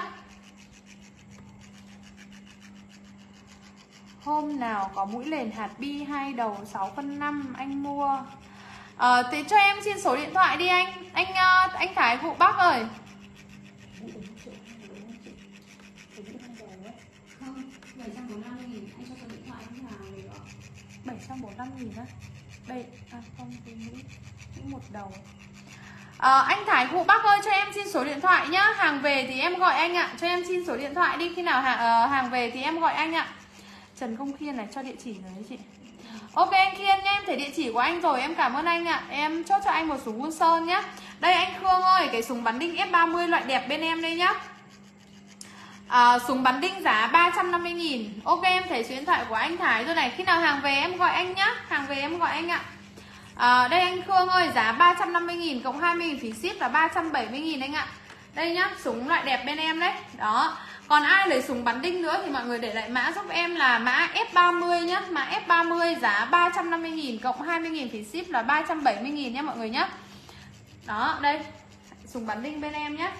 Hôm nào có mũi lền hạt bi hai đầu sáu phân năm anh mua. Ờ, thế cho em xin số điện thoại đi anh. Anh uh, anh Thái Vụ Bắc ơi. bảy trăm bốn mươi lăm nghìn, anh cho số điện thoại anh nào rồi đó. bảy trăm bốn mươi lăm nghìn á. Đây, à không, cái mũi, mũi một đầu. À, anh Thái Vụ Bắc ơi, cho em xin số điện thoại nhá. Hàng về thì em gọi anh ạ. Cho em xin số điện thoại đi. Khi nào hàng, uh, hàng về thì em gọi anh ạ. Trần Công Khiên này, cho địa chỉ rồi đấy chị. Ok anh Khiên nhá, em thấy địa chỉ của anh rồi. Em cảm ơn anh ạ. Em chốt cho anh một súng Hun Sơn nhá. Đây anh Khương ơi, cái súng bắn đinh F ba mươi loại đẹp bên em đây nhá. À, súng bắn đinh giá ba trăm năm mươi nghìn. Ok em thấy số điện thoại của anh Thái rồi này. Khi nào hàng về em gọi anh nhá. Hàng về em gọi anh ạ. À, đây anh Khương ơi, giá ba trăm năm mươi nghìn cộng hai mươi nghìn phí ship là ba trăm bảy mươi nghìn anh ạ. Đây nhá, súng loại đẹp bên em đấy. Đó. Còn ai lấy súng bắn đinh nữa thì mọi người để lại mã giúp em là mã F ba mươi nhá. Mã F ba mươi giá ba trăm năm mươi nghìn cộng hai mươi nghìn phí ship là ba trăm bảy mươi nghìn nhá mọi người nhá. Đó, đây. Súng bắn đinh bên em nhá.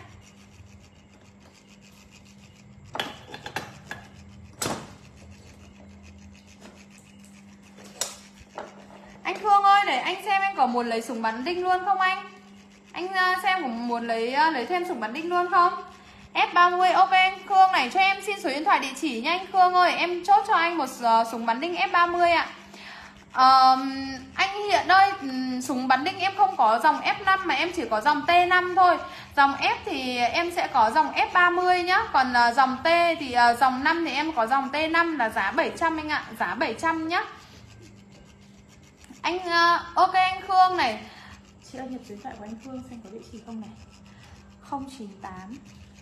Anh Khương ơi, để anh xem em có muốn lấy súng bắn đinh luôn không anh? Anh xem có muốn lấy lấy thêm súng bắn đinh luôn không? F ba mươi, ok anh Khương này, cho em xin số điện thoại địa chỉ nha anh Khương ơi. Em chốt cho anh một uh, súng bắn đinh F ba mươi ạ. uh, Anh hiện ơi, um, súng bắn đinh em không có dòng F năm mà em chỉ có dòng T năm thôi. Dòng F thì em sẽ có dòng F ba mươi nhá. Còn uh, dòng T thì uh, dòng năm thì em có dòng T năm là giá bảy trăm anh ạ. Giá bảy trăm nhá. Anh uh, ok anh Khương này. Chị ơi nhập số điện thoại của anh Khương xem có địa chỉ không này. Không chín tám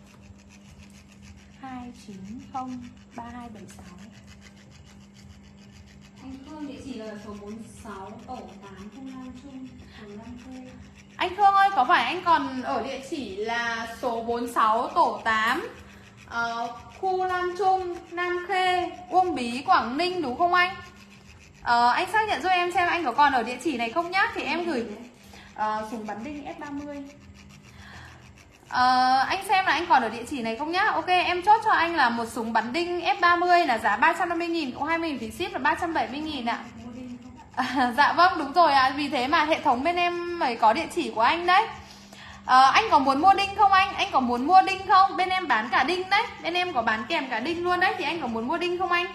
hai chín không ba hai bảy sáu. Anh Khương địa chỉ là số bốn mươi sáu tổ tám khu Nam Trung, phường Nam Khê. Anh Khương ơi, có phải anh còn ở địa chỉ là số bốn mươi sáu tổ tám uh, khu Nam Trung, Nam Khê, Uông Bí, Quảng Ninh đúng không anh? Uh, anh xác nhận giúp em xem anh có còn ở địa chỉ này không nhá. Thì em gửi uh, súng bắn đinh F ba mươi. Uh, anh xem là anh còn ở địa chỉ này không nhá. Ok em chốt cho anh là một súng bắn đinh F ba mươi là giá ba trăm năm mươi nghìn cộng hai mươi nghìn phí ship là ba trăm bảy mươi nghìn ạ. À, dạ vâng đúng rồi ạ. À. Vì thế mà hệ thống bên em mới có địa chỉ của anh đấy. à, Anh có muốn mua đinh không anh? Anh có muốn mua đinh không? Bên em bán cả đinh đấy. Bên em có bán kèm cả đinh luôn đấy. Thì anh có muốn mua đinh không anh?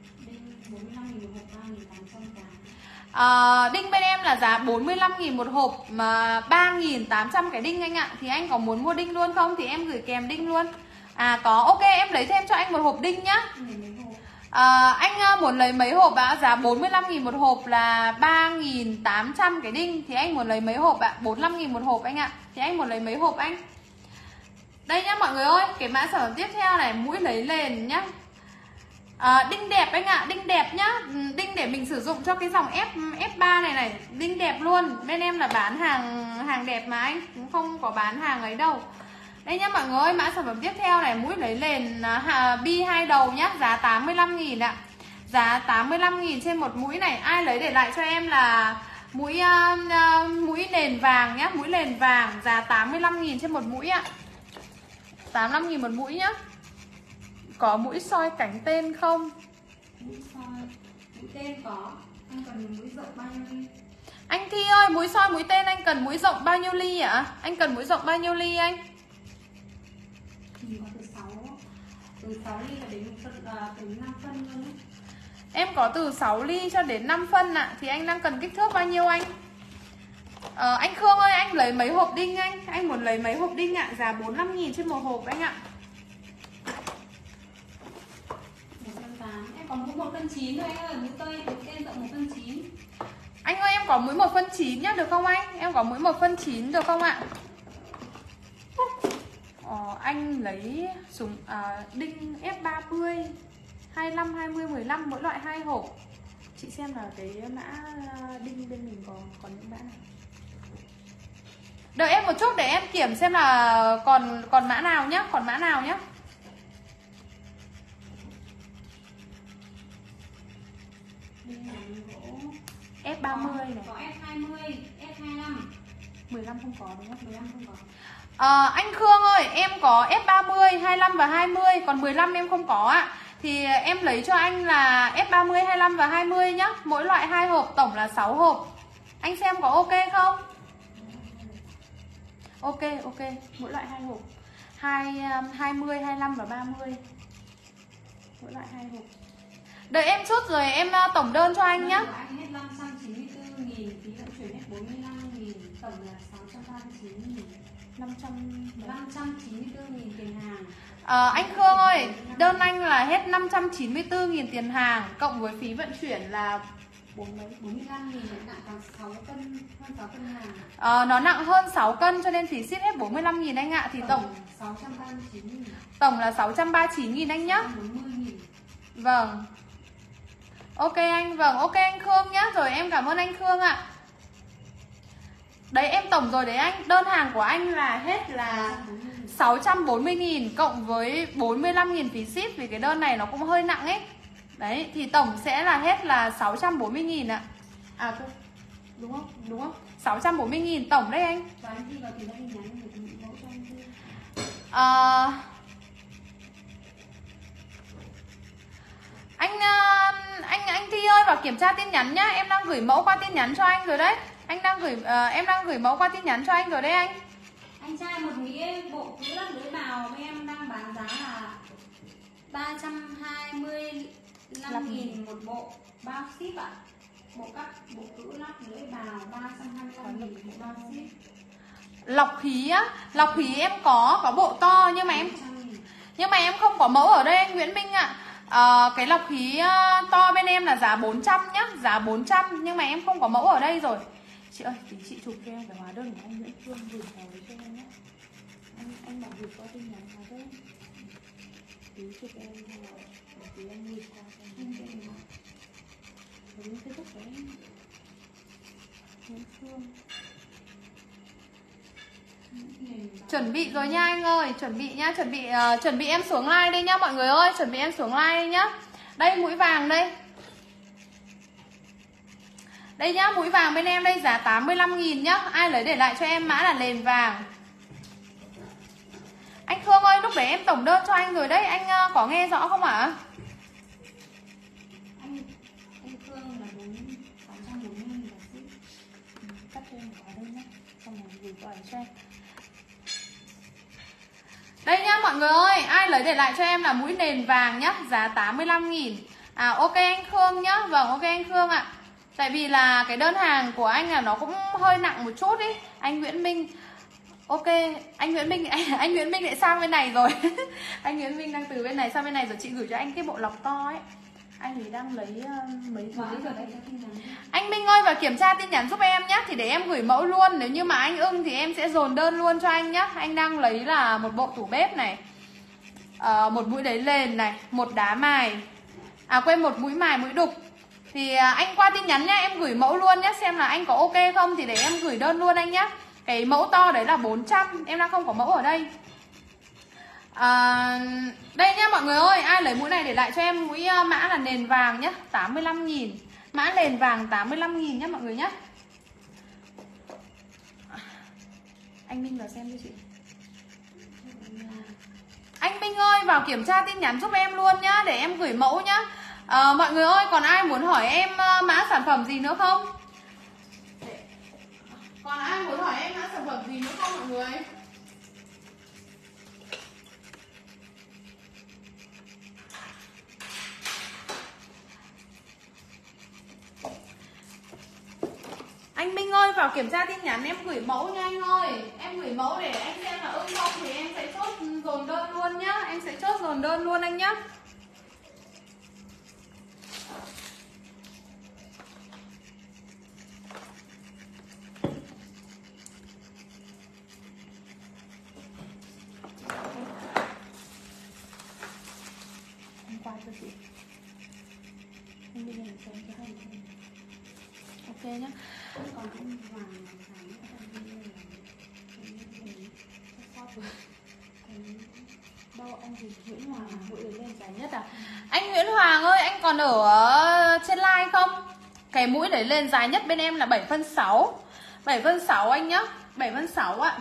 À, đinh bên em là giá bốn mươi lăm nghìn một hộp mà ba nghìn tám trăm cái đinh anh ạ. Thì anh có muốn mua đinh luôn không? Thì em gửi kèm đinh luôn. À có, ok em lấy thêm cho anh một hộp đinh nhá. à, Anh muốn lấy mấy hộp ạ? Giá bốn mươi lăm nghìn một hộp là ba nghìn tám trăm cái đinh. Thì anh muốn lấy mấy hộp ạ? bốn mươi lăm nghìn một hộp anh ạ. Thì anh muốn lấy mấy hộp anh? Đây nhá mọi người ơi. Cái mã sản phẩm tiếp theo này, mũi lấy lền nhá. À, đinh đẹp anh ạ, đinh đẹp nhá. Đinh để mình sử dụng cho cái dòng F, F ba này này. Đinh đẹp luôn. Bên em là bán hàng hàng đẹp mà anh, cũng không có bán hàng ấy đâu. Đây nhá mọi người ơi, mã sản phẩm tiếp theo này, mũi lấy lền uh, bi hai đầu nhá. Giá tám mươi lăm nghìn ạ. Giá tám mươi lăm nghìn trên một mũi này. Ai lấy để lại cho em là mũi uh, uh, mũi nền vàng nhá. Mũi nền vàng, giá tám mươi lăm nghìn trên một mũi ạ. Tám mươi lăm nghìn một mũi nhá. Có mũi soi cánh tên không? Mũi soi, mũi tên có. Anh cần mũi rộng bao nhiêu ly? Anh Thi ơi, mũi soi mũi tên anh cần mũi rộng bao nhiêu ly ạ? Anh cần mũi rộng bao nhiêu ly anh? Mình có từ sáu từ sáu ly cho đến phần uh, từ năm phân luôn ấy. Em có từ sáu ly cho đến năm phân ạ. Thì anh đang cần kích thước bao nhiêu anh? Ờ, anh Khương ơi, anh lấy mấy hộp đinh anh? Anh muốn lấy mấy hộp đinh ạ? Giá bốn mươi lăm nghìn trên một hộp anh ạ. Em có mũi một phân chín thôi anh ơi, mũi tôi mũi tên rộng một phân chín. Anh ơi em có mũi một phân chín nhá, được không anh? Em có mũi một phân chín được không ạ? Ờ, anh lấy súng à, đinh F ba mươi hai mươi lăm, hai mươi, mười lăm mỗi loại hai hộp. Chị xem là cái mã đinh bên mình có còn những mã nào. Đợi em một chút để em kiểm xem là còn còn mã nào nhá, còn mã nào nhá. ép ba mươi có, này. có ép hai mươi, ép hai lăm. mười lăm không có đúng không? mười lăm không có. À, anh Khương ơi, em có ép ba mươi, hai mươi lăm và hai mươi, còn mười lăm em không có ạ. Thì em lấy cho anh là ép ba mươi, hai mươi lăm và hai mươi nhá. Mỗi loại hai hộp, tổng là sáu hộp. Anh xem có ok không? Ok, ok, mỗi loại hai hộp. hai, hai mươi, hai mươi lăm và ba mươi. Mỗi loại hai hộp. Đợi em chút rồi em tổng đơn cho anh nhá. Anh hết năm trăm chín mươi tư nghìn, phí vận chuyển hết bốn mươi lăm nghìn, tổng là sáu trăm ba mươi chín nghìn. năm trăm chín mươi tư nghìn tiền hàng. À, anh Khương ơi, đơn anh là hết năm trăm chín mươi tư nghìn tiền hàng, cộng với phí vận chuyển là bốn mươi lăm nghìn, nặng khoảng sáu cân, hơn sáu cân hàng. à, nó nặng hơn sáu cân cho nên phí ship hết bốn mươi lăm nghìn anh ạ. Thì tổng, tổng sáu trăm ba mươi chín nghìn. Tổng là sáu trăm ba mươi chín nghìn anh nhá. bốn mươi nghìn. Vâng. Ok anh, vâng, ok anh Khương nhá. Rồi em cảm ơn anh Khương ạ. Đấy em tổng rồi đấy anh. Đơn hàng của anh là hết là sáu trăm bốn mươi nghìn cộng với bốn mươi lăm nghìn phí ship. Vì cái đơn này nó cũng hơi nặng ấy. Đấy, thì tổng sẽ là hết là sáu trăm bốn mươi nghìn ạ. À, đúng không? Đúng không? sáu trăm bốn mươi nghìn tổng đấy anh. Và anh Thi vào thì đã tin nhắn để mình mẫu cho anh Thi. À, anh anh anh Thi ơi, vào kiểm tra tin nhắn nhá. Em đang gửi mẫu qua tin nhắn cho anh rồi đấy. Anh đang gửi uh, em đang gửi mẫu qua tin nhắn cho anh rồi đấy anh. Anh trai một nghĩa bộ cữ lắp lưới bào em đang bán giá là ba trăm hai mươi lăm nghìn một bộ bao ship ạ. À. Bộ cắt bộ cữ lắp lưới bào ba trăm hai mươi lăm nghìn một bao ship. Lọc khí á, lọc khí em có có bộ to nhưng mà em nhưng mà em không có mẫu ở đây anh Nguyễn Minh ạ. À, cái lọc khí uh, to bên em là giá bốn trăm nhá, giá bốn trăm nhưng mà em không có mẫu ở đây rồi. Chị ơi, tí chị chụp cho em cái hóa đơn của anh Nguyễn Phương gửi vào cho em nhé. Anh anh bảo gửi qua tin nhắn hóa đơn. Tí chụp em hay là tí anh gửi qua cho em tên nào. Đúng Facebook của em. Nguyễn Phương. Chuẩn bị rồi nha anh ơi, chuẩn bị nhá, chuẩn bị uh, chuẩn bị em xuống like đi nhá mọi người ơi, chuẩn bị em xuống like đi nhá. Đây mũi vàng đây. Đây nhá, mũi vàng bên em đây giá tám mươi lăm nghìn nhá. Ai lấy để lại cho em mã là nền vàng. Anh Khương ơi, lúc đấy em tổng đơn cho anh rồi đấy. Anh uh, có nghe rõ không ạ? À? Anh, anh Khương là sáu trăm bốn mươi nghìn là ship. Ừ, cắt cho em có đây nhá. Xong rồi gửi qua cho em. Đây nhá mọi người ơi, ai lấy để lại cho em là mũi nền vàng nhá, giá tám mươi lăm nghìn. À ok anh Khương nhá. Vâng ok anh Khương ạ. À. Tại vì là cái đơn hàng của anh là nó cũng hơi nặng một chút ý. Anh Nguyễn Minh. Ok, anh Nguyễn Minh anh, anh Nguyễn Minh lại sang bên này rồi. Anh Nguyễn Minh đang từ bên này sang bên này rồi, chị gửi cho anh cái bộ lọc to ấy. Anh ấy đang lấy uh, mấy thứ rồi đấy. Anh Minh ơi, và kiểm tra tin nhắn giúp em nhé. Thì để em gửi mẫu luôn. Nếu như mà anh ưng thì em sẽ dồn đơn luôn cho anh nhé. Anh đang lấy là một bộ tủ bếp này, uh, một mũi đáy nền này, một đá mài. À quên, một mũi mài mũi đục. Thì uh, anh qua tin nhắn nhá, em gửi mẫu luôn nhé. Xem là anh có ok không thì để em gửi đơn luôn anh nhé. Cái mẫu to đấy là bốn trăm. Em đang không có mẫu ở đây. À, đây nhá mọi người ơi, ai lấy mũi này để lại cho em mũi uh, mã là nền vàng nhá, tám mươi lăm nghìn. Mã nền vàng tám mươi lăm nghìn nhá mọi người nhá. Anh Minh vào xem cho chị. Anh Minh ơi, vào kiểm tra tin nhắn giúp em luôn nhá, để em gửi mẫu nhá. À, mọi người ơi, còn ai muốn hỏi em uh, mã sản phẩm gì nữa không? Còn ai muốn hỏi em mã sản phẩm gì nữa không mọi người? Anh Minh ơi, vào kiểm tra tin nhắn em gửi mẫu nha anh ơi. Em gửi mẫu để anh xem là ưng không thì em sẽ chốt dồn đơn luôn nhá. Em sẽ chốt dồn đơn luôn anh nhá. Em qua cho chị. Anh Minh này xem cho hai chị. Ok nhá. Còn anh Hoàng đâu anh gì Nguyễn Hoàng mũi đấy lên dài nhất à? Anh Nguyễn Hoàng ơi, anh còn ở trên live không? Cái mũi đấy lên dài nhất bên em là bảy phân sáu. bảy phân sáu anh nhá, bảy phân sáu ạ.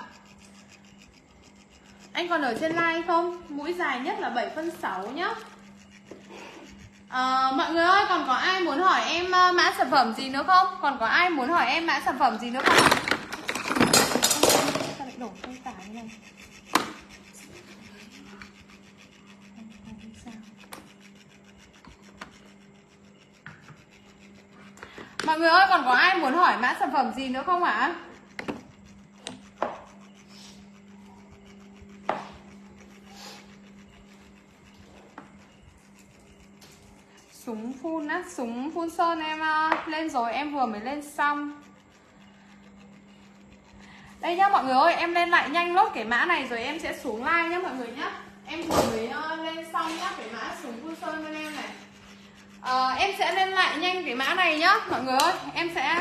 Anh còn ở trên like không? Mũi dài nhất là bảy phân sáu nhá. À, mọi người ơi, còn có ai muốn hỏi em uh, mã sản phẩm gì nữa không? Còn có ai muốn hỏi em mã sản phẩm gì nữa không? Sao lại đổ cây tải như này? Mọi người ơi, còn có ai muốn hỏi mã sản phẩm gì nữa không ạ? Súng phun á, súng phun sơn em uh, lên rồi, em vừa mới lên xong. Đây nhá mọi người ơi, em lên lại nhanh lốt cái mã này rồi em sẽ xuống like nhá mọi người nhá. Em vừa mới uh, lên xong nhá, cái mã súng phun sơn bên em này. uh, Em sẽ lên lại nhanh cái mã này nhá mọi người ơi. Em sẽ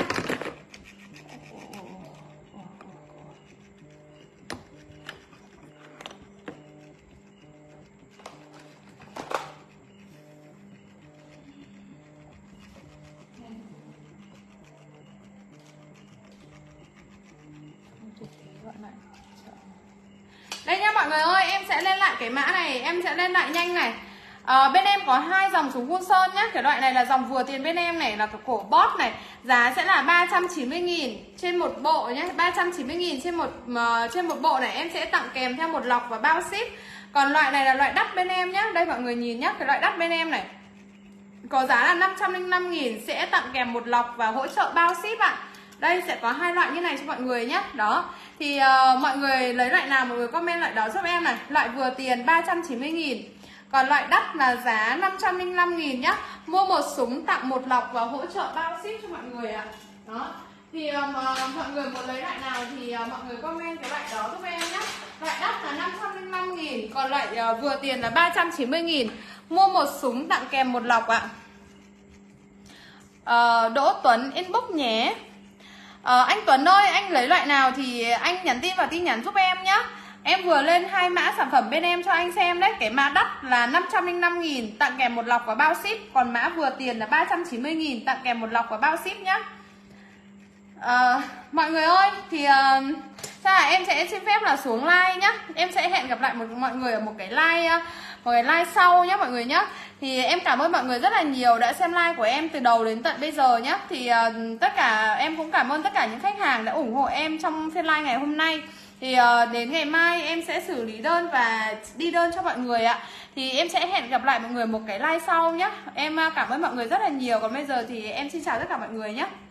đây nha mọi người ơi, em sẽ lên lại cái mã này, em sẽ lên lại nhanh này. à, Bên em có hai dòng súng phun sơn nhá. Cái loại này là dòng vừa tiền bên em này, là cái cổ boss này. Giá sẽ là ba trăm chín mươi nghìn trên một bộ nhé, ba trăm chín mươi nghìn trên một uh, trên một bộ này. Em sẽ tặng kèm theo một lọc và bao ship. Còn loại này là loại đắt bên em nhá. Đây mọi người nhìn nhá, cái loại đắt bên em này có giá là năm trăm lẻ năm nghìn, sẽ tặng kèm một lọc và hỗ trợ bao ship ạ. Đây sẽ có hai loại như này cho mọi người nhé. Đó. Thì uh, mọi người lấy loại nào mọi người comment loại đó giúp em này. Loại vừa tiền ba trăm chín mươi nghìn. Còn loại đắt là giá năm trăm lẻ năm nghìn nhá. Mua một súng tặng một lọc và hỗ trợ bao ship cho mọi người ạ. Đó. Thì uh, mọi người muốn lấy loại nào thì uh, mọi người comment cái loại đó giúp em nhé. Loại đắt là năm trăm lẻ năm nghìn. Còn loại uh, vừa tiền là ba trăm chín mươi nghìn. Mua một súng tặng kèm một lọc ạ. uh, Đỗ Tuấn inbox nhé. Ờ, anh Tuấn ơi, anh lấy loại nào thì anh nhắn tin vào tin nhắn giúp em nhá. Em vừa lên hai mã sản phẩm bên em cho anh xem đấy. Cái mã đắt là năm trăm lẻ năm nghìn tặng kèm một lọc và bao ship. Còn mã vừa tiền là ba trăm chín mươi nghìn tặng kèm một lọc và bao ship nhá. ờ, Mọi người ơi, thì uh, sao là em sẽ xin phép là xuống like nhá. Em sẽ hẹn gặp lại một, mọi người ở một cái like uh, một cái like sau nhá mọi người nhá. Thì em cảm ơn mọi người rất là nhiều đã xem like của em từ đầu đến tận bây giờ nhá. Thì uh, tất cả em cũng cảm ơn tất cả những khách hàng đã ủng hộ em trong phiên live ngày hôm nay. Thì uh, đến ngày mai em sẽ xử lý đơn và đi đơn cho mọi người ạ. Thì em sẽ hẹn gặp lại mọi người một cái like sau nhá. Em uh, cảm ơn mọi người rất là nhiều. Còn bây giờ thì em xin chào tất cả mọi người nhé.